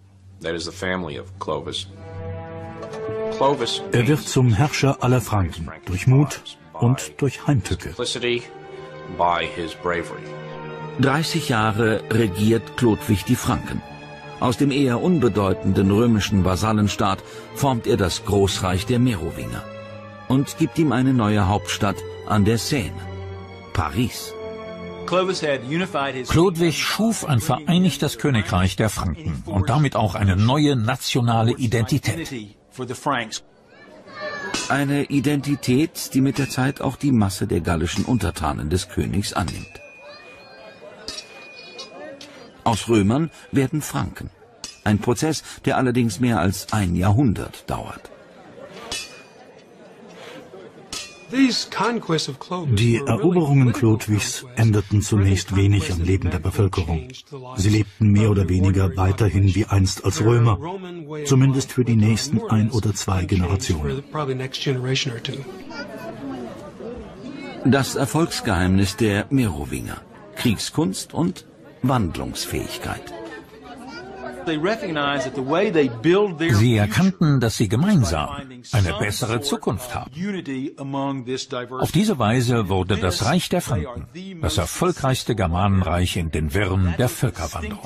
Er wird zum Herrscher aller Franken, durch Mut und durch Heimtücke. 30 Jahre regiert Chlodwig die Franken. Aus dem eher unbedeutenden römischen Vasallenstaat formt er das Großreich der Merowinger und gibt ihm eine neue Hauptstadt an der Seine, Paris. Chlodwig schuf ein vereinigtes Königreich der Franken und damit auch eine neue nationale Identität. For the Franks. Eine Identität, die mit der Zeit auch die Masse der gallischen Untertanen des Königs annimmt. Aus Römern werden Franken. Ein Prozess, der allerdings mehr als ein Jahrhundert dauert. Die Eroberungen Chlodwigs änderten zunächst wenig am Leben der Bevölkerung. Sie lebten mehr oder weniger weiterhin wie einst als Römer, zumindest für die nächsten 1 oder 2 Generationen. Das Erfolgsgeheimnis der Merowinger: Kriegskunst und Wandlungsfähigkeit. Sie erkannten, dass sie gemeinsam eine bessere Zukunft haben. Auf diese Weise wurde das Reich der Franken das erfolgreichste Germanenreich in den Wirren der Völkerwanderung.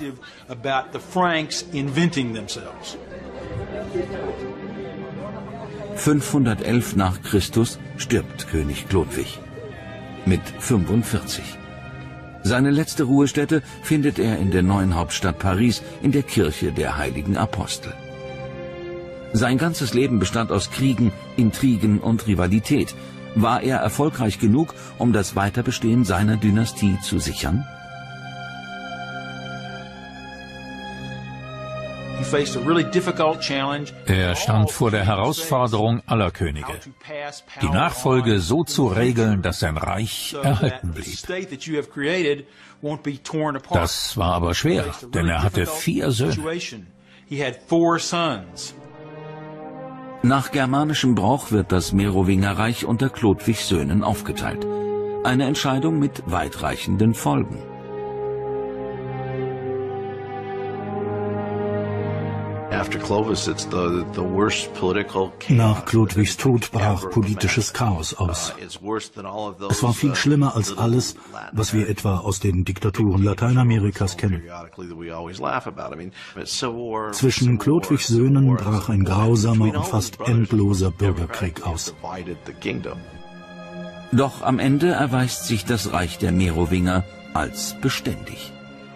511 nach Christus stirbt König Chlodwig mit 45. Seine letzte Ruhestätte findet er in der neuen Hauptstadt Paris in der Kirche der Heiligen Apostel. Sein ganzes Leben bestand aus Kriegen, Intrigen und Rivalität. War er erfolgreich genug, um das Weiterbestehen seiner Dynastie zu sichern? Er stand vor der Herausforderung aller Könige, die Nachfolge so zu regeln, dass sein Reich erhalten blieb. Das war aber schwer, denn er hatte 4 Söhne. Nach germanischem Brauch wird das Merowingerreich unter Chlodwigs Söhnen aufgeteilt. Eine Entscheidung mit weitreichenden Folgen. Nach Chlodwigs Tod brach politisches Chaos aus. Es war viel schlimmer als alles, was wir etwa aus den Diktaturen Lateinamerikas kennen. Zwischen Chlodwigs Söhnen brach ein grausamer und fast endloser Bürgerkrieg aus. Doch am Ende erweist sich das Reich der Merowinger als beständig.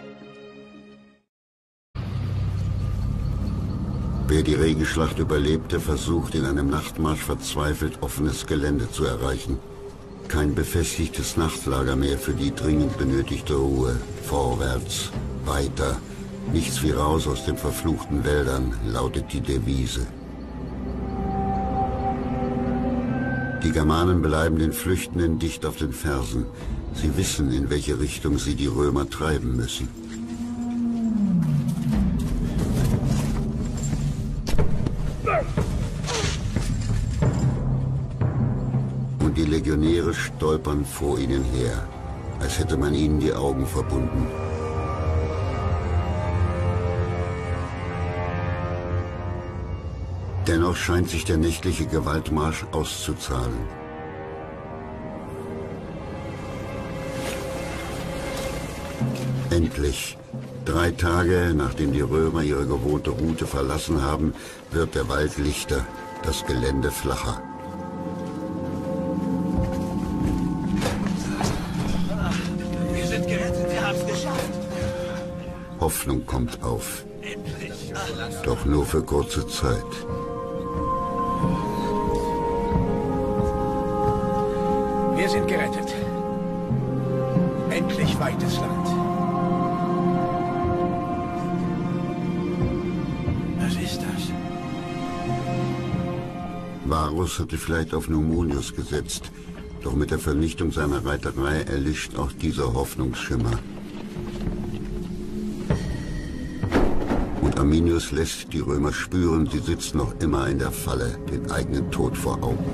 Wer die Regenschlacht überlebte, versucht in einem Nachtmarsch verzweifelt offenes Gelände zu erreichen. Kein befestigtes Nachtlager mehr für die dringend benötigte Ruhe. Vorwärts, weiter, nichts wie raus aus den verfluchten Wäldern, lautet die Devise. Die Germanen bleiben den Flüchtenden dicht auf den Fersen. Sie wissen, in welche Richtung sie die Römer treiben müssen. Und die Legionäre stolpern vor ihnen her, als hätte man ihnen die Augen verbunden. Dennoch scheint sich der nächtliche Gewaltmarsch auszuzahlen. Endlich, 3 Tage nachdem die Römer ihre gewohnte Route verlassen haben, wird der Wald lichter, das Gelände flacher. Wir sind gerettet, wir haben es geschafft. Hoffnung kommt auf. Doch nur für kurze Zeit. Wir sind gerettet. Endlich weites Land. Was ist das? Varus hatte vielleicht auf Numonius gesetzt, doch mit der Vernichtung seiner Reiterei erlischt auch dieser Hoffnungsschimmer. Und Arminius lässt die Römer spüren, sie sitzen noch immer in der Falle, den eigenen Tod vor Augen.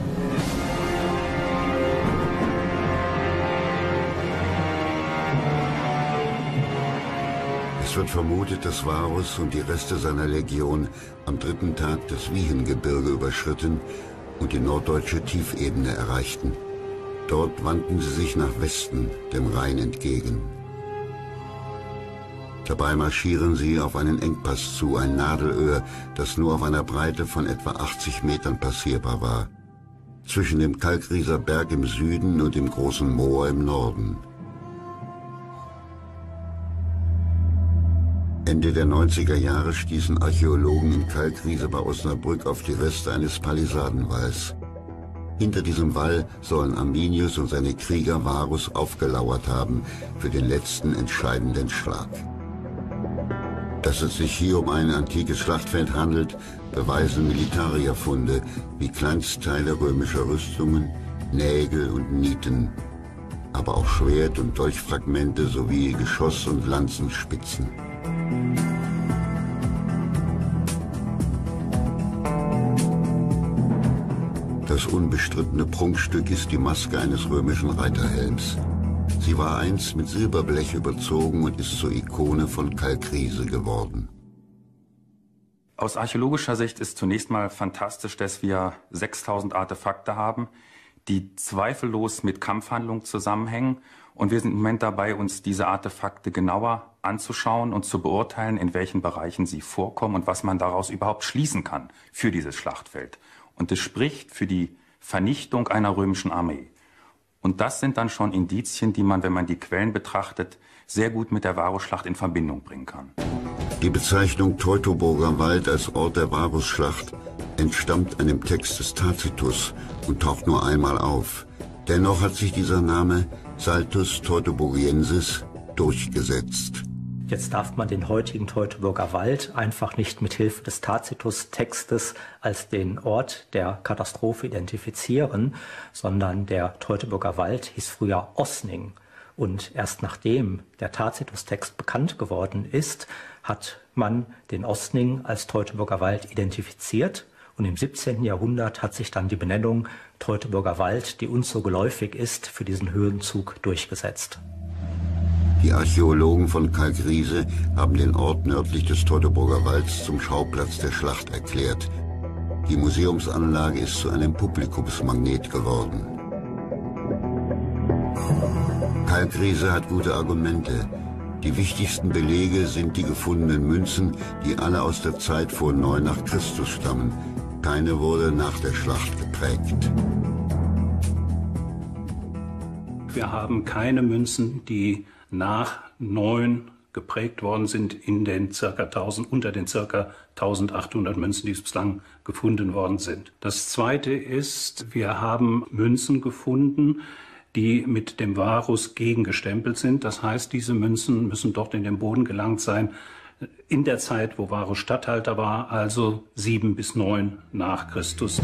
Es wird vermutet, dass Varus und die Reste seiner Legion am 3. Tag das Wiehengebirge überschritten und die norddeutsche Tiefebene erreichten. Dort wandten sie sich nach Westen, dem Rhein entgegen. Dabei marschieren sie auf einen Engpass zu, ein Nadelöhr, das nur auf einer Breite von etwa 80 Metern passierbar war. Zwischen dem Kalkrieser Berg im Süden und dem großen Moor im Norden. Ende der 90er Jahre stießen Archäologen in Kalkriese bei Osnabrück auf die Reste eines Palisadenwalls. Hinter diesem Wall sollen Arminius und seine Krieger Varus aufgelauert haben für den letzten entscheidenden Schlag. Dass es sich hier um ein antikes Schlachtfeld handelt, beweisen Militarierfunde wie Kleinstteile römischer Rüstungen, Nägel und Nieten, aber auch Schwert- und Dolchfragmente sowie Geschoss- und Lanzenspitzen. Das unbestrittene Prunkstück ist die Maske eines römischen Reiterhelms. Sie war einst mit Silberblech überzogen und ist zur Ikone von Kalkriese geworden. Aus archäologischer Sicht ist zunächst mal fantastisch, dass wir 6000 Artefakte haben, die zweifellos mit Kampfhandlungen zusammenhängen. Und wir sind im Moment dabei, uns diese Artefakte genauer anzuschauen und zu beurteilen, in welchen Bereichen sie vorkommen und was man daraus überhaupt schließen kann für dieses Schlachtfeld. Und es spricht für die Vernichtung einer römischen Armee. Und das sind dann schon Indizien, die man, wenn man die Quellen betrachtet, sehr gut mit der Varusschlacht in Verbindung bringen kann. Die Bezeichnung Teutoburger Wald als Ort der Varusschlacht entstammt einem Text des Tacitus und taucht nur einmal auf. Dennoch hat sich dieser Name Saltus Teutoburgiensis durchgesetzt. Jetzt darf man den heutigen Teutoburger Wald einfach nicht mit Hilfe des Tacitus-Textes als den Ort der Katastrophe identifizieren, sondern der Teutoburger Wald hieß früher Osning. Und erst nachdem der Tacitus-Text bekannt geworden ist, hat man den Osning als Teutoburger Wald identifiziert. Und im 17. Jahrhundert hat sich dann die Benennung Teutoburger Wald, die uns so geläufig ist, für diesen Höhenzug durchgesetzt. Die Archäologen von Kalkriese haben den Ort nördlich des Teutoburger Walds zum Schauplatz der Schlacht erklärt. Die Museumsanlage ist zu einem Publikumsmagnet geworden. Kalkriese hat gute Argumente. Die wichtigsten Belege sind die gefundenen Münzen, die alle aus der Zeit vor 9 nach Christus stammen. Keine wurde nach der Schlacht geprägt. Wir haben keine Münzen, die nach 9 geprägt worden sind in den unter den ca. 1800 Münzen, die bislang gefunden worden sind. Das Zweite ist, wir haben Münzen gefunden, die mit dem Varus gegengestempelt sind. Das heißt, diese Münzen müssen dort in den Boden gelangt sein, in der Zeit, wo Varus Statthalter war, also 7 bis 9 nach Christus.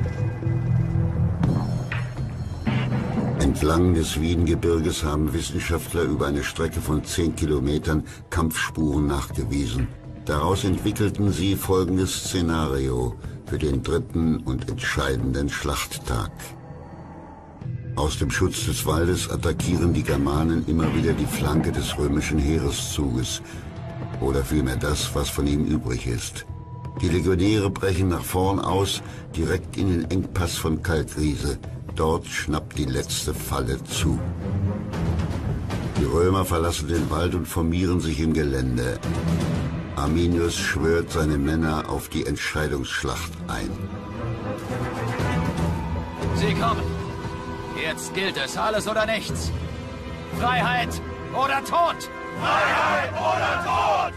Entlang des Wiedengebirges haben Wissenschaftler über eine Strecke von 10 Kilometern Kampfspuren nachgewiesen. Daraus entwickelten sie folgendes Szenario für den dritten und entscheidenden Schlachttag. Aus dem Schutz des Waldes attackieren die Germanen immer wieder die Flanke des römischen Heereszuges, oder vielmehr das, was von ihm übrig ist. Die Legionäre brechen nach vorn aus, direkt in den Engpass von Kalkriese. Dort schnappt die letzte Falle zu. Die Römer verlassen den Wald und formieren sich im Gelände. Arminius schwört seine Männer auf die Entscheidungsschlacht ein. Sie kommen. Jetzt gilt es, alles oder nichts. Freiheit oder Tod! Freiheit oder Tod!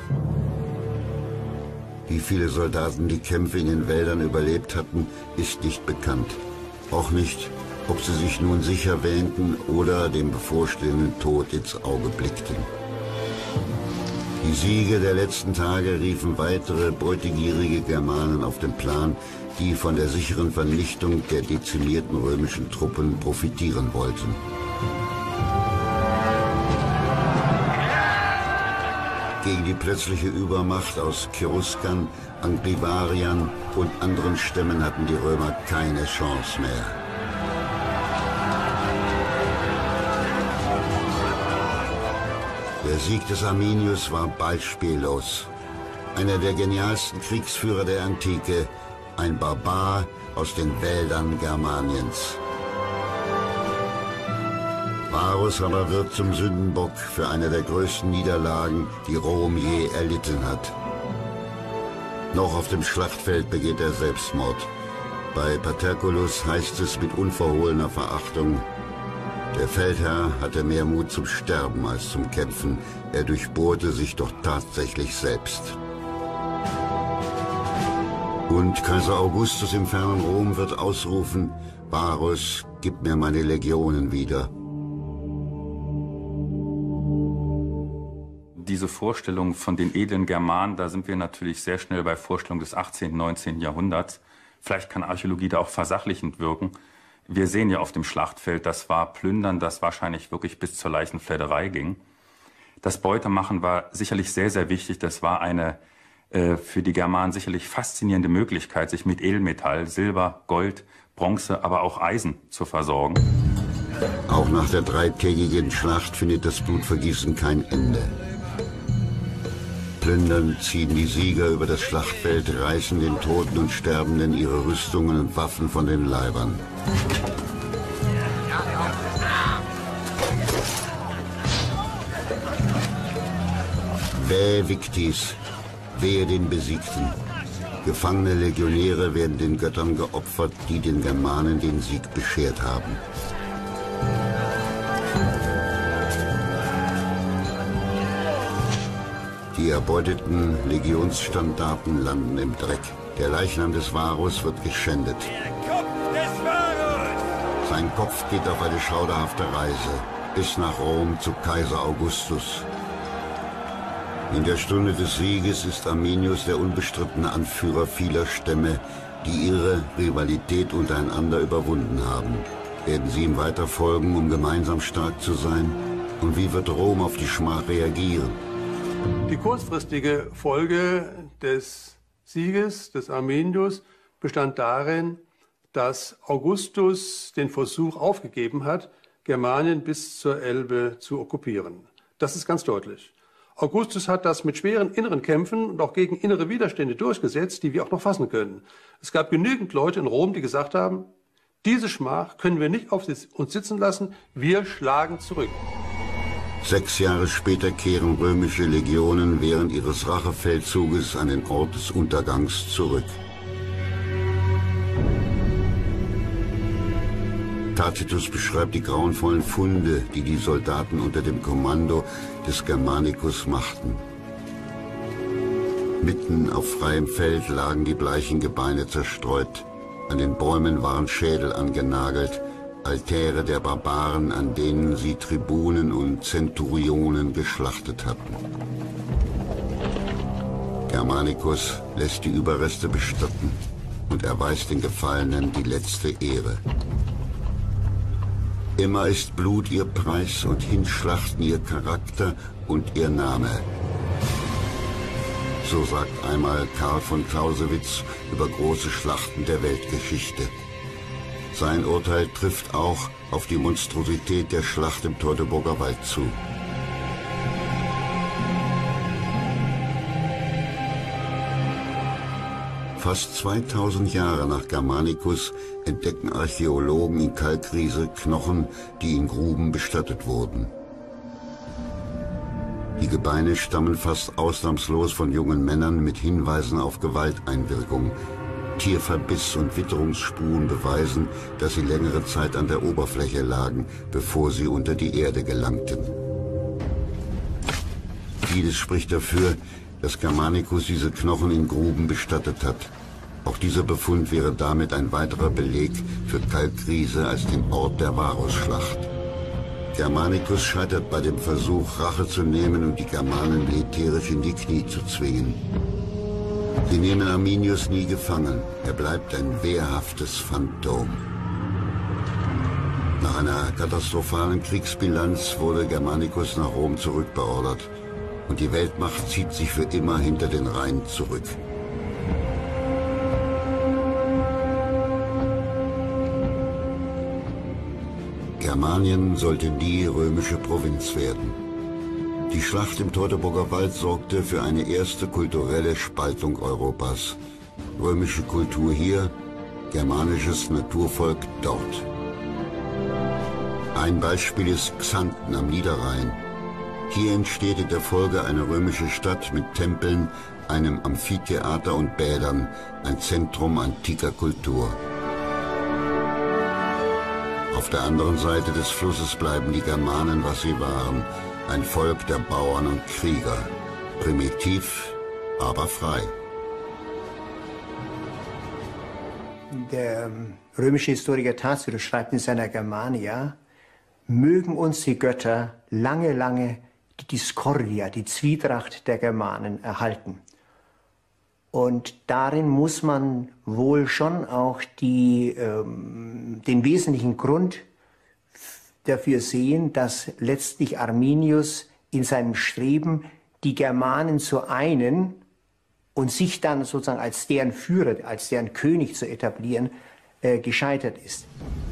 Wie viele Soldaten die Kämpfe in den Wäldern überlebt hatten, ist nicht bekannt. Auch nicht, ob sie sich nun sicher wähnten oder dem bevorstehenden Tod ins Auge blickten. Die Siege der letzten Tage riefen weitere beutegierige Germanen auf den Plan, die von der sicheren Vernichtung der dezimierten römischen Truppen profitieren wollten. Gegen die plötzliche Übermacht aus Cheruskern, Anglivariern und anderen Stämmen hatten die Römer keine Chance mehr. Der Sieg des Arminius war beispiellos. Einer der genialsten Kriegsführer der Antike, ein Barbar aus den Wäldern Germaniens. Varus aber wird zum Sündenbock für eine der größten Niederlagen, die Rom je erlitten hat. Noch auf dem Schlachtfeld begeht er Selbstmord. Bei Paterculus heißt es mit unverhohlener Verachtung: Der Feldherr hatte mehr Mut zum Sterben als zum Kämpfen. Er durchbohrte sich doch tatsächlich selbst. Und Kaiser Augustus im fernen Rom wird ausrufen: Varus, gib mir meine Legionen wieder. Diese Vorstellung von den edlen Germanen, da sind wir natürlich sehr schnell bei Vorstellungen des 18., 19. Jahrhunderts. Vielleicht kann Archäologie da auch versachlichend wirken. Wir sehen ja auf dem Schlachtfeld, das war Plündern, das wahrscheinlich wirklich bis zur Leichenfledderei ging. Das Beutemachen war sicherlich sehr, sehr wichtig. Das war eine für die Germanen sicherlich faszinierende Möglichkeit, sich mit Edelmetall, Silber, Gold, Bronze, aber auch Eisen zu versorgen. Auch nach der dreitägigen Schlacht findet das Blutvergießen kein Ende. Plündernd ziehen die Sieger über das Schlachtfeld, reißen den Toten und Sterbenden ihre Rüstungen und Waffen von den Leibern. Vae victis, wehe den Besiegten. Gefangene Legionäre werden den Göttern geopfert, die den Germanen den Sieg beschert haben. Die erbeuteten Legionsstandarten landen im Dreck. Der Leichnam des Varus wird geschändet. Sein Kopf geht auf eine schauderhafte Reise bis nach Rom zu Kaiser Augustus. In der Stunde des Sieges ist Arminius der unbestrittene Anführer vieler Stämme, die ihre Rivalität untereinander überwunden haben. Werden sie ihm weiter folgen, um gemeinsam stark zu sein? Und wie wird Rom auf die Schmach reagieren? Die kurzfristige Folge des Sieges des Arminius bestand darin, dass Augustus den Versuch aufgegeben hat, Germanien bis zur Elbe zu okkupieren. Das ist ganz deutlich. Augustus hat das mit schweren inneren Kämpfen und auch gegen innere Widerstände durchgesetzt, die wir auch noch fassen können. Es gab genügend Leute in Rom, die gesagt haben, diese Schmach können wir nicht auf uns sitzen lassen, wir schlagen zurück. 6 Jahre später kehren römische Legionen während ihres Rachefeldzuges an den Ort des Untergangs zurück. Tacitus beschreibt die grauenvollen Funde, die die Soldaten unter dem Kommando des Germanicus machten. Mitten auf freiem Feld lagen die bleichen Gebeine zerstreut. An den Bäumen waren Schädel angenagelt, Altäre der Barbaren, an denen sie Tribunen und Zenturionen geschlachtet hatten. Germanicus lässt die Überreste bestatten und erweist den Gefallenen die letzte Ehre. Immer ist Blut ihr Preis und Hinschlachten ihr Charakter und ihr Name. So sagt einmal Karl von Clausewitz über große Schlachten der Weltgeschichte. Sein Urteil trifft auch auf die Monstrosität der Schlacht im Teutoburger Wald zu. Fast 2000 Jahre nach Germanicus entdecken Archäologen in Kalkriese Knochen, die in Gruben bestattet wurden. Die Gebeine stammen fast ausnahmslos von jungen Männern mit Hinweisen auf Gewalteinwirkung. Tierverbiss und Witterungsspuren beweisen, dass sie längere Zeit an der Oberfläche lagen, bevor sie unter die Erde gelangten. Vieles spricht dafür, dass Germanicus diese Knochen in Gruben bestattet hat. Auch dieser Befund wäre damit ein weiterer Beleg für Kalkriese als den Ort der Varusschlacht. Germanicus scheitert bei dem Versuch, Rache zu nehmen und die Germanen militärisch in die Knie zu zwingen. Sie nehmen Arminius nie gefangen. Er bleibt ein wehrhaftes Phantom. Nach einer katastrophalen Kriegsbilanz wurde Germanicus nach Rom zurückbeordert. Und die Weltmacht zieht sich für immer hinter den Rhein zurück. Germanien sollte die römische Provinz werden. Die Schlacht im Teutoburger Wald sorgte für eine erste kulturelle Spaltung Europas. Römische Kultur hier, germanisches Naturvolk dort. Ein Beispiel ist Xanten am Niederrhein. Hier entsteht in der Folge eine römische Stadt mit Tempeln, einem Amphitheater und Bädern, ein Zentrum antiker Kultur. Auf der anderen Seite des Flusses bleiben die Germanen, was sie waren, ein Volk der Bauern und Krieger. Primitiv, aber frei. Der römische Historiker Tacitus schreibt in seiner Germania: Mögen uns die Götter lange, lange die Discordia, die Zwietracht der Germanen erhalten. Und darin muss man wohl schon auch den wesentlichen Grund dafür sehen, dass letztlich Arminius in seinem Streben, die Germanen zu einen und sich dann sozusagen als deren Führer, als deren König zu etablieren, gescheitert ist.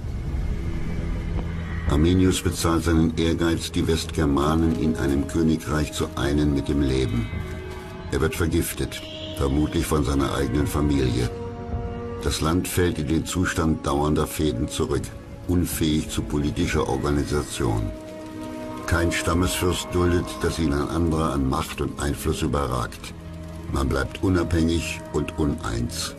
Arminius bezahlt seinen Ehrgeiz, die Westgermanen in einem Königreich zu einen mit dem Leben. Er wird vergiftet, vermutlich von seiner eigenen Familie. Das Land fällt in den Zustand dauernder Fehden zurück, unfähig zu politischer Organisation. Kein Stammesfürst duldet, dass ihn ein anderer an Macht und Einfluss überragt. Man bleibt unabhängig und uneins.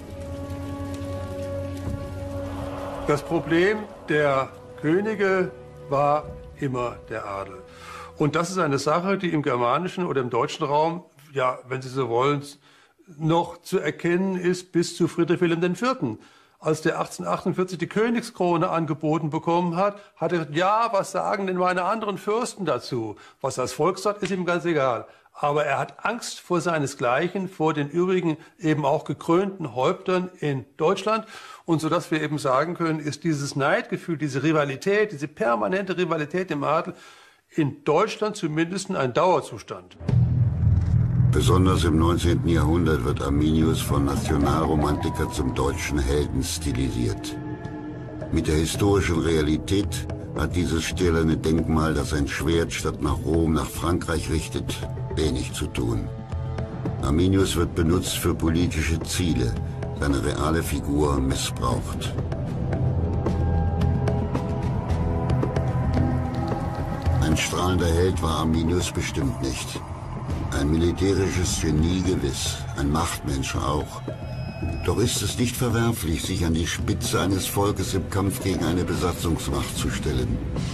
Das Problem der Könige war immer der Adel. Und das ist eine Sache, die im germanischen oder im deutschen Raum, ja, wenn Sie so wollen, noch zu erkennen ist bis zu Friedrich Wilhelm IV. Als der 1848 die Königskrone angeboten bekommen hat, hat er gesagt, ja, was sagen denn meine anderen Fürsten dazu? Was das Volk sagt, ist ihm ganz egal. Aber er hat Angst vor seinesgleichen, vor den übrigen eben auch gekrönten Häuptern in Deutschland. Und so dass wir eben sagen können, ist dieses Neidgefühl, diese Rivalität, diese permanente Rivalität im Adel in Deutschland zumindest ein Dauerzustand. Besonders im 19. Jahrhundert wird Arminius von Nationalromantiker zum deutschen Helden stilisiert. Mit der historischen Realität hat dieses stählerne Denkmal, das sein Schwert statt nach Rom nach Frankreich richtet, wenig zu tun. Arminius wird benutzt für politische Ziele, seine reale Figur missbraucht. Ein strahlender Held war Arminius bestimmt nicht. Ein militärisches Genie gewiss, ein Machtmensch auch. Doch ist es nicht verwerflich, sich an die Spitze eines Volkes im Kampf gegen eine Besatzungsmacht zu stellen.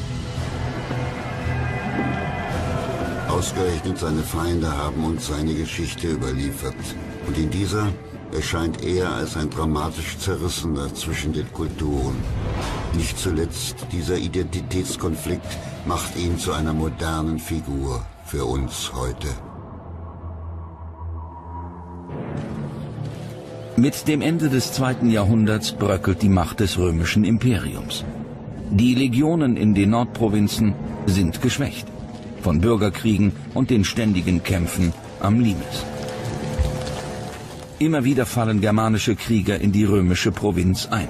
Ausgerechnet seine Feinde haben uns seine Geschichte überliefert. Und in dieser erscheint er als ein dramatisch Zerrissener zwischen den Kulturen. Nicht zuletzt dieser Identitätskonflikt macht ihn zu einer modernen Figur für uns heute. Mit dem Ende des 2. Jahrhunderts bröckelt die Macht des römischen Imperiums. Die Legionen in den Nordprovinzen sind geschwächt von Bürgerkriegen und den ständigen Kämpfen am Limes. Immer wieder fallen germanische Krieger in die römische Provinz ein.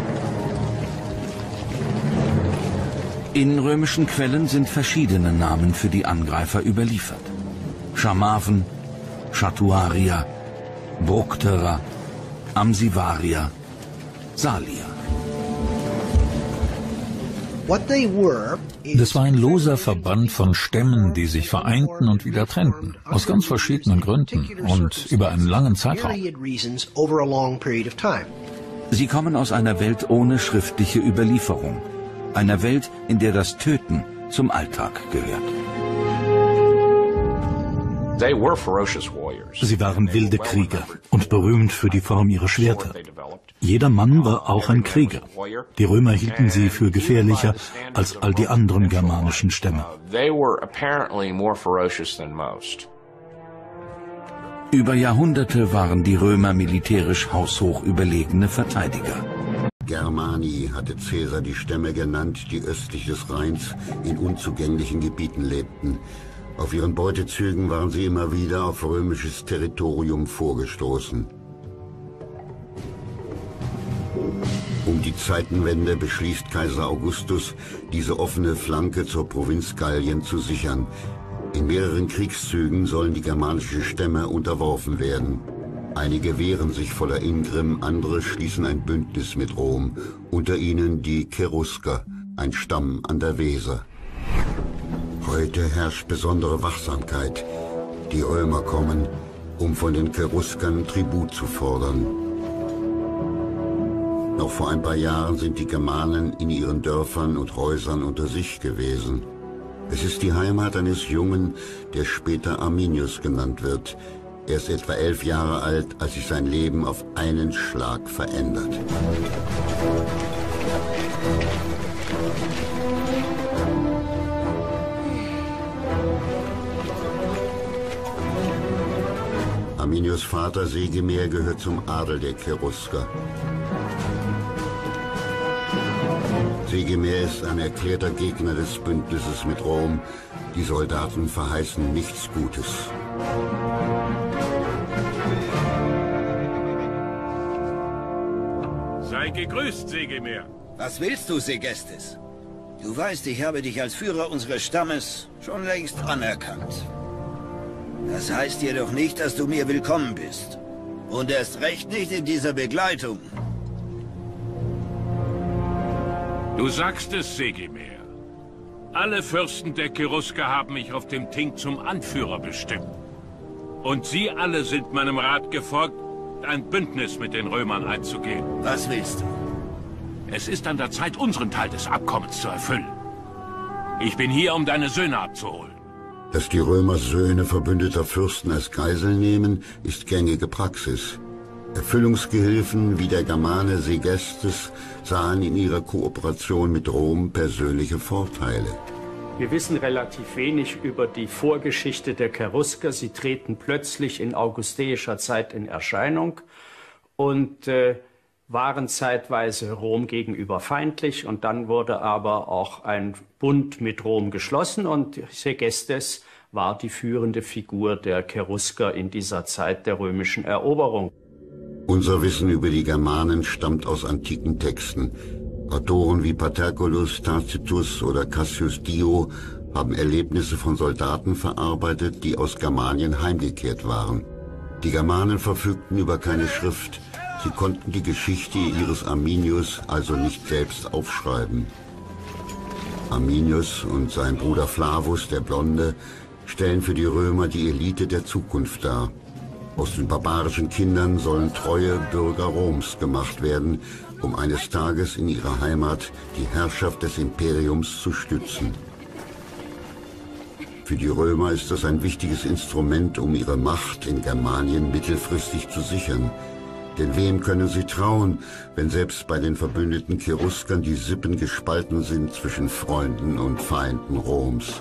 In römischen Quellen sind verschiedene Namen für die Angreifer überliefert. Chamaven, Chatuarier, Bructerer, Amsivarier, Salier. Das war ein loser Verband von Stämmen, die sich vereinten und wieder trennten, aus ganz verschiedenen Gründen und über einen langen Zeitraum. Sie kommen aus einer Welt ohne schriftliche Überlieferung, einer Welt, in der das Töten zum Alltag gehört. Sie waren wilde Krieger und berühmt für die Form ihrer Schwerter. Jeder Mann war auch ein Krieger. Die Römer hielten sie für gefährlicher als all die anderen germanischen Stämme. Über Jahrhunderte waren die Römer militärisch haushoch überlegene Verteidiger. Germani hatte Caesar die Stämme genannt, die östlich des Rheins in unzugänglichen Gebieten lebten. Auf ihren Beutezügen waren sie immer wieder auf römisches Territorium vorgestoßen. Um die Zeitenwende beschließt Kaiser Augustus, diese offene Flanke zur Provinz Gallien zu sichern. In mehreren Kriegszügen sollen die germanischen Stämme unterworfen werden. Einige wehren sich voller Ingrimm, andere schließen ein Bündnis mit Rom, unter ihnen die Cherusker, ein Stamm an der Weser. Heute herrscht besondere Wachsamkeit. Die Römer kommen, um von den Cheruskern Tribut zu fordern. Noch vor ein paar Jahren sind die Germanen in ihren Dörfern und Häusern unter sich gewesen. Es ist die Heimat eines Jungen, der später Arminius genannt wird. Er ist etwa 11 Jahre alt, als sich sein Leben auf einen Schlag verändert. Arminius Vater Segemer gehört zum Adel der Cherusker. Segemer ist ein erklärter Gegner des Bündnisses mit Rom. Die Soldaten verheißen nichts Gutes. Sei gegrüßt, Segemer. Was willst du, Segestes? Du weißt, ich habe dich als Führer unseres Stammes schon längst anerkannt. Das heißt jedoch nicht, dass du mir willkommen bist. Und erst recht nicht in dieser Begleitung. Du sagst es, Segemer. Alle Fürsten der Cherusker haben mich auf dem Ting zum Anführer bestimmt. Und sie alle sind meinem Rat gefolgt, ein Bündnis mit den Römern einzugehen. Was willst du? Es ist an der Zeit, unseren Teil des Abkommens zu erfüllen. Ich bin hier, um deine Söhne abzuholen. Dass die Römer Söhne verbündeter Fürsten als Geisel nehmen, ist gängige Praxis. Erfüllungsgehilfen wie der Germane Segestes sahen in ihrer Kooperation mit Rom persönliche Vorteile. Wir wissen relativ wenig über die Vorgeschichte der Cherusker. Sie treten plötzlich in augusteischer Zeit in Erscheinung und waren zeitweise Rom gegenüber feindlich. Und dann wurde aber auch ein Bund mit Rom geschlossen und Segestes war die führende Figur der Cherusker in dieser Zeit der römischen Eroberung. Unser Wissen über die Germanen stammt aus antiken Texten. Autoren wie Paterculus, Tacitus oder Cassius Dio haben Erlebnisse von Soldaten verarbeitet, die aus Germanien heimgekehrt waren. Die Germanen verfügten über keine Schrift. Sie konnten die Geschichte ihres Arminius also nicht selbst aufschreiben. Arminius und sein Bruder Flavus, der Blonde, stellen für die Römer die Elite der Zukunft dar. Aus den barbarischen Kindern sollen treue Bürger Roms gemacht werden, um eines Tages in ihrer Heimat die Herrschaft des Imperiums zu stützen. Für die Römer ist das ein wichtiges Instrument, um ihre Macht in Germanien mittelfristig zu sichern. Denn wem können sie trauen, wenn selbst bei den verbündeten Cheruskern die Sippen gespalten sind zwischen Freunden und Feinden Roms?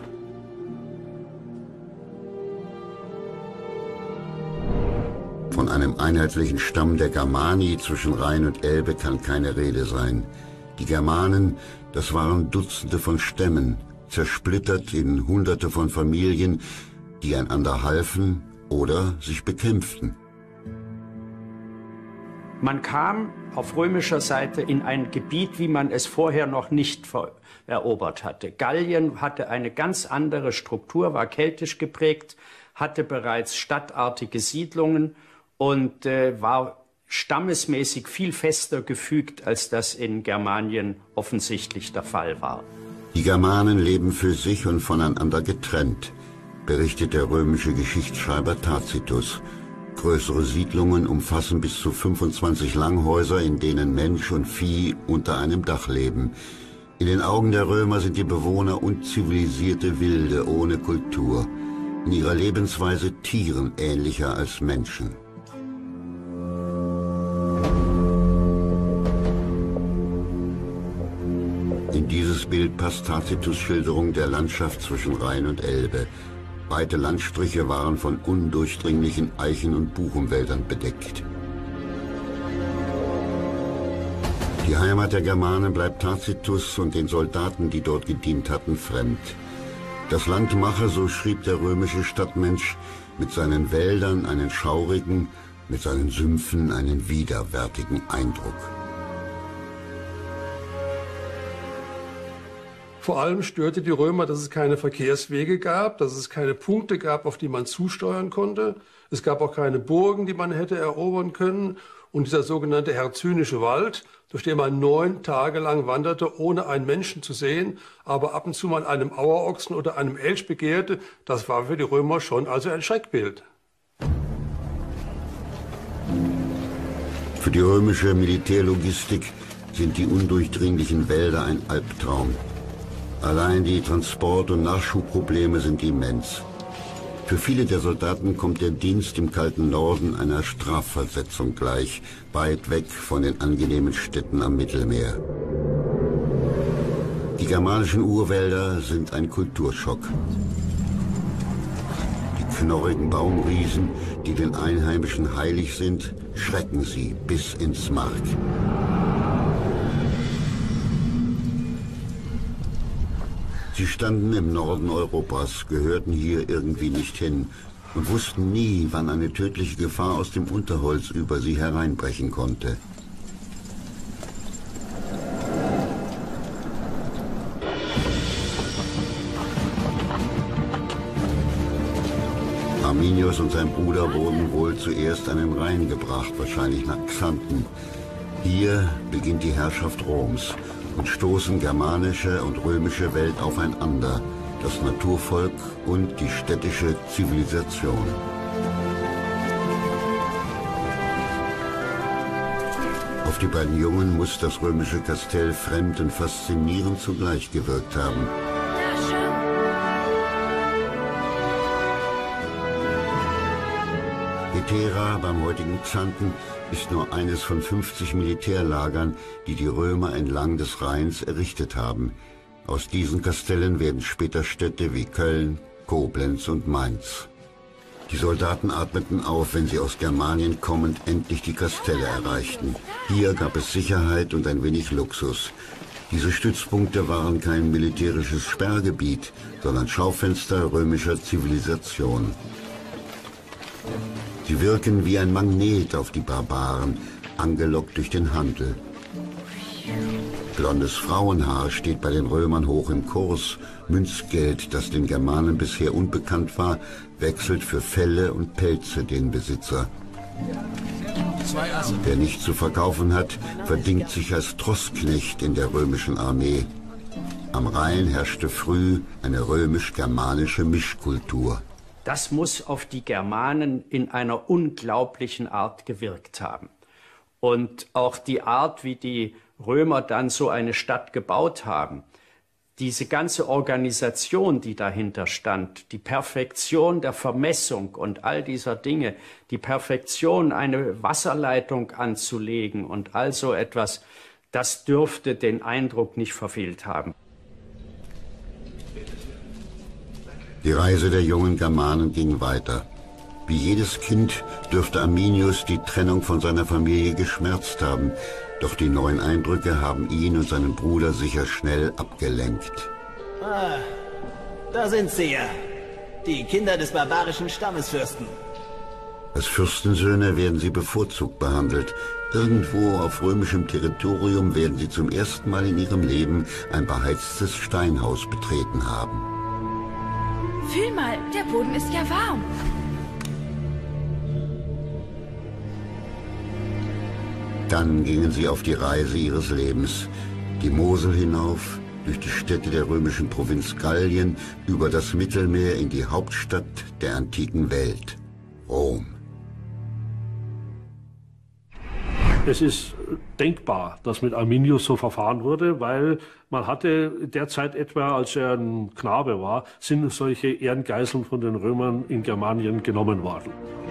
Von einem einheitlichen Stamm der Germani zwischen Rhein und Elbe kann keine Rede sein. Die Germanen, das waren Dutzende von Stämmen, zersplittert in Hunderte von Familien, die einander halfen oder sich bekämpften. Man kam auf römischer Seite in ein Gebiet, wie man es vorher noch nicht erobert hatte. Gallien hatte eine ganz andere Struktur, war keltisch geprägt, hatte bereits stadtartige Siedlungen und war stammesmäßig viel fester gefügt, als das in Germanien offensichtlich der Fall war. Die Germanen leben für sich und voneinander getrennt, berichtet der römische Geschichtsschreiber Tacitus. Größere Siedlungen umfassen bis zu 25 Langhäuser, in denen Mensch und Vieh unter einem Dach leben. In den Augen der Römer sind die Bewohner unzivilisierte Wilde ohne Kultur, in ihrer Lebensweise Tieren ähnlicher als Menschen. In dieses Bild passt Tacitus' Schilderung der Landschaft zwischen Rhein und Elbe. Weite Landstriche waren von undurchdringlichen Eichen- und Buchenwäldern bedeckt. Die Heimat der Germanen bleibt Tacitus und den Soldaten, die dort gedient hatten, fremd. Das Land mache, so schrieb der römische Stadtmensch, mit seinen Wäldern einen schaurigen, mit seinen Sümpfen einen widerwärtigen Eindruck. Vor allem störte die Römer, dass es keine Verkehrswege gab, dass es keine Punkte gab, auf die man zusteuern konnte. Es gab auch keine Burgen, die man hätte erobern können. Und dieser sogenannte Hercynische Wald, durch den man 9 Tage lang wanderte, ohne einen Menschen zu sehen, aber ab und zu mal einem Auerochsen oder einem Elch begehrte, das war für die Römer schon also ein Schreckbild. Für die römische Militärlogistik sind die undurchdringlichen Wälder ein Albtraum. Allein die Transport- und Nachschubprobleme sind immens. Für viele der Soldaten kommt der Dienst im kalten Norden einer Strafversetzung gleich, weit weg von den angenehmen Städten am Mittelmeer. Die germanischen Urwälder sind ein Kulturschock. Die knorrigen Baumriesen, die den Einheimischen heilig sind, schrecken sie bis ins Mark. Sie standen im Norden Europas, gehörten hier irgendwie nicht hin und wussten nie, wann eine tödliche Gefahr aus dem Unterholz über sie hereinbrechen konnte. Arminius und sein Bruder wurden wohl zuerst an den Rhein gebracht, wahrscheinlich nach Xanten. Hier beginnt die Herrschaft Roms und stoßen germanische und römische Welt aufeinander, das Naturvolk und die städtische Zivilisation. Auf die beiden Jungen muss das römische Kastell fremd und faszinierend zugleich gewirkt haben. Vetera beim heutigen Xanten ist nur eines von 50 Militärlagern, die die Römer entlang des Rheins errichtet haben. Aus diesen Kastellen werden später Städte wie Köln, Koblenz und Mainz. Die Soldaten atmeten auf, wenn sie aus Germanien kommend endlich die Kastelle erreichten. Hier gab es Sicherheit und ein wenig Luxus. Diese Stützpunkte waren kein militärisches Sperrgebiet, sondern Schaufenster römischer Zivilisation. Sie wirken wie ein Magnet auf die Barbaren, angelockt durch den Handel. Blondes Frauenhaar steht bei den Römern hoch im Kurs. Münzgeld, das den Germanen bisher unbekannt war, wechselt für Felle und Pelze den Besitzer. Wer nichts zu verkaufen hat, verdingt sich als Trossknecht in der römischen Armee. Am Rhein herrschte früh eine römisch-germanische Mischkultur. Das muss auf die Germanen in einer unglaublichen Art gewirkt haben. Und auch die Art, wie die Römer dann so eine Stadt gebaut haben, diese ganze Organisation, die dahinter stand, die Perfektion der Vermessung und all dieser Dinge, die Perfektion, eine Wasserleitung anzulegen und all so etwas, das dürfte den Eindruck nicht verfehlt haben. Die Reise der jungen Germanen ging weiter. Wie jedes Kind dürfte Arminius die Trennung von seiner Familie geschmerzt haben, doch die neuen Eindrücke haben ihn und seinen Bruder sicher schnell abgelenkt. Ah, da sind sie ja, die Kinder des barbarischen Stammesfürsten. Als Fürstensöhne werden sie bevorzugt behandelt. Irgendwo auf römischem Territorium werden sie zum ersten Mal in ihrem Leben ein beheiztes Steinhaus betreten haben. Fühl mal, der Boden ist ja warm. Dann gingen sie auf die Reise ihres Lebens. Die Mosel hinauf, durch die Städte der römischen Provinz Gallien, über das Mittelmeer in die Hauptstadt der antiken Welt, Rom. Es ist denkbar, dass mit Arminius so verfahren wurde, weil man hatte derzeit etwa, als er ein Knabe war, sind solche Ehrengeiseln von den Römern in Germanien genommen worden.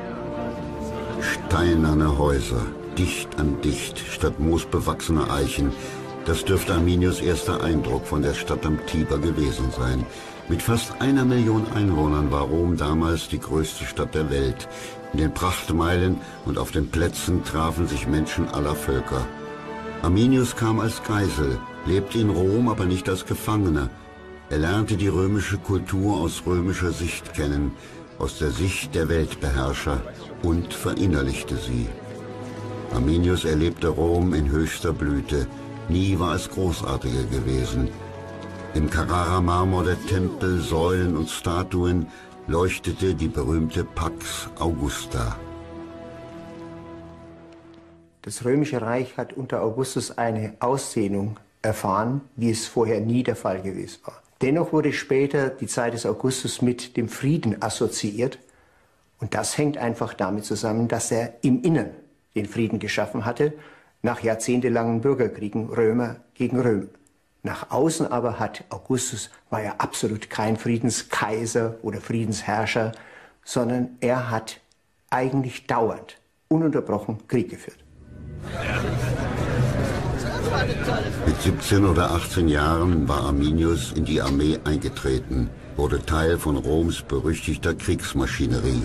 Steinerne Häuser, dicht an dicht, statt moosbewachsener Eichen. Das dürfte Arminius' erster Eindruck von der Stadt am Tiber gewesen sein. Mit fast 1 Million Einwohnern war Rom damals die größte Stadt der Welt. In den Prachtmeilen und auf den Plätzen trafen sich Menschen aller Völker. Arminius kam als Geisel, lebte in Rom, aber nicht als Gefangener. Er lernte die römische Kultur aus römischer Sicht kennen, aus der Sicht der Weltbeherrscher, und verinnerlichte sie. Arminius erlebte Rom in höchster Blüte. Nie war es großartiger gewesen. Im Carrara-Marmor der Tempel, Säulen und Statuen leuchtete die berühmte Pax Augusta. Das Römische Reich hat unter Augustus eine Ausdehnung erfahren, wie es vorher nie der Fall gewesen war. Dennoch wurde später die Zeit des Augustus mit dem Frieden assoziiert. Und das hängt einfach damit zusammen, dass er im Innern den Frieden geschaffen hatte, nach jahrzehntelangen Bürgerkriegen Römer gegen Römer. Nach außen aber war er absolut kein Friedenskaiser oder Friedensherrscher, sondern er hat eigentlich dauernd, ununterbrochen Krieg geführt. Mit 17 oder 18 Jahren war Arminius in die Armee eingetreten, wurde Teil von Roms berüchtigter Kriegsmaschinerie.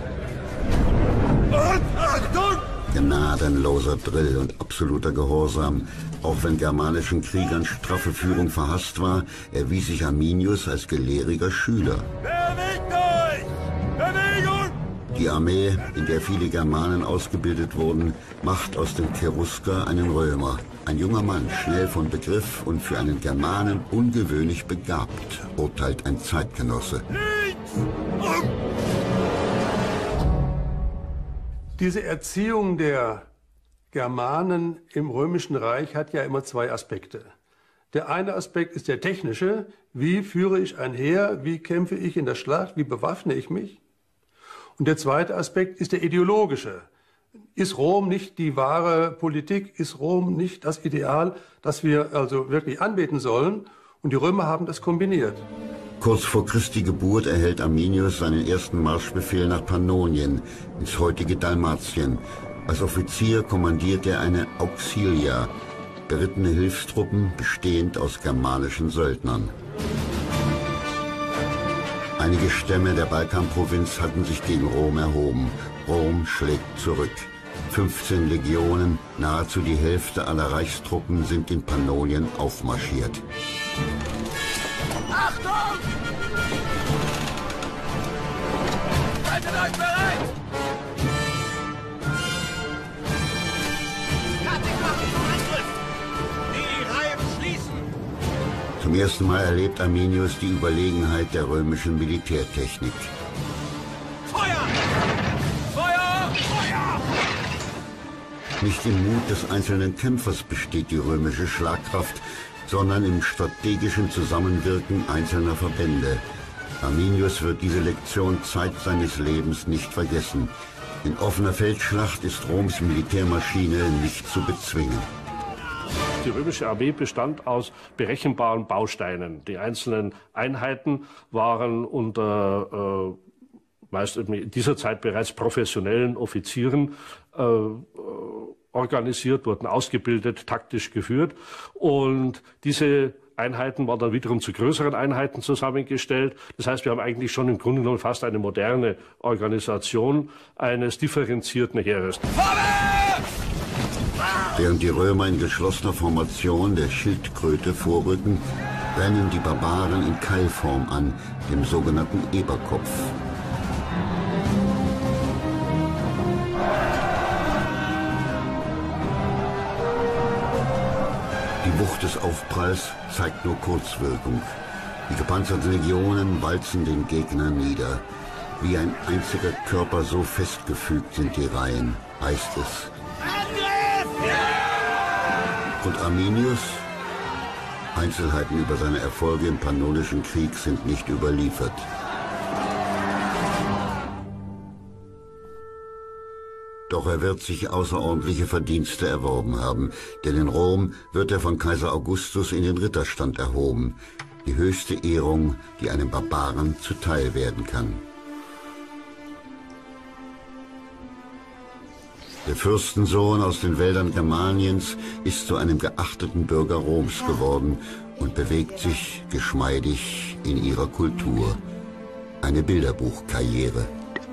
Gnadenloser Drill und absoluter Gehorsam. Auch wenn germanischen Kriegern straffe Führung verhasst war, erwies sich Arminius als gelehriger Schüler. Bewegt euch! Bewegung! Die Armee, in der viele Germanen ausgebildet wurden, macht aus dem Cherusker einen Römer. Ein junger Mann, schnell von Begriff und für einen Germanen ungewöhnlich begabt, urteilt ein Zeitgenosse. Diese Erziehung der Germanen im Römischen Reich hat ja immer zwei Aspekte. Der eine Aspekt ist der technische. Wie führe ich ein Heer? Wie kämpfe ich in der Schlacht? Wie bewaffne ich mich? Und der zweite Aspekt ist der ideologische. Ist Rom nicht die wahre Politik? Ist Rom nicht das Ideal, das wir also wirklich anbeten sollen? Und die Römer haben das kombiniert. Kurz vor Christi Geburt erhält Arminius seinen ersten Marschbefehl nach Pannonien, ins heutige Dalmatien. Als Offizier kommandiert er eine Auxilia, berittene Hilfstruppen bestehend aus germanischen Söldnern. Einige Stämme der Balkanprovinz hatten sich gegen Rom erhoben. Rom schlägt zurück. 15 Legionen, nahezu die Hälfte aller Reichstruppen, sind in Pannonien aufmarschiert. Achtung! Haltet euch bereit! Die Reihen schließen! Zum ersten Mal erlebt Arminius die Überlegenheit der römischen Militärtechnik. Feuer! Feuer! Feuer! Nicht im Mut des einzelnen Kämpfers besteht die römische Schlagkraft, sondern im strategischen Zusammenwirken einzelner Verbände. Arminius wird diese Lektion Zeit seines Lebens nicht vergessen. In offener Feldschlacht ist Roms Militärmaschine nicht zu bezwingen. Die römische Armee bestand aus berechenbaren Bausteinen. Die einzelnen Einheiten waren unter meist in dieser Zeit bereits professionellen Offizieren organisiert, wurden ausgebildet, taktisch geführt. Und diese Einheiten waren dann wiederum zu größeren Einheiten zusammengestellt. Das heißt, wir haben eigentlich schon im Grunde genommen fast eine moderne Organisation eines differenzierten Heeres. Während die Römer in geschlossener Formation der Schildkröte vorrücken, rennen die Barbaren in Keilform an, dem sogenannten Eberkopf. Die Wucht des Aufpralls zeigt nur Kurzwirkung. Die gepanzerten Legionen walzen den Gegner nieder. Wie ein einziger Körper so festgefügt sind die Reihen, heißt es. Und Arminius? Einzelheiten über seine Erfolge im Pannonischen Krieg sind nicht überliefert. Doch er wird sich außerordentliche Verdienste erworben haben, denn in Rom wird er von Kaiser Augustus in den Ritterstand erhoben, die höchste Ehrung, die einem Barbaren zuteil werden kann. Der Fürstensohn aus den Wäldern Germaniens ist zu einem geachteten Bürger Roms geworden und bewegt sich geschmeidig in ihrer Kultur. Eine Bilderbuchkarriere.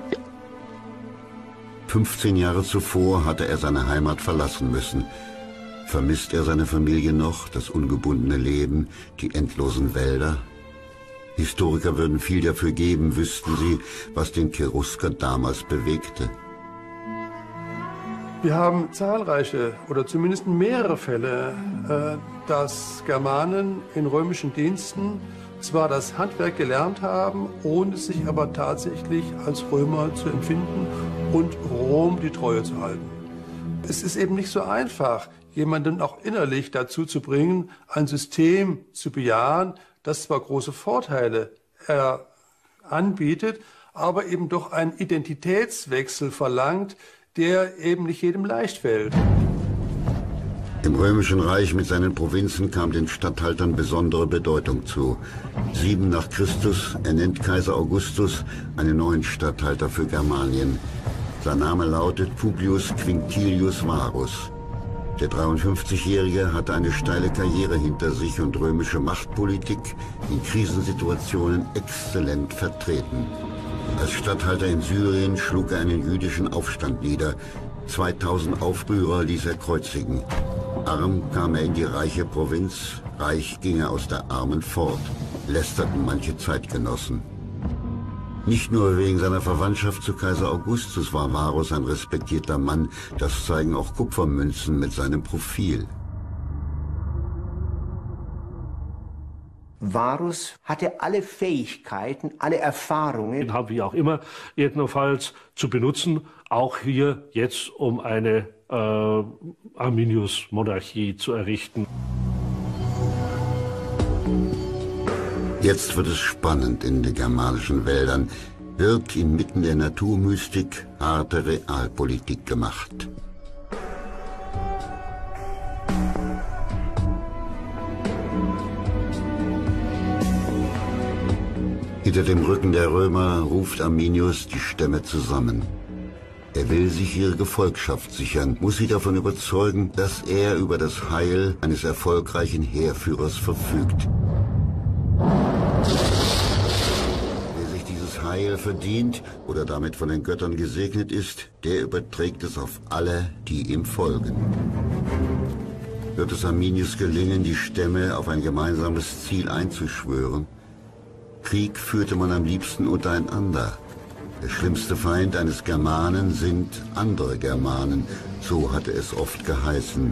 15 Jahre zuvor hatte er seine Heimat verlassen müssen. Vermisst er seine Familie noch, das ungebundene Leben, die endlosen Wälder? Historiker würden viel dafür geben, wüssten sie, was den Cherusker damals bewegte. Wir haben zahlreiche oder zumindest mehrere Fälle, dass Germanen in römischen Diensten zwar das Handwerk gelernt haben, ohne sich aber tatsächlich als Römer zu empfinden und Rom die Treue zu halten. Es ist eben nicht so einfach, jemanden auch innerlich dazu zu bringen, ein System zu bejahen, das zwar große Vorteile anbietet, aber eben doch einen Identitätswechsel verlangt, der eben nicht jedem leicht fällt. Im Römischen Reich mit seinen Provinzen kam den Statthaltern besondere Bedeutung zu. 7 nach Christus ernennt Kaiser Augustus einen neuen Statthalter für Germanien. Sein Name lautet Publius Quinctilius Varus. Der 53-Jährige hatte eine steile Karriere hinter sich und römische Machtpolitik in Krisensituationen exzellent vertreten. Als Statthalter in Syrien schlug er einen jüdischen Aufstand nieder. 2000 Aufrührer ließ er kreuzigen. Arm kam er in die reiche Provinz, reich ging er aus der Armen fort, lästerten manche Zeitgenossen. Nicht nur wegen seiner Verwandtschaft zu Kaiser Augustus war Varus ein respektierter Mann, das zeigen auch Kupfermünzen mit seinem Profil. Varus hatte alle Fähigkeiten, alle Erfahrungen. Den haben wir auch immer jedenfalls zu benutzen, auch hier jetzt, um eine Arminius-Monarchie zu errichten. Jetzt wird es spannend in den germanischen Wäldern. Wird inmitten der Naturmystik harte Realpolitik gemacht. Hinter dem Rücken der Römer ruft Arminius die Stämme zusammen. Er will sich ihre Gefolgschaft sichern, muss sie davon überzeugen, dass er über das Heil eines erfolgreichen Heerführers verfügt. Wer sich dieses Heil verdient oder damit von den Göttern gesegnet ist, der überträgt es auf alle, die ihm folgen. Wird es Arminius gelingen, die Stämme auf ein gemeinsames Ziel einzuschwören? Krieg führte man am liebsten untereinander. Der schlimmste Feind eines Germanen sind andere Germanen, so hatte es oft geheißen.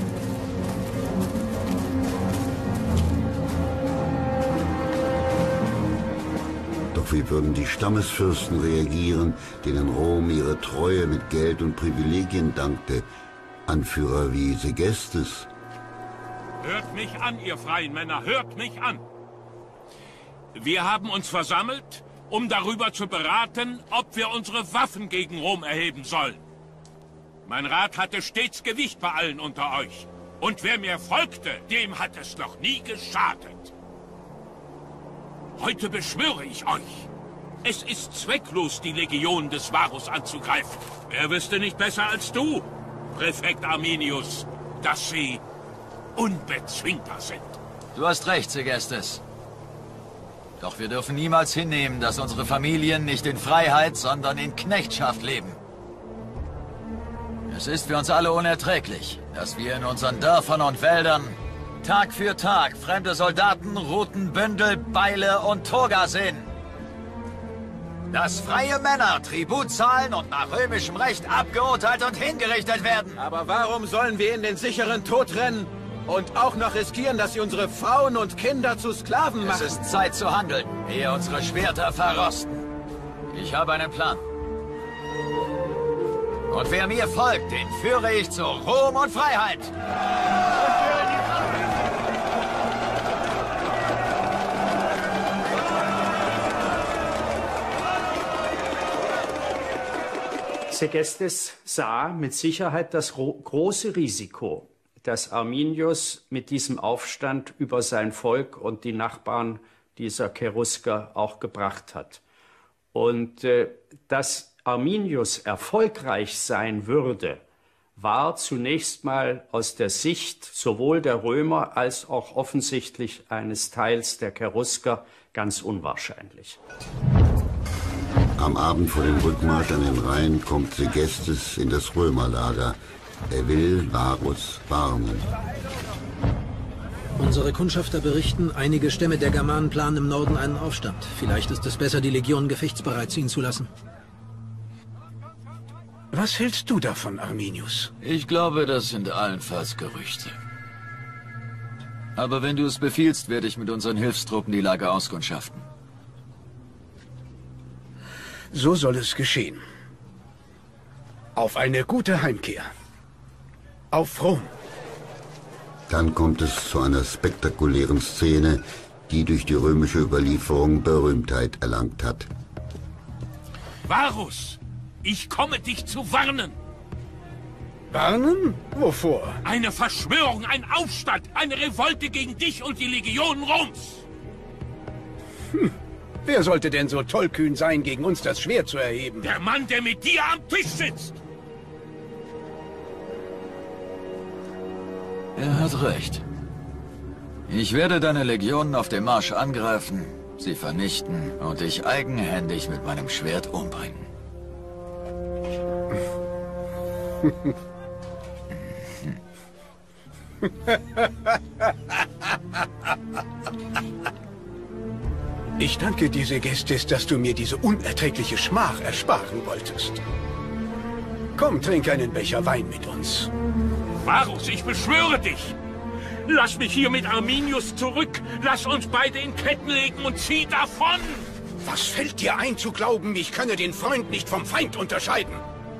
Doch wie würden die Stammesfürsten reagieren, denen Rom ihre Treue mit Geld und Privilegien dankte? Anführer wie Segestes. Hört mich an, ihr freien Männer, hört mich an! Wir haben uns versammelt, um darüber zu beraten, ob wir unsere Waffen gegen Rom erheben sollen. Mein Rat hatte stets Gewicht bei allen unter euch. Und wer mir folgte, dem hat es noch nie geschadet. Heute beschwöre ich euch. Es ist zwecklos, die Legion des Varus anzugreifen. Wer wüsste nicht besser als du, Präfekt Arminius, dass sie unbezwingbar sind. Du hast recht, Segestes. Doch wir dürfen niemals hinnehmen, dass unsere Familien nicht in Freiheit, sondern in Knechtschaft leben. Es ist für uns alle unerträglich, dass wir in unseren Dörfern und Wäldern Tag für Tag fremde Soldaten, Ruten, Bündel, Beile und Toga sehen. Dass freie Männer Tribut zahlen und nach römischem Recht abgeurteilt und hingerichtet werden. Aber warum sollen wir in den sicheren Tod rennen? Und auch noch riskieren, dass sie unsere Frauen und Kinder zu Sklaven machen. Es ist Zeit zu handeln, ehe unsere Schwerter verrosten. Ich habe einen Plan. Und wer mir folgt, den führe ich zu Ruhm und Freiheit. Segestes sah mit Sicherheit das große Risiko, dass Arminius mit diesem Aufstand über sein Volk und die Nachbarn dieser Cherusker auch gebracht hat. Und dass Arminius erfolgreich sein würde, war zunächst mal aus der Sicht sowohl der Römer als auch offensichtlich eines Teils der Cherusker ganz unwahrscheinlich. Am Abend vor dem Rückmarsch an den Rhein kommt Segestes in das Römerlager. Er will Varus warnen. Unsere Kundschafter berichten, einige Stämme der Germanen planen im Norden einen Aufstand. Vielleicht ist es besser, die Legion gefechtsbereit ziehen zu lassen. Was hältst du davon, Arminius? Ich glaube, das sind allenfalls Gerüchte. Aber wenn du es befiehlst, werde ich mit unseren Hilfstruppen die Lage auskundschaften. So soll es geschehen. Auf eine gute Heimkehr. Auf Rom. Dann kommt es zu einer spektakulären Szene, die durch die römische Überlieferung Berühmtheit erlangt hat. Varus, ich komme dich zu warnen. Warnen? Wovor? Eine Verschwörung, ein Aufstand, eine Revolte gegen dich und die Legionen Roms. Wer sollte denn so tollkühn sein, gegen uns das Schwert zu erheben? Der Mann, der mit dir am Tisch sitzt. Er hat recht. Ich werde deine Legionen auf dem Marsch angreifen, sie vernichten und dich eigenhändig mit meinem Schwert umbringen. Ich danke dir, Segestes, dass du mir diese unerträgliche Schmach ersparen wolltest. Komm, trink einen Becher Wein mit uns. Varus, ich beschwöre dich! Lass mich hier mit Arminius zurück! Lass uns beide in Ketten legen und zieh davon! Was fällt dir ein, zu glauben, ich könne den Freund nicht vom Feind unterscheiden?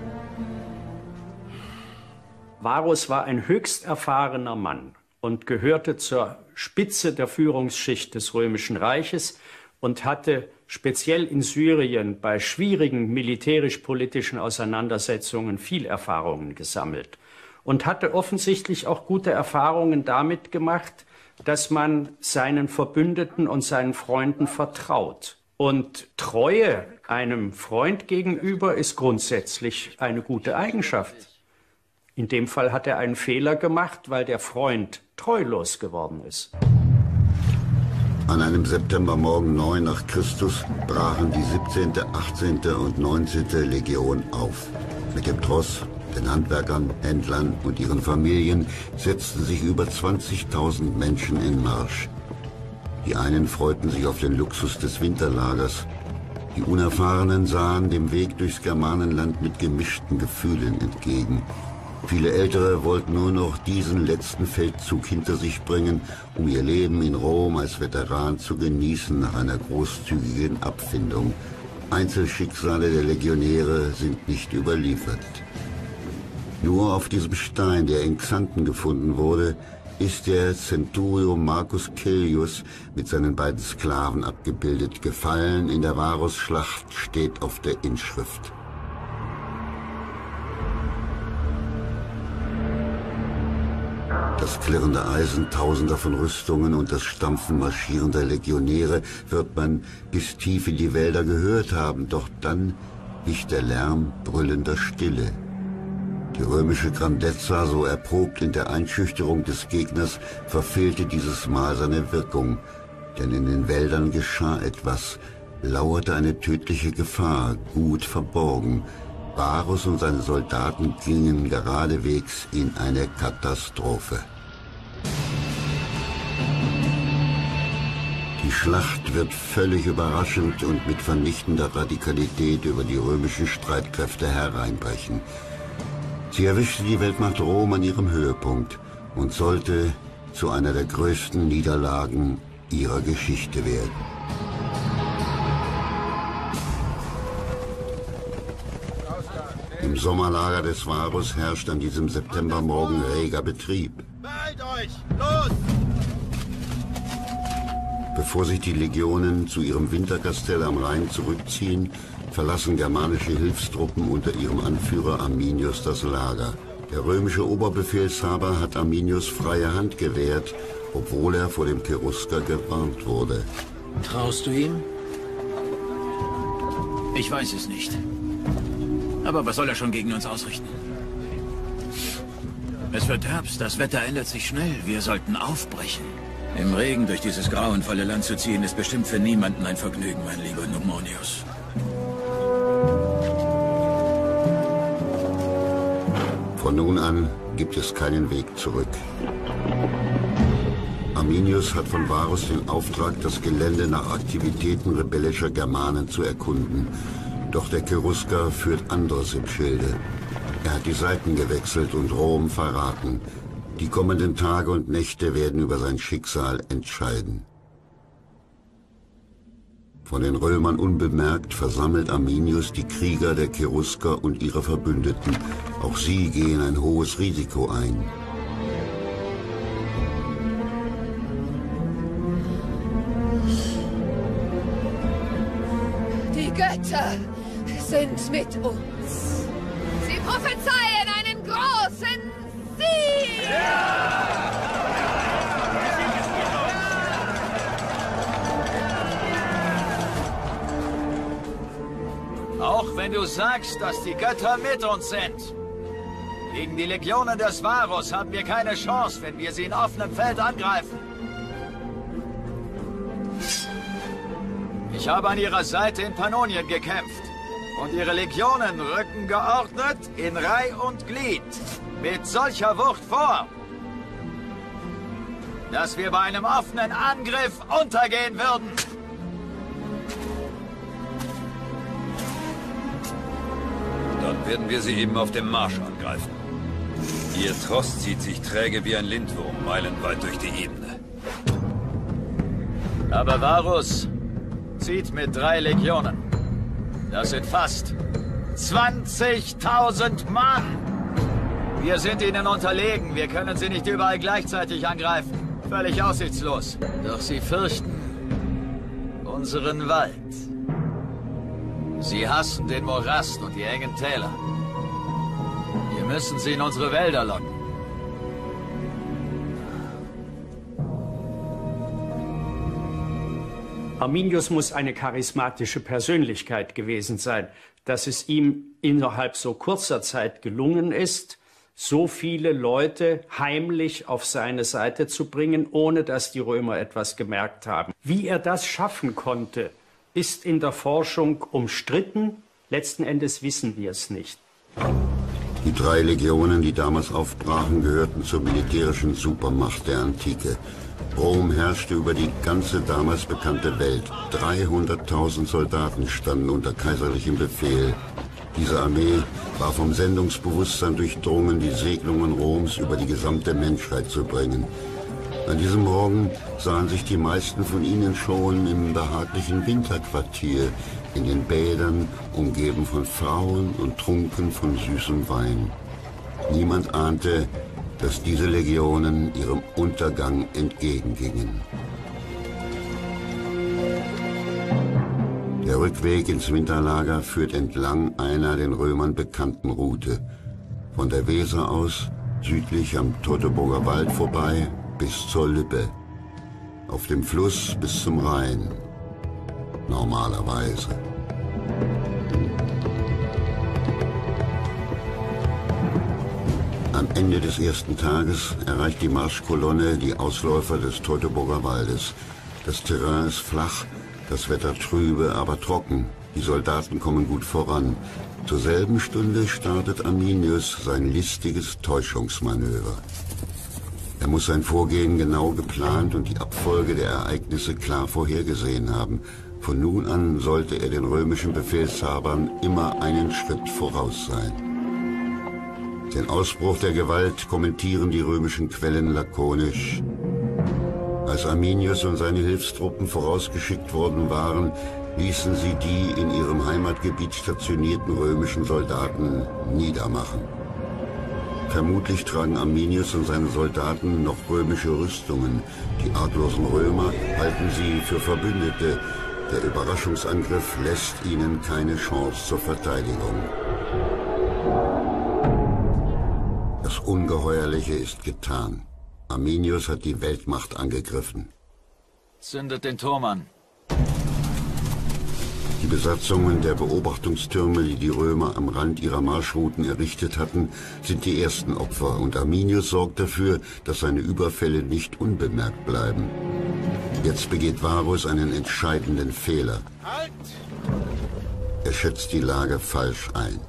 Varus war ein höchst erfahrener Mann und gehörte zur Spitze der Führungsschicht des Römischen Reiches und hatte speziell in Syrien bei schwierigen militärisch-politischen Auseinandersetzungen viel Erfahrungen gesammelt und hatte offensichtlich auch gute Erfahrungen damit gemacht, dass man seinen Verbündeten und seinen Freunden vertraut. Und Treue einem Freund gegenüber ist grundsätzlich eine gute Eigenschaft. In dem Fall hat er einen Fehler gemacht, weil der Freund treulos geworden ist. An einem Septembermorgen 9 nach Christus brachen die 17., 18. und 19. Legion auf. Mit dem Tross, den Handwerkern, Händlern und ihren Familien setzten sich über 20.000 Menschen in Marsch. Die einen freuten sich auf den Luxus des Winterlagers. Die Unerfahrenen sahen dem Weg durchs Germanenland mit gemischten Gefühlen entgegen. Viele Ältere wollten nur noch diesen letzten Feldzug hinter sich bringen, um ihr Leben in Rom als Veteran zu genießen nach einer großzügigen Abfindung. Einzelschicksale der Legionäre sind nicht überliefert. Nur auf diesem Stein, der in Xanten gefunden wurde, ist der Centurio Marcus Caelius mit seinen beiden Sklaven abgebildet. Gefallen in der Varusschlacht steht auf der Inschrift. Das klirrende Eisen tausender von Rüstungen und das Stampfen marschierender Legionäre wird man bis tief in die Wälder gehört haben, doch dann wich der Lärm brüllender Stille. Die römische Grandezza, so erprobt in der Einschüchterung des Gegners, verfehlte dieses Mal seine Wirkung, denn in den Wäldern geschah etwas, lauerte eine tödliche Gefahr, gut verborgen. Varus und seine Soldaten gingen geradewegs in eine Katastrophe. Die Schlacht wird völlig überraschend und mit vernichtender Radikalität über die römischen Streitkräfte hereinbrechen. Sie erwischte die Weltmacht Rom an ihrem Höhepunkt und sollte zu einer der größten Niederlagen ihrer Geschichte werden. Im Sommerlager des Varus herrscht an diesem Septembermorgen reger Betrieb. Beeilt euch! Los! Bevor sich die Legionen zu ihrem Winterkastell am Rhein zurückziehen, verlassen germanische Hilfstruppen unter ihrem Anführer Arminius das Lager. Der römische Oberbefehlshaber hat Arminius freie Hand gewährt, obwohl er vor dem Cherusker gewarnt wurde. Traust du ihm? Ich weiß es nicht. Aber was soll er schon gegen uns ausrichten? Es wird Herbst, das Wetter ändert sich schnell. Wir sollten aufbrechen. Im Regen durch dieses grauenvolle Land zu ziehen, ist bestimmt für niemanden ein Vergnügen, mein lieber Numonius. Von nun an gibt es keinen Weg zurück. Arminius hat von Varus den Auftrag, das Gelände nach Aktivitäten rebellischer Germanen zu erkunden. Doch der Cherusker führt anderes im Schilde. Er hat die Seiten gewechselt und Rom verraten. Die kommenden Tage und Nächte werden über sein Schicksal entscheiden. Von den Römern unbemerkt versammelt Arminius die Krieger der Cherusker und ihre Verbündeten. Auch sie gehen ein hohes Risiko ein. Die Götter sind mit uns. Sie prophezeien einen großen Wenn du sagst, dass die Götter mit uns sind. Gegen die Legionen des Varus haben wir keine Chance, wenn wir sie in offenem Feld angreifen. Ich habe an ihrer Seite in Pannonien gekämpft. Und ihre Legionen rücken geordnet in Reih und Glied. Mit solcher Wucht vor, dass wir bei einem offenen Angriff untergehen würden. Dann werden wir sie eben auf dem Marsch angreifen. Ihr Tross zieht sich träge wie ein Lindwurm meilenweit durch die Ebene. Aber Varus zieht mit 3 Legionen. Das sind fast 20.000 Mann. Wir sind ihnen unterlegen. Wir können sie nicht überall gleichzeitig angreifen. Völlig aussichtslos. Doch sie fürchten unseren Wald. Sie hassen den Morast und die engen Täler. Wir müssen sie in unsere Wälder locken. Arminius muss eine charismatische Persönlichkeit gewesen sein, dass es ihm innerhalb so kurzer Zeit gelungen ist, so viele Leute heimlich auf seine Seite zu bringen, ohne dass die Römer etwas gemerkt haben. Wie er das schaffen konnte, ist in der Forschung umstritten. Letzten Endes wissen wir es nicht. Die 3 Legionen, die damals aufbrachen, gehörten zur militärischen Supermacht der Antike. Rom herrschte über die ganze damals bekannte Welt. 300.000 Soldaten standen unter kaiserlichem Befehl. Diese Armee war vom Sendungsbewusstsein durchdrungen, die Segnungen Roms über die gesamte Menschheit zu bringen. An diesem Morgen sahen sich die meisten von ihnen schon im behaglichen Winterquartier, in den Bädern, umgeben von Frauen und trunken von süßem Wein. Niemand ahnte, dass diese Legionen ihrem Untergang entgegengingen. Der Rückweg ins Winterlager führt entlang einer den Römern bekannten Route. Von der Weser aus, südlich am Teutoburger Wald vorbei, bis zur Lippe. Auf dem Fluss bis zum Rhein. Normalerweise. Am Ende des ersten Tages erreicht die Marschkolonne die Ausläufer des Teutoburger Waldes. Das Terrain ist flach, das Wetter trübe, aber trocken. Die Soldaten kommen gut voran. Zur selben Stunde startet Arminius sein listiges Täuschungsmanöver. Er muss sein Vorgehen genau geplant und die Abfolge der Ereignisse klar vorhergesehen haben. Von nun an sollte er den römischen Befehlshabern immer einen Schritt voraus sein. Den Ausbruch der Gewalt kommentieren die römischen Quellen lakonisch. Als Arminius und seine Hilfstruppen vorausgeschickt worden waren, ließen sie die in ihrem Heimatgebiet stationierten römischen Soldaten niedermachen. Vermutlich tragen Arminius und seine Soldaten noch römische Rüstungen. Die arglosen Römer halten sie für Verbündete. Der Überraschungsangriff lässt ihnen keine Chance zur Verteidigung. Das Ungeheuerliche ist getan. Arminius hat die Weltmacht angegriffen. Zündet den Turm an. Die Besatzungen der Beobachtungstürme, die die Römer am Rand ihrer Marschrouten errichtet hatten, sind die ersten Opfer. Und Arminius sorgt dafür, dass seine Überfälle nicht unbemerkt bleiben. Jetzt begeht Varus einen entscheidenden Fehler. Halt! Er schätzt die Lage falsch ein.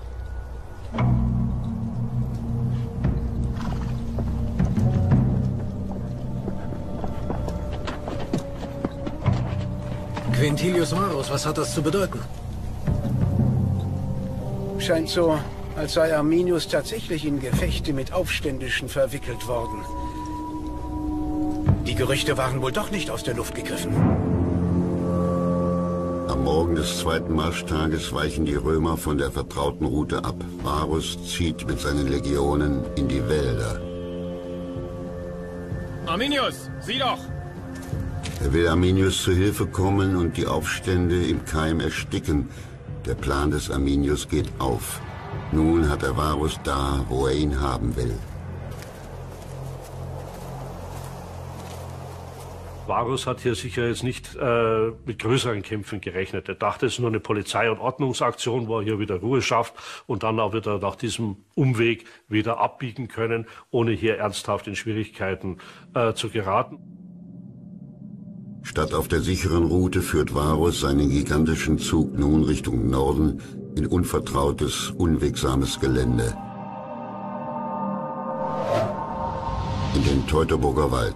Quintilius Varus, was hat das zu bedeuten? Scheint so, als sei Arminius tatsächlich in Gefechte mit Aufständischen verwickelt worden. Die Gerüchte waren wohl doch nicht aus der Luft gegriffen. Am Morgen des zweiten Marschtages weichen die Römer von der vertrauten Route ab. Varus zieht mit seinen Legionen in die Wälder. Arminius, sieh doch! Er will Arminius zu Hilfe kommen und die Aufstände im Keim ersticken. Der Plan des Arminius geht auf. Nun hat er Varus da, wo er ihn haben will. Varus hat hier sicher jetzt nicht mit größeren Kämpfen gerechnet. Er dachte, es ist nur eine Polizei- und Ordnungsaktion, wo er hier wieder Ruhe schafft und dann auch wieder nach diesem Umweg wieder abbiegen können, ohne hier ernsthaft in Schwierigkeiten zu geraten. Statt auf der sicheren Route führt Varus seinen gigantischen Zug nun Richtung Norden in unvertrautes, unwegsames Gelände. In den Teutoburger Wald.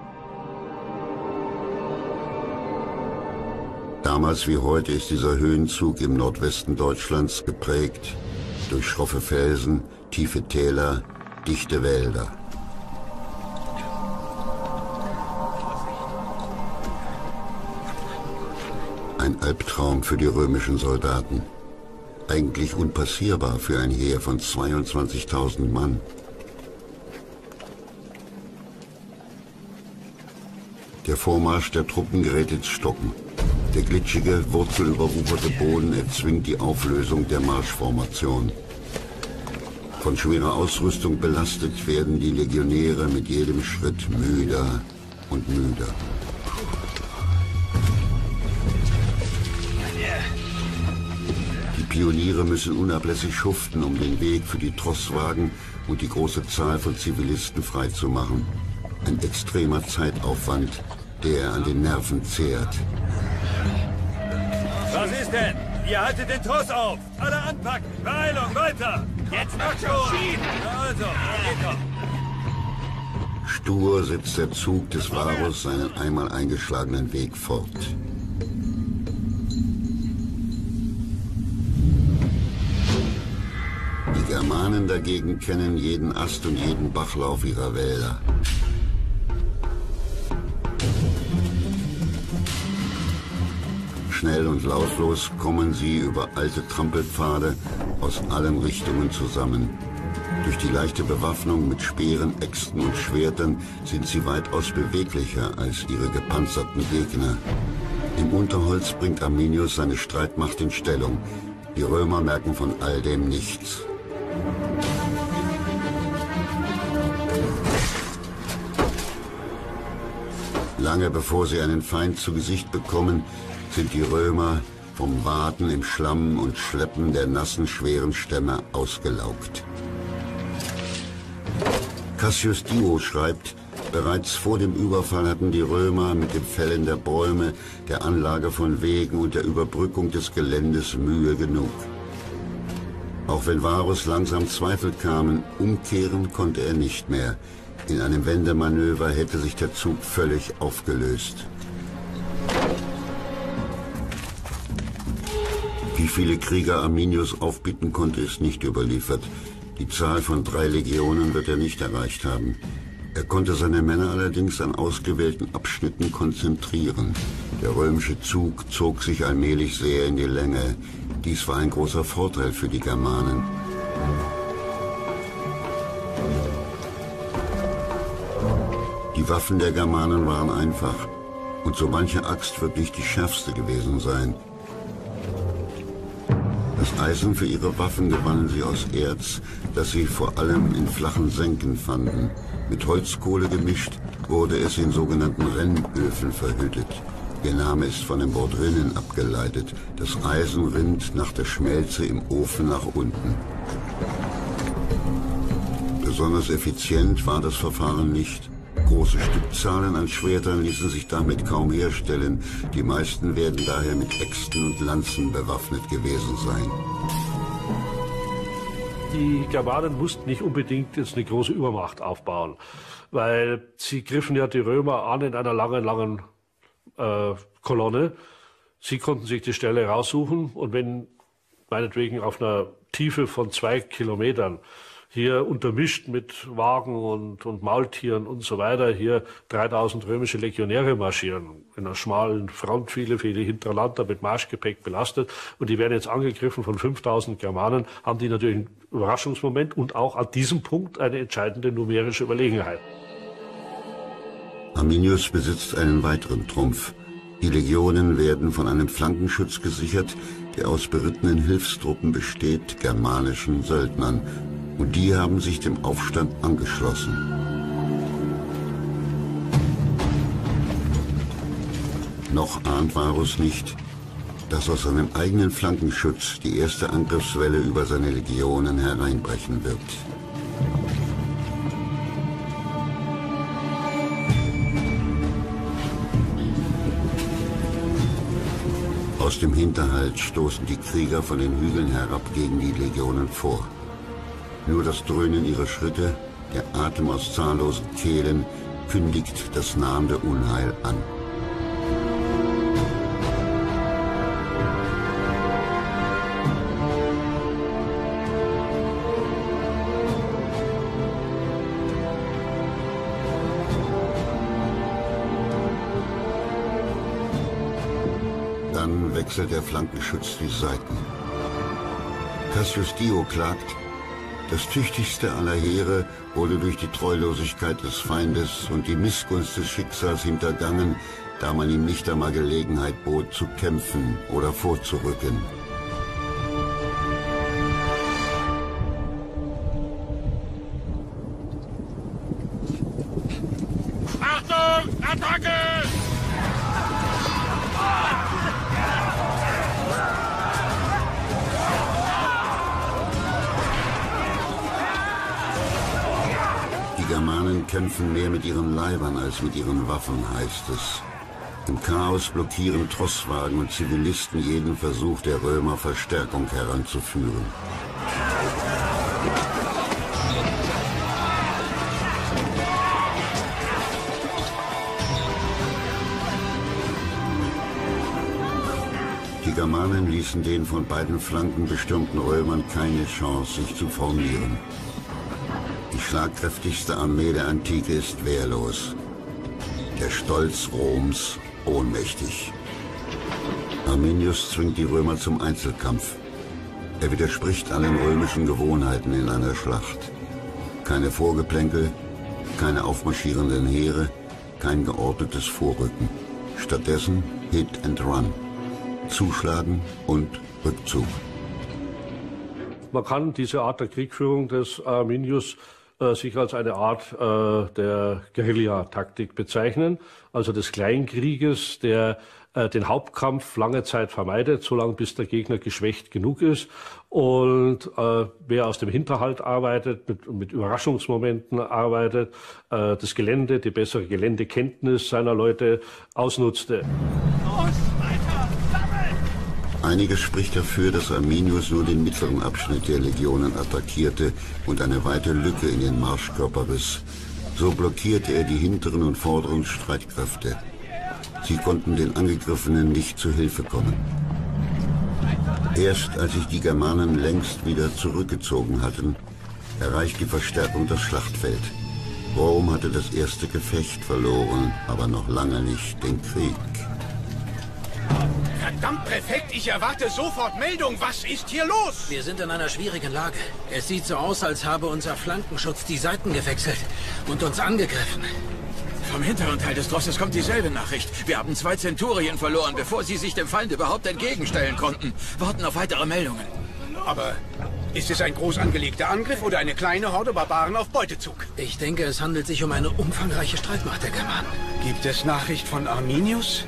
Damals wie heute ist dieser Höhenzug im Nordwesten Deutschlands geprägt durch schroffe Felsen, tiefe Täler, dichte Wälder. Ein Albtraum für die römischen Soldaten. Eigentlich unpassierbar für ein Heer von 22.000 Mann. Der Vormarsch der Truppen gerät ins Stocken. Der glitschige, wurzelüberwucherte Boden erzwingt die Auflösung der Marschformation. Von schwerer Ausrüstung belastet werden die Legionäre mit jedem Schritt müder und müder. Die Pioniere müssen unablässig schuften, um den Weg für die Trosswagen und die große Zahl von Zivilisten freizumachen. Ein extremer Zeitaufwand, der an den Nerven zehrt. Was ist denn? Ihr haltet den Tross auf! Alle anpacken! Beeilung, weiter! Jetzt macht schon! Also, geht doch! Stur setzt der Zug des Varus seinen einmal eingeschlagenen Weg fort. Die Germanen dagegen kennen jeden Ast und jeden Bachlauf ihrer Wälder. Schnell und lautlos kommen sie über alte Trampelpfade aus allen Richtungen zusammen. Durch die leichte Bewaffnung mit Speeren, Äxten und Schwertern sind sie weitaus beweglicher als ihre gepanzerten Gegner. Im Unterholz bringt Arminius seine Streitmacht in Stellung. Die Römer merken von all dem nichts. Lange bevor sie einen Feind zu Gesicht bekommen, sind die Römer vom Waten im Schlamm und Schleppen der nassen, schweren Stämme ausgelaugt. Cassius Dio schreibt, bereits vor dem Überfall hatten die Römer mit dem Fällen der Bäume, der Anlage von Wegen und der Überbrückung des Geländes Mühe genug. Auch wenn Varus langsam Zweifel kamen, umkehren konnte er nicht mehr. In einem Wendemanöver hätte sich der Zug völlig aufgelöst. Wie viele Krieger Arminius aufbieten konnte, ist nicht überliefert. Die Zahl von 3 Legionen wird er nicht erreicht haben. Er konnte seine Männer allerdings an ausgewählten Abschnitten konzentrieren. Der römische Zug zog sich allmählich sehr in die Länge. Dies war ein großer Vorteil für die Germanen. Die Waffen der Germanen waren einfach. Und so manche Axt wird nicht die schärfste gewesen sein. Das Eisen für ihre Waffen gewannen sie aus Erz, das sie vor allem in flachen Senken fanden. Mit Holzkohle gemischt wurde es in sogenannten Rennöfen verhüttet. Ihr Name ist von dem Wort Rinnen abgeleitet. Das Eisen rinnt nach der Schmelze im Ofen nach unten. Besonders effizient war das Verfahren nicht. Große Stückzahlen an Schwertern ließen sich damit kaum herstellen. Die meisten werden daher mit Äxten und Lanzen bewaffnet gewesen sein. Die Germanen mussten nicht unbedingt jetzt eine große Übermacht aufbauen, weil sie griffen ja die Römer an in einer langen Kolonne. Sie konnten sich die Stelle raussuchen und wenn meinetwegen auf einer Tiefe von 2 Kilometern hier untermischt mit Wagen und Maultieren und so weiter, hier 3000 römische Legionäre marschieren, in einer schmalen Front, viele Hinterlander mit Marschgepäck belastet und die werden jetzt angegriffen von 5000 Germanen, haben die natürlich einen Überraschungsmoment und auch an diesem Punkt eine entscheidende numerische Überlegenheit. Arminius besitzt einen weiteren Trumpf. Die Legionen werden von einem Flankenschutz gesichert, der aus berittenen Hilfstruppen besteht, germanischen Söldnern. Und die haben sich dem Aufstand angeschlossen. Noch ahnt Varus nicht, dass aus seinem eigenen Flankenschutz die erste Angriffswelle über seine Legionen hereinbrechen wird. Aus dem Hinterhalt stoßen die Krieger von den Hügeln herab gegen die Legionen vor. Nur das Dröhnen ihrer Schritte, der Atem aus zahllosen Kehlen, kündigt das nahende Unheil an. Dann wechselt der Flankenschutz die Seiten. Cassius Dio klagt, das tüchtigste aller Heere wurde durch die Treulosigkeit des Feindes und die Missgunst des Schicksals hintergangen, da man ihm nicht einmal Gelegenheit bot, zu kämpfen oder vorzurücken. Achtung! Attacke! Die Germanen kämpfen mehr mit ihren Leibern als mit ihren Waffen, heißt es. Im Chaos blockieren Trosswagen und Zivilisten jeden Versuch der Römer, Verstärkung heranzuführen. Die Germanen ließen den von beiden Flanken bestürmten Römern keine Chance, sich zu formieren. Die schlagkräftigste Armee der Antike ist wehrlos. Der Stolz Roms ohnmächtig. Arminius zwingt die Römer zum Einzelkampf. Er widerspricht allen römischen Gewohnheiten in einer Schlacht. Keine Vorgeplänkel, keine aufmarschierenden Heere, kein geordnetes Vorrücken. Stattdessen Hit and Run. Zuschlagen und Rückzug. Man kann diese Art der Kriegführung des Arminius sich als eine Art der Guerillataktik bezeichnen, also des Kleinkrieges, der den Hauptkampf lange Zeit vermeidet, solange bis der Gegner geschwächt genug ist. Und wer aus dem Hinterhalt arbeitet, mit Überraschungsmomenten arbeitet, das Gelände, die bessere Geländekenntnis seiner Leute ausnutzte. Einiges spricht dafür, dass Arminius nur den mittleren Abschnitt der Legionen attackierte und eine weite Lücke in den Marschkörper riss. So blockierte er die hinteren und vorderen Streitkräfte. Sie konnten den Angegriffenen nicht zu Hilfe kommen. Erst als sich die Germanen längst wieder zurückgezogen hatten, erreicht die Verstärkung das Schlachtfeld. Rom hatte das erste Gefecht verloren, aber noch lange nicht den Krieg. Verdammt, Präfekt, ich erwarte sofort Meldung. Was ist hier los? Wir sind in einer schwierigen Lage. Es sieht so aus, als habe unser Flankenschutz die Seiten gewechselt und uns angegriffen. Vom hinteren Teil des Trosses kommt dieselbe Nachricht. Wir haben 2 Zenturien verloren, bevor sie sich dem Feind überhaupt entgegenstellen konnten. Warten auf weitere Meldungen. Aber ist es ein groß angelegter Angriff oder eine kleine Horde Barbaren auf Beutezug? Ich denke, es handelt sich um eine umfangreiche Streitmacht der Germanen. Gibt es Nachricht von Arminius?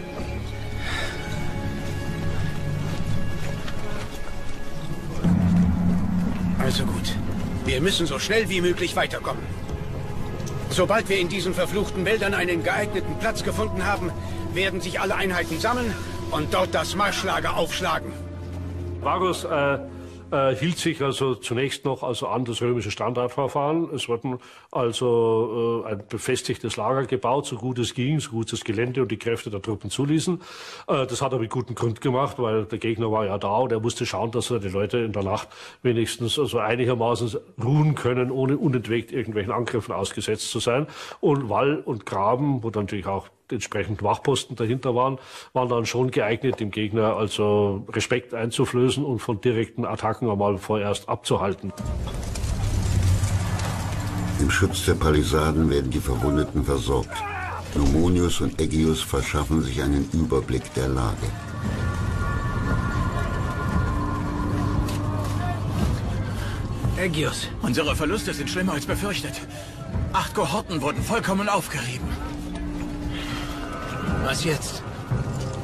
Also gut. Wir müssen so schnell wie möglich weiterkommen. Sobald wir in diesen verfluchten Wäldern einen geeigneten Platz gefunden haben, werden sich alle Einheiten sammeln und dort das Marschlager aufschlagen. Varus hielt sich also zunächst noch an das römische Standardverfahren. Es wurden also ein befestigtes Lager gebaut, so gut es ging, so gut das Gelände und die Kräfte der Truppen zuließen. Das hat er mit gutem Grund gemacht, weil der Gegner war ja da und er musste schauen, dass er die Leute in der Nacht wenigstens also einigermaßen ruhen können, ohne unentwegt irgendwelchen Angriffen ausgesetzt zu sein. Und Wall und Graben, wo dann natürlich auch entsprechend Wachposten dahinter waren dann schon geeignet, dem Gegner also Respekt einzuflößen und von direkten Attacken einmal vorerst abzuhalten. Im Schutz der Palisaden werden die Verwundeten versorgt. Numonius und Ägius verschaffen sich einen Überblick der Lage. Ägius. Unsere Verluste sind schlimmer als befürchtet. 8 Kohorten wurden vollkommen aufgerieben. Was jetzt?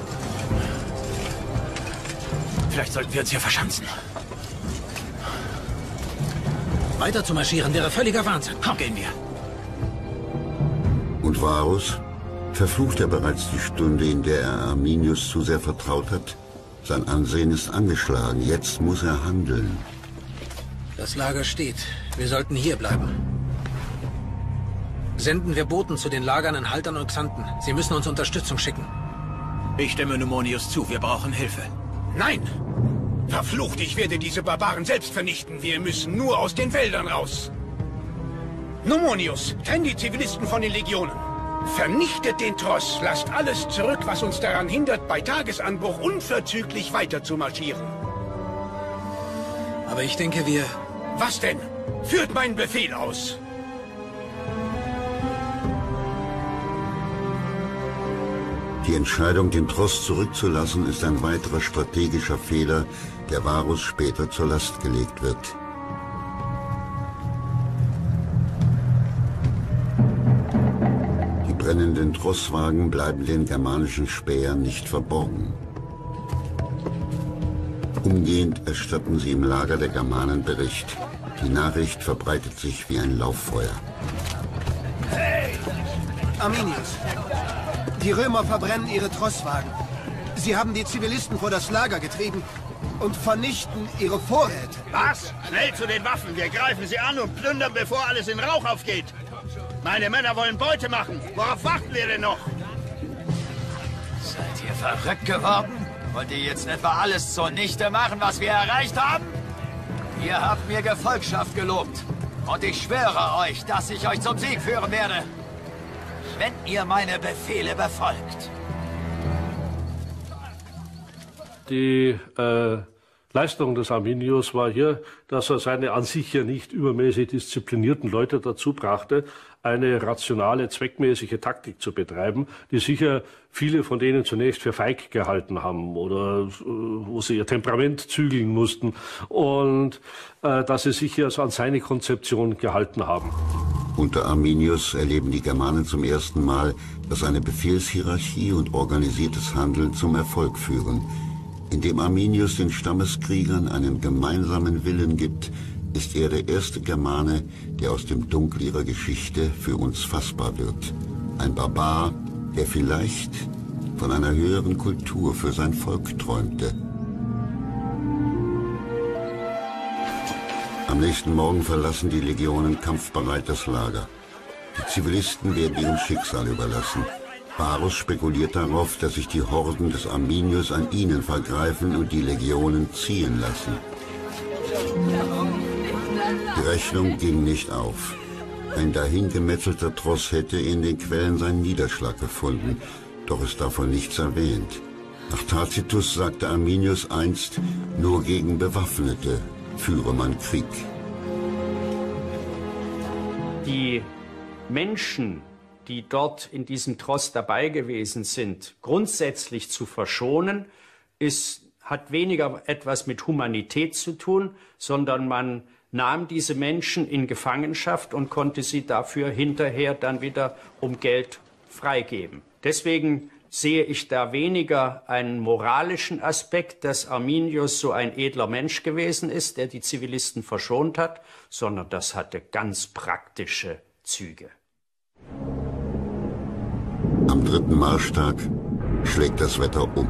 Vielleicht sollten wir uns hier verschanzen. Weiter zu marschieren wäre völliger Wahnsinn. Komm, gehen wir. Und Varus? Verflucht er bereits die Stunde, in der er Arminius zu sehr vertraut hat? Sein Ansehen ist angeschlagen. Jetzt muss er handeln. Das Lager steht. Wir sollten hier bleiben. Senden wir Boten zu den Lagern in Haltern und Xanten. Sie müssen uns Unterstützung schicken. Ich stimme Numonius zu. Wir brauchen Hilfe. Nein! Verflucht, ich werde diese Barbaren selbst vernichten. Wir müssen nur aus den Wäldern raus. Numonius, trenn die Zivilisten von den Legionen. Vernichtet den Tross. Lasst alles zurück, was uns daran hindert, bei Tagesanbruch unverzüglich weiter zu marschieren. Aber ich denke, wir... Was denn? Führt meinen Befehl aus. Die Entscheidung, den Tross zurückzulassen, ist ein weiterer strategischer Fehler, der Varus später zur Last gelegt wird. Die brennenden Trosswagen bleiben den germanischen Spähern nicht verborgen. Umgehend erstatten sie im Lager der Germanen Bericht. Die Nachricht verbreitet sich wie ein Lauffeuer. Hey! Arminius, die Römer verbrennen ihre Trosswagen. Sie haben die Zivilisten vor das Lager getrieben und vernichten ihre Vorräte. Was? Schnell zu den Waffen! Wir greifen sie an und plündern, bevor alles in Rauch aufgeht! Meine Männer wollen Beute machen! Worauf warten wir denn noch? Seid ihr verrückt geworden? Wollt ihr jetzt etwa alles zunichte machen, was wir erreicht haben? Ihr habt mir Gefolgschaft gelobt. Und ich schwöre euch, dass ich euch zum Sieg führen werde. Wenn ihr meine Befehle befolgt. Die Leistung des Arminius war hier, dass er seine an sich ja nicht übermäßig disziplinierten Leute dazu brachte, eine rationale, zweckmäßige Taktik zu betreiben, die sicher viele von denen zunächst für feig gehalten haben oder wo sie ihr Temperament zügeln mussten und dass sie sich also an seine Konzeption gehalten haben. Unter Arminius erleben die Germanen zum ersten Mal, dass eine Befehlshierarchie und organisiertes Handeln zum Erfolg führen. Indem Arminius den Stammeskriegern einen gemeinsamen Willen gibt, ist er der erste Germane, der aus dem Dunkel ihrer Geschichte für uns fassbar wird. Ein Barbar, der vielleicht von einer höheren Kultur für sein Volk träumte. Am nächsten Morgen verlassen die Legionen kampfbereit das Lager. Die Zivilisten werden ihrem Schicksal überlassen. Varus spekuliert darauf, dass sich die Horden des Arminius an ihnen vergreifen und die Legionen ziehen lassen. Die Rechnung ging nicht auf. Ein dahingemetzelter Tross hätte in den Quellen seinen Niederschlag gefunden, doch ist davon nichts erwähnt. Nach Tacitus sagte Arminius einst, nur gegen Bewaffnete führe man Krieg. Die Menschen, die dort in diesem Tross dabei gewesen sind, grundsätzlich zu verschonen, hat weniger etwas mit Humanität zu tun, sondern man nahm diese Menschen in Gefangenschaft und konnte sie dafür hinterher dann wieder um Geld freigeben. Deswegen sehe ich da weniger einen moralischen Aspekt, dass Arminius so ein edler Mensch gewesen ist, der die Zivilisten verschont hat, sondern das hatte ganz praktische Züge. Am 3. Marschtag schlägt das Wetter um.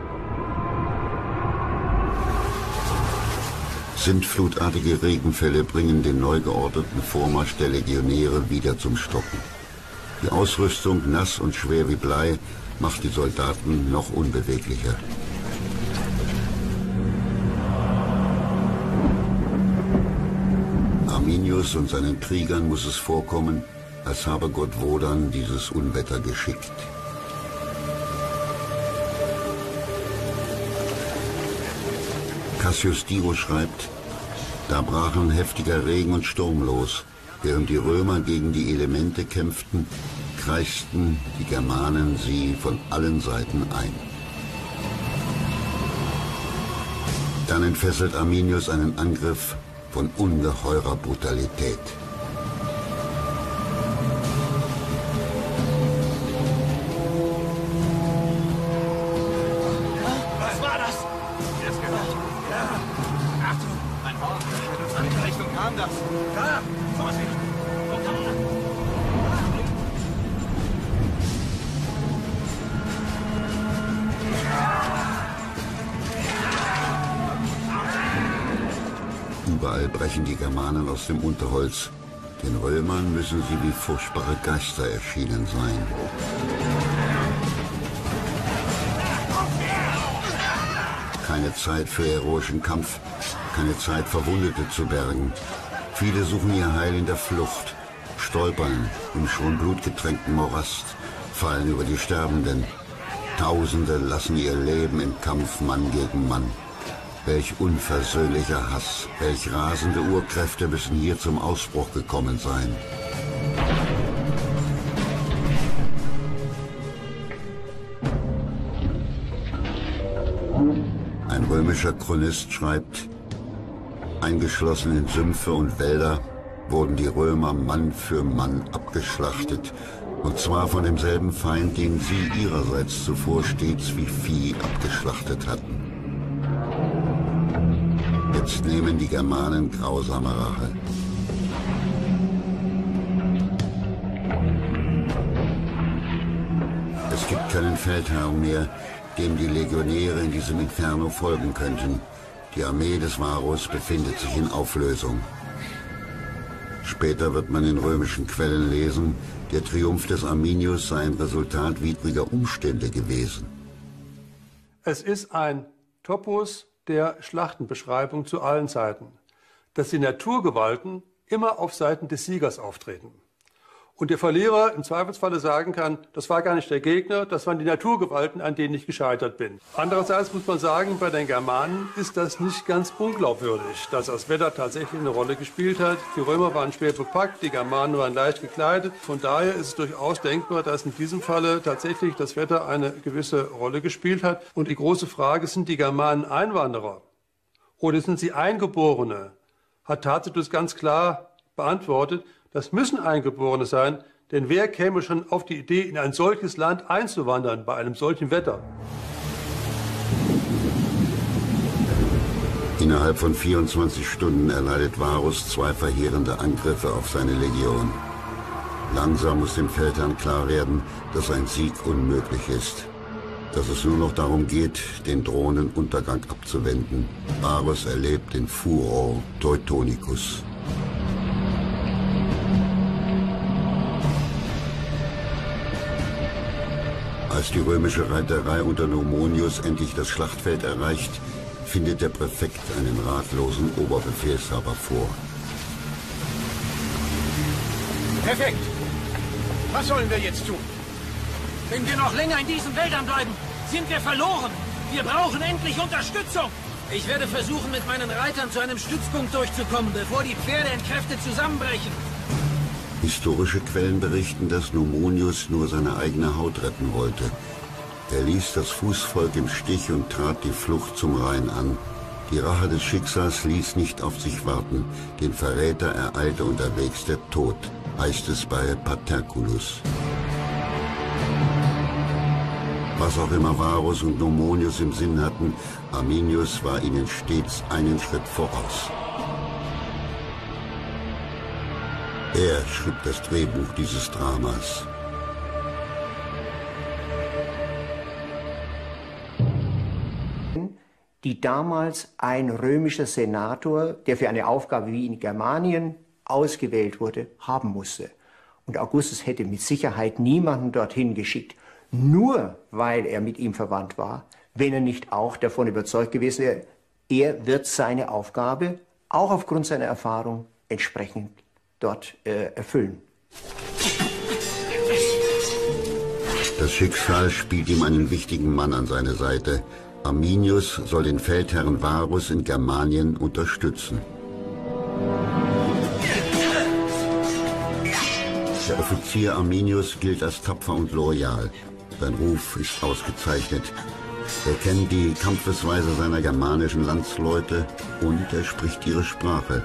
Sintflutartige Regenfälle bringen den neu geordneten Vormarsch der Legionäre wieder zum Stocken. Die Ausrüstung, nass und schwer wie Blei, macht die Soldaten noch unbeweglicher. Arminius und seinen Kriegern muss es vorkommen, als habe Gott Wodan dieses Unwetter geschickt. Cassius Dio schreibt, da brachen heftiger Regen und Sturm los. Während die Römer gegen die Elemente kämpften, kreisten die Germanen sie von allen Seiten ein. Dann entfesselt Arminius einen Angriff von ungeheurer Brutalität. Was war das? Da! Vorsicht! Überall brechen die Germanen aus dem Unterholz. Den Römern müssen sie wie furchtbare Geister erschienen sein. Keine Zeit für heroischen Kampf, keine Zeit, Verwundete zu bergen. Viele suchen ihr Heil in der Flucht, stolpern im schon blutgetränkten Morast, fallen über die Sterbenden. Tausende lassen ihr Leben im Kampf Mann gegen Mann. Welch unversöhnlicher Hass, welch rasende Urkräfte müssen hier zum Ausbruch gekommen sein. Ein römischer Chronist schreibt: Eingeschlossen in Sümpfe und Wälder wurden die Römer Mann für Mann abgeschlachtet, und zwar von demselben Feind, den sie ihrerseits zuvor stets wie Vieh abgeschlachtet hatten. Jetzt nehmen die Germanen grausame Rache. Es gibt keinen Feldherrn mehr, dem die Legionäre in diesem Inferno folgen könnten. Die Armee des Varus befindet sich in Auflösung. Später wird man in römischen Quellen lesen, der Triumph des Arminius sei ein Resultat widriger Umstände gewesen. Es ist ein Topos der Schlachtenbeschreibung zu allen Zeiten, dass die Naturgewalten immer auf Seiten des Siegers auftreten. Und der Verlierer im Zweifelsfalle sagen kann, das war gar nicht der Gegner, das waren die Naturgewalten, an denen ich gescheitert bin. Andererseits muss man sagen, bei den Germanen ist das nicht ganz unglaubwürdig, dass das Wetter tatsächlich eine Rolle gespielt hat. Die Römer waren schwer bepackt, die Germanen waren leicht gekleidet. Von daher ist es durchaus denkbar, dass in diesem Falle tatsächlich das Wetter eine gewisse Rolle gespielt hat. Und die große Frage, sind die Germanen Einwanderer oder sind sie Eingeborene, hat Tacitus ganz klar beantwortet. Das müssen Eingeborene sein, denn wer käme schon auf die Idee, in ein solches Land einzuwandern bei einem solchen Wetter? Innerhalb von 24 Stunden erleidet Varus 2 verheerende Angriffe auf seine Legion. Langsam muss dem Feldherrn klar werden, dass ein Sieg unmöglich ist. Dass es nur noch darum geht, den drohenden Untergang abzuwenden. Varus erlebt den Furor Teutonicus. Als die römische Reiterei unter Nomonius endlich das Schlachtfeld erreicht, findet der Präfekt einen ratlosen Oberbefehlshaber vor. Perfekt. Was sollen wir jetzt tun? Wenn wir noch länger in diesen Wäldern bleiben, sind wir verloren. Wir brauchen endlich Unterstützung. Ich werde versuchen, mit meinen Reitern zu einem Stützpunkt durchzukommen, bevor die Pferde entkräftet zusammenbrechen. Historische Quellen berichten, dass Nomonius nur seine eigene Haut retten wollte. Er ließ das Fußvolk im Stich und trat die Flucht zum Rhein an. Die Rache des Schicksals ließ nicht auf sich warten. Den Verräter ereilte unterwegs der Tod, heißt es bei Paterculus. Was auch immer Varus und Nomonius im Sinn hatten, Arminius war ihnen stets einen Schritt voraus. Er schrieb das Drehbuch dieses Dramas. Die damals ein römischer Senator, der für eine Aufgabe wie in Germanien ausgewählt wurde, haben musste. Und Augustus hätte mit Sicherheit niemanden dorthin geschickt, nur weil er mit ihm verwandt war, wenn er nicht auch davon überzeugt gewesen wäre, er wird seine Aufgabe, auch aufgrund seiner Erfahrung, entsprechend dort erfüllen. Das Schicksal spielt ihm einen wichtigen Mann an seine Seite. Arminius soll den Feldherrn Varus in Germanien unterstützen. Der Offizier Arminius gilt als tapfer und loyal. Sein Ruf ist ausgezeichnet. Er kennt die Kampfesweise seiner germanischen Landsleute und er spricht ihre Sprache.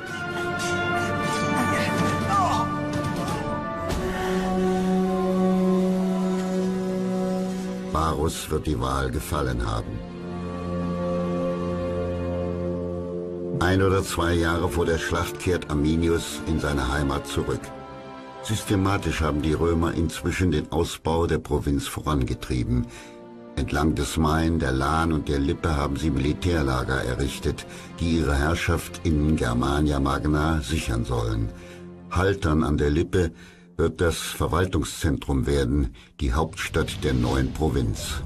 Varus wird die Wahl gefallen haben. 1 oder 2 Jahre vor der Schlacht kehrt Arminius in seine Heimat zurück. Systematisch haben die Römer inzwischen den Ausbau der Provinz vorangetrieben. Entlang des Main, der Lahn und der Lippe haben sie Militärlager errichtet, die ihre Herrschaft in Germania Magna sichern sollen. Haltern an der Lippe wird das Verwaltungszentrum werden, die Hauptstadt der neuen Provinz.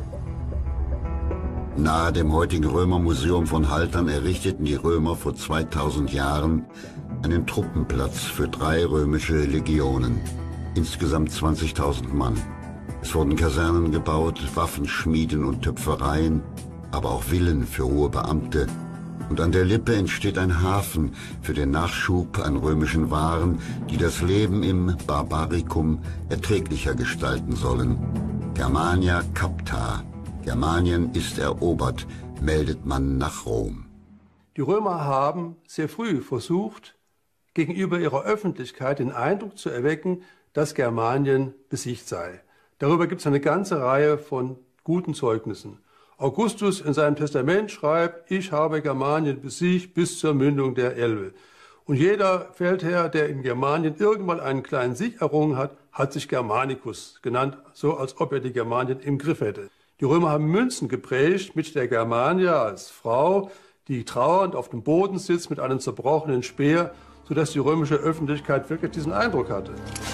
Nahe dem heutigen Römermuseum von Haltern errichteten die Römer vor 2000 Jahren einen Truppenplatz für 3 römische Legionen, insgesamt 20.000 Mann. Es wurden Kasernen gebaut, Waffenschmieden und Töpfereien, aber auch Villen für hohe Beamte. Und an der Lippe entsteht ein Hafen für den Nachschub an römischen Waren, die das Leben im Barbaricum erträglicher gestalten sollen. Germania capta. Germanien ist erobert, meldet man nach Rom. Die Römer haben sehr früh versucht, gegenüber ihrer Öffentlichkeit den Eindruck zu erwecken, dass Germanien besiegt sei. Darüber gibt es eine ganze Reihe von guten Zeugnissen. Augustus in seinem Testament schreibt, ich habe Germanien besiegt bis zur Mündung der Elbe. Und jeder Feldherr, der in Germanien irgendwann einen kleinen Sieg errungen hat, hat sich Germanicus genannt, so als ob er die Germanien im Griff hätte. Die Römer haben Münzen geprägt mit der Germania als Frau, die trauernd auf dem Boden sitzt mit einem zerbrochenen Speer, sodass die römische Öffentlichkeit wirklich diesen Eindruck hatte.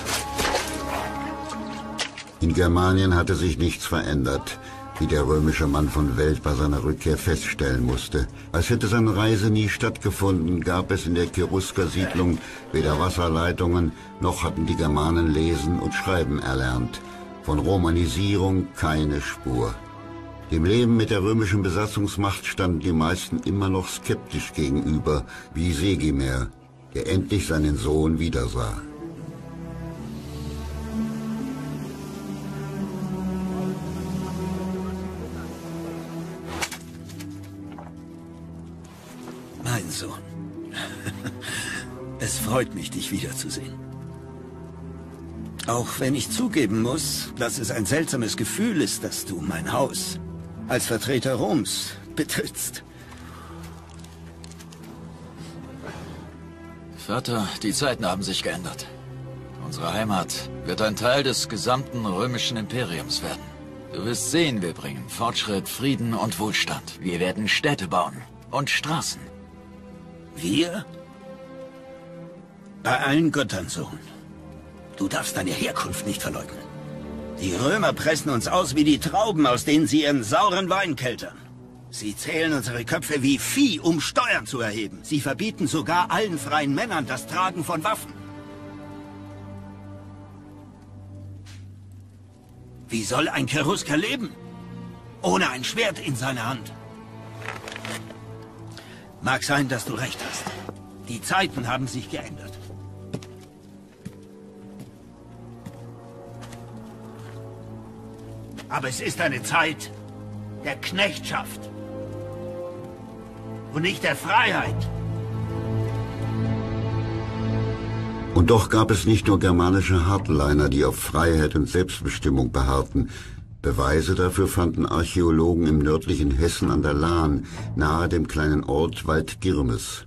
In Germanien hatte sich nichts verändert, wie der römische Mann von Welt bei seiner Rückkehr feststellen musste. Als hätte seine Reise nie stattgefunden, gab es in der Cherusker-Siedlung weder Wasserleitungen, noch hatten die Germanen lesen und schreiben erlernt. Von Romanisierung keine Spur. Dem Leben mit der römischen Besatzungsmacht standen die meisten immer noch skeptisch gegenüber, wie Segimer, der endlich seinen Sohn wiedersah. Mein Sohn, es freut mich, dich wiederzusehen. Auch wenn ich zugeben muss, dass es ein seltsames Gefühl ist, dass du mein Haus als Vertreter Roms betrittst. Vater, die Zeiten haben sich geändert. Unsere Heimat wird ein Teil des gesamten römischen Imperiums werden. Du wirst sehen, wir bringen Fortschritt, Frieden und Wohlstand. Wir werden Städte bauen und Straßen. Wir? Bei allen Göttern, Sohn. Du darfst deine Herkunft nicht verleugnen. Die Römer pressen uns aus wie die Trauben, aus denen sie ihren sauren Wein keltern. Sie zählen unsere Köpfe wie Vieh, um Steuern zu erheben. Sie verbieten sogar allen freien Männern das Tragen von Waffen. Wie soll ein Cherusker leben? Ohne ein Schwert in seiner Hand. Mag sein, dass du recht hast. Die Zeiten haben sich geändert. Aber es ist eine Zeit der Knechtschaft und nicht der Freiheit. Und doch gab es nicht nur germanische Hardliner, die auf Freiheit und Selbstbestimmung beharrten. Beweise dafür fanden Archäologen im nördlichen Hessen an der Lahn, nahe dem kleinen Ort Waldgirmes.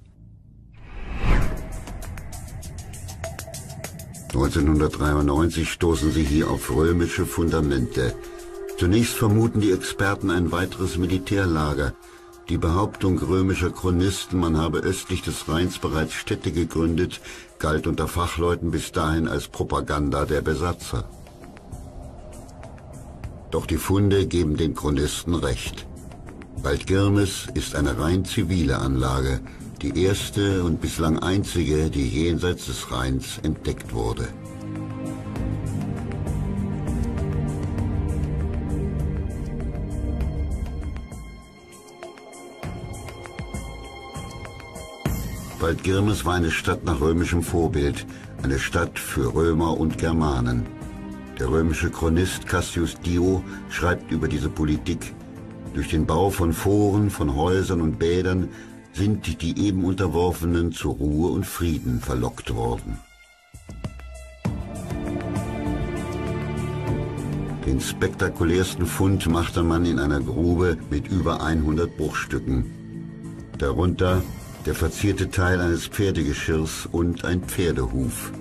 1993 stoßen sie hier auf römische Fundamente. Zunächst vermuten die Experten ein weiteres Militärlager. Die Behauptung römischer Chronisten, man habe östlich des Rheins bereits Städte gegründet, galt unter Fachleuten bis dahin als Propaganda der Besatzer. Doch die Funde geben den Chronisten recht. Waldgirmes ist eine rein zivile Anlage, die erste und bislang einzige, die jenseits des Rheins entdeckt wurde. Waldgirmes war eine Stadt nach römischem Vorbild, eine Stadt für Römer und Germanen. Der römische Chronist Cassius Dio schreibt über diese Politik: Durch den Bau von Foren, von Häusern und Bädern sind die eben Unterworfenen zu Ruhe und Frieden verlockt worden. Den spektakulärsten Fund machte man in einer Grube mit über 100 Bruchstücken. Darunter der verzierte Teil eines Pferdegeschirrs und ein Pferdehuf.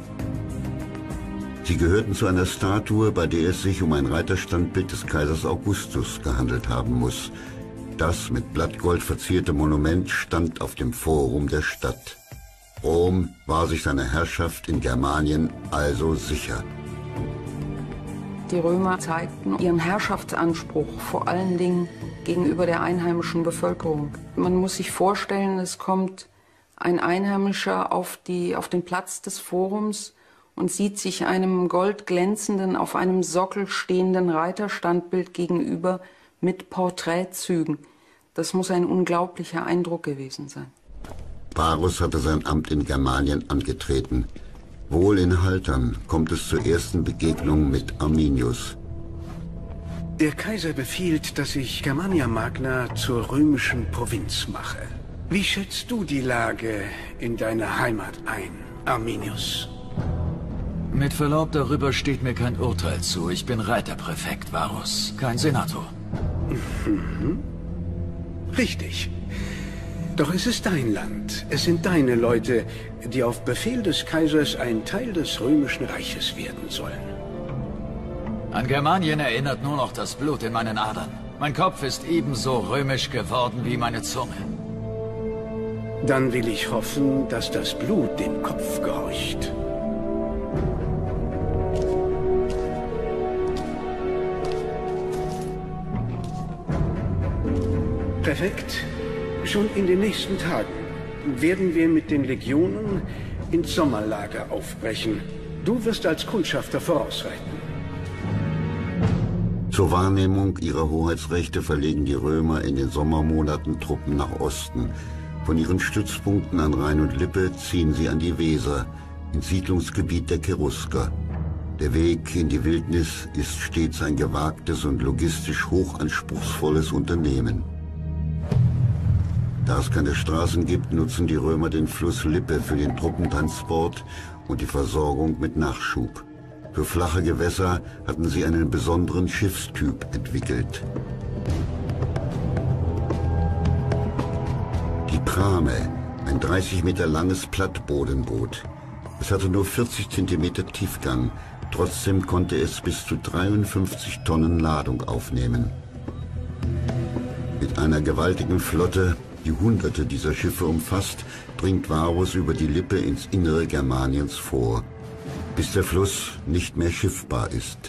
Sie gehörten zu einer Statue, bei der es sich um ein Reiterstandbild des Kaisers Augustus gehandelt haben muss. Das mit Blattgold verzierte Monument stand auf dem Forum der Stadt. Rom war sich seiner Herrschaft in Germanien also sicher. Die Römer zeigten ihren Herrschaftsanspruch vor allen Dingen gegenüber der einheimischen Bevölkerung. Man muss sich vorstellen, es kommt ein Einheimischer auf den Platz des Forums und sieht sich einem goldglänzenden, auf einem Sockel stehenden Reiterstandbild gegenüber mit Porträtzügen. Das muss ein unglaublicher Eindruck gewesen sein. Varus hatte sein Amt in Germanien angetreten. Wohl in Haltern kommt es zur ersten Begegnung mit Arminius. Der Kaiser befiehlt, dass ich Germania Magna zur römischen Provinz mache. Wie schätzt du die Lage in deiner Heimat ein, Arminius? Mit Verlaub, darüber steht mir kein Urteil zu. Ich bin Reiterpräfekt, Varus, kein Senator. Mhm. Richtig. Doch es ist dein Land. Es sind deine Leute, die auf Befehl des Kaisers ein Teil des römischen Reiches werden sollen. An Germanien erinnert nur noch das Blut in meinen Adern. Mein Kopf ist ebenso römisch geworden wie meine Zunge. Dann will ich hoffen, dass das Blut dem Kopf gehorcht. Perfekt. Schon in den nächsten Tagen werden wir mit den Legionen ins Sommerlager aufbrechen. Du wirst als Kundschafter vorausreiten. Zur Wahrnehmung ihrer Hoheitsrechte verlegen die Römer in den Sommermonaten Truppen nach Osten. Von ihren Stützpunkten an Rhein und Lippe ziehen sie an die Weser, ins Siedlungsgebiet der Cherusker. Der Weg in die Wildnis ist stets ein gewagtes und logistisch hochanspruchsvolles Unternehmen. Da es keine Straßen gibt, nutzen die Römer den Fluss Lippe für den Truppentransport und die Versorgung mit Nachschub. Für flache Gewässer hatten sie einen besonderen Schiffstyp entwickelt. Die Prame, ein 30 Meter langes Plattbodenboot. Es hatte nur 40 Zentimeter Tiefgang, trotzdem konnte es bis zu 53 Tonnen Ladung aufnehmen. Mit einer gewaltigen Flotte, die Hunderte dieser Schiffe umfasst, dringt Varus über die Lippe ins Innere Germaniens vor, bis der Fluss nicht mehr schiffbar ist.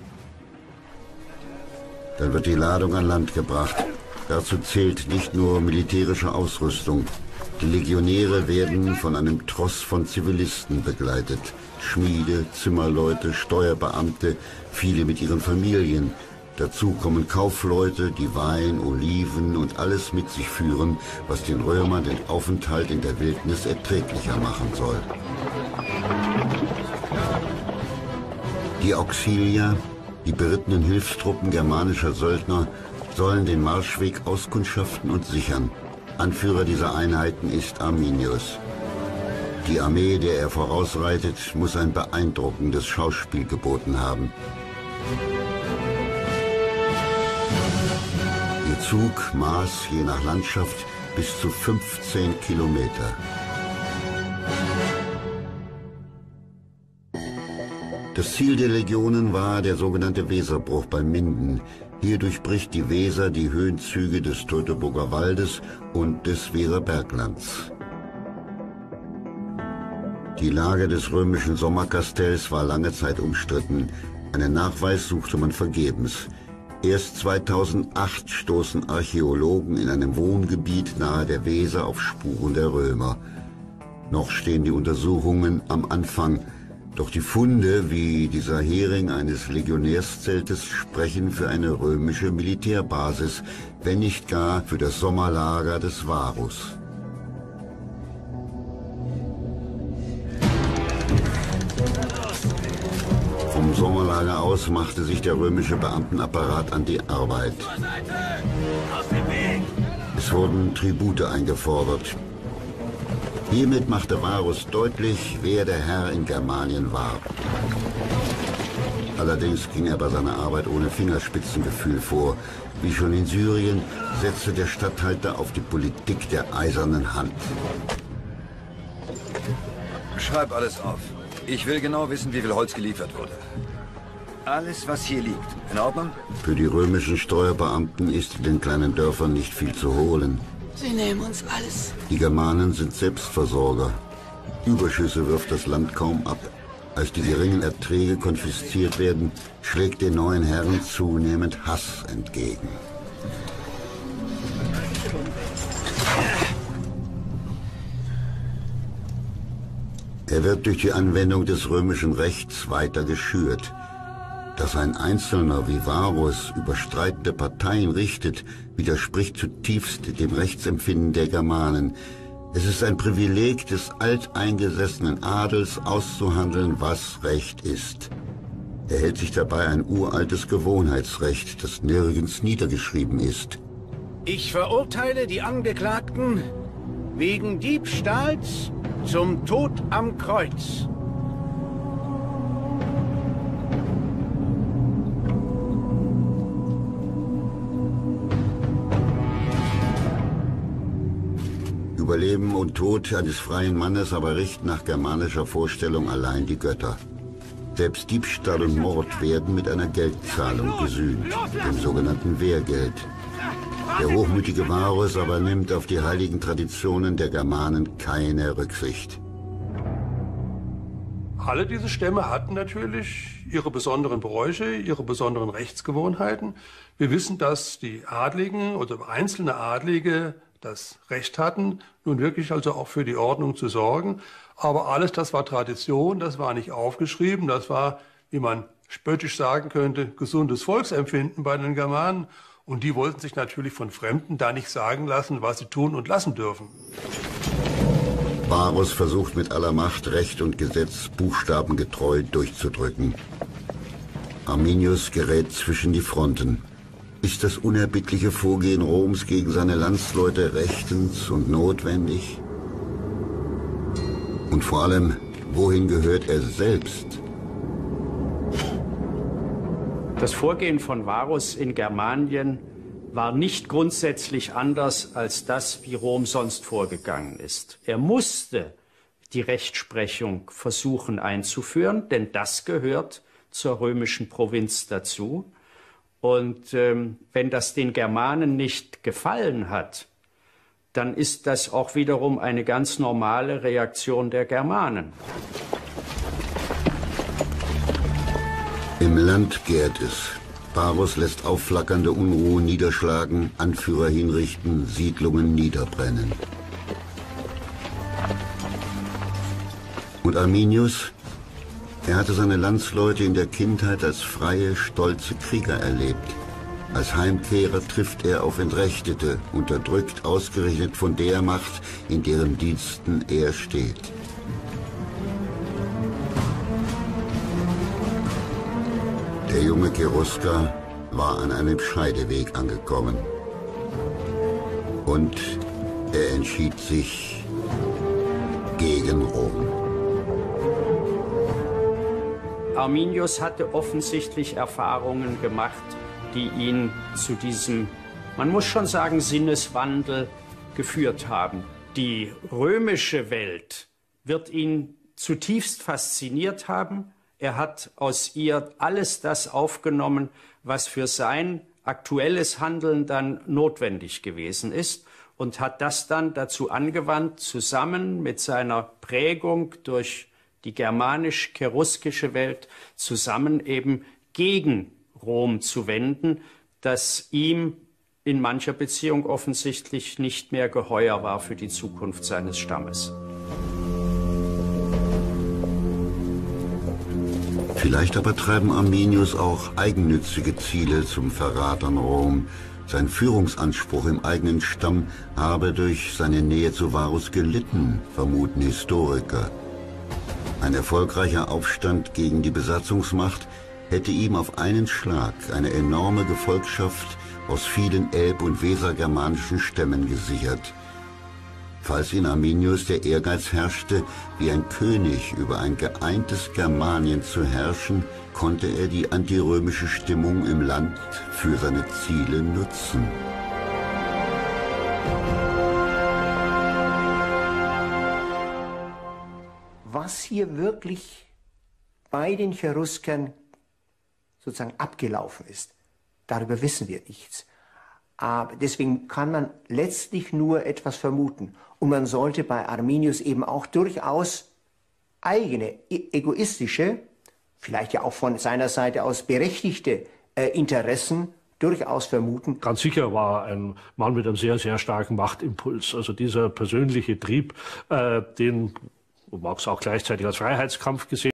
Dann wird die Ladung an Land gebracht. Dazu zählt nicht nur militärische Ausrüstung. Die Legionäre werden von einem Tross von Zivilisten begleitet. Schmiede, Zimmerleute, Steuerbeamte, viele mit ihren Familien. Dazu kommen Kaufleute, die Wein, Oliven und alles mit sich führen, was den Römern den Aufenthalt in der Wildnis erträglicher machen soll. Die Auxilier, die berittenen Hilfstruppen germanischer Söldner, sollen den Marschweg auskundschaften und sichern. Anführer dieser Einheiten ist Arminius. Die Armee, der er vorausreitet, muss ein beeindruckendes Schauspiel geboten haben. Ihr Zug maß je nach Landschaft bis zu 15 Kilometer. Das Ziel der Legionen war der sogenannte Weserbruch bei Minden. Hier durchbricht die Weser die Höhenzüge des Teutoburger Waldes und des Weserberglands. Die Lage des römischen Sommerkastells war lange Zeit umstritten. Einen Nachweis suchte man vergebens. Erst 2008 stoßen Archäologen in einem Wohngebiet nahe der Weser auf Spuren der Römer. Noch stehen die Untersuchungen am Anfang. Doch die Funde, wie dieser Hering eines Legionärszeltes, sprechen für eine römische Militärbasis, wenn nicht gar für das Sommerlager des Varus. Vom Sommerlager aus machte sich der römische Beamtenapparat an die Arbeit. Es wurden Tribute eingefordert. Hiermit machte Varus deutlich, wer der Herr in Germanien war. Allerdings ging er bei seiner Arbeit ohne Fingerspitzengefühl vor. Wie schon in Syrien setzte der Statthalter auf die Politik der eisernen Hand. Schreib alles auf. Ich will genau wissen, wie viel Holz geliefert wurde. Alles, was hier liegt. In Ordnung? Für die römischen Steuerbeamten ist in den kleinen Dörfern nicht viel zu holen. Sie nehmen uns alles. Die Germanen sind Selbstversorger. Überschüsse wirft das Land kaum ab. Als die geringen Erträge konfisziert werden, schlägt den neuen Herren zunehmend Hass entgegen. Er wird durch die Anwendung des römischen Rechts weiter geschürt. Dass ein Einzelner wie Varus über streitende Parteien richtet, widerspricht zutiefst dem Rechtsempfinden der Germanen. Es ist ein Privileg des alteingesessenen Adels, auszuhandeln, was Recht ist. Er hält sich dabei ein uraltes Gewohnheitsrecht, das nirgends niedergeschrieben ist. Ich verurteile die Angeklagten wegen Diebstahls zum Tod am Kreuz. Über Leben und Tod eines freien Mannes aber richten nach germanischer Vorstellung allein die Götter. Selbst Diebstahl und Mord werden mit einer Geldzahlung gesühnt, dem sogenannten Wehrgeld. Der hochmütige Varus aber nimmt auf die heiligen Traditionen der Germanen keine Rücksicht. Alle diese Stämme hatten natürlich ihre besonderen Bräuche, ihre besonderen Rechtsgewohnheiten. Wir wissen, dass die Adligen oder einzelne Adlige das Recht hatten, nun wirklich also auch für die Ordnung zu sorgen. Aber alles, das war Tradition, das war nicht aufgeschrieben, das war, wie man spöttisch sagen könnte, gesundes Volksempfinden bei den Germanen. Und die wollten sich natürlich von Fremden da nicht sagen lassen, was sie tun und lassen dürfen. Varus versucht mit aller Macht, Recht und Gesetz buchstabengetreu durchzudrücken. Arminius gerät zwischen die Fronten. Ist das unerbittliche Vorgehen Roms gegen seine Landsleute rechtens und notwendig? Und vor allem, wohin gehört er selbst? Das Vorgehen von Varus in Germanien war nicht grundsätzlich anders als das, wie Rom sonst vorgegangen ist. Er musste die Rechtsprechung versuchen einzuführen, denn das gehört zur römischen Provinz dazu. Und wenn das den Germanen nicht gefallen hat, dann ist das auch wiederum eine ganz normale Reaktion der Germanen. Im Land gärt es. Varus lässt aufflackernde Unruhen niederschlagen, Anführer hinrichten, Siedlungen niederbrennen. Und Arminius? Er hatte seine Landsleute in der Kindheit als freie, stolze Krieger erlebt. Als Heimkehrer trifft er auf Entrechtete, unterdrückt ausgerechnet von der Macht, in deren Diensten er steht. Der junge Cherusker war an einem Scheideweg angekommen. Und er entschied sich gegen Rom. Arminius hatte offensichtlich Erfahrungen gemacht, die ihn zu diesem, man muss schon sagen, Sinneswandel geführt haben. Die römische Welt wird ihn zutiefst fasziniert haben. Er hat aus ihr alles das aufgenommen, was für sein aktuelles Handeln dann notwendig gewesen ist und hat das dann dazu angewandt, zusammen mit seiner Prägung durch die germanisch-cheruskische Welt zusammen eben gegen Rom zu wenden, das ihm in mancher Beziehung offensichtlich nicht mehr geheuer war für die Zukunft seines Stammes. Vielleicht aber treiben Arminius auch eigennützige Ziele zum Verrat an Rom. Sein Führungsanspruch im eigenen Stamm habe durch seine Nähe zu Varus gelitten, vermuten Historiker. Ein erfolgreicher Aufstand gegen die Besatzungsmacht hätte ihm auf einen Schlag eine enorme Gefolgschaft aus vielen elb- und wesergermanischen Stämmen gesichert. Falls in Arminius der Ehrgeiz herrschte, wie ein König über ein geeintes Germanien zu herrschen, konnte er die antirömische Stimmung im Land für seine Ziele nutzen. Was hier wirklich bei den Cheruskern sozusagen abgelaufen ist, darüber wissen wir nichts. Aber deswegen kann man letztlich nur etwas vermuten. Und man sollte bei Arminius eben auch durchaus eigene, egoistische, vielleicht ja auch von seiner Seite aus berechtigte Interessen durchaus vermuten. Ganz sicher war ein Mann mit einem sehr, sehr starken Machtimpuls. Also dieser persönliche Trieb, den mag es auch gleichzeitig als Freiheitskampf gesehen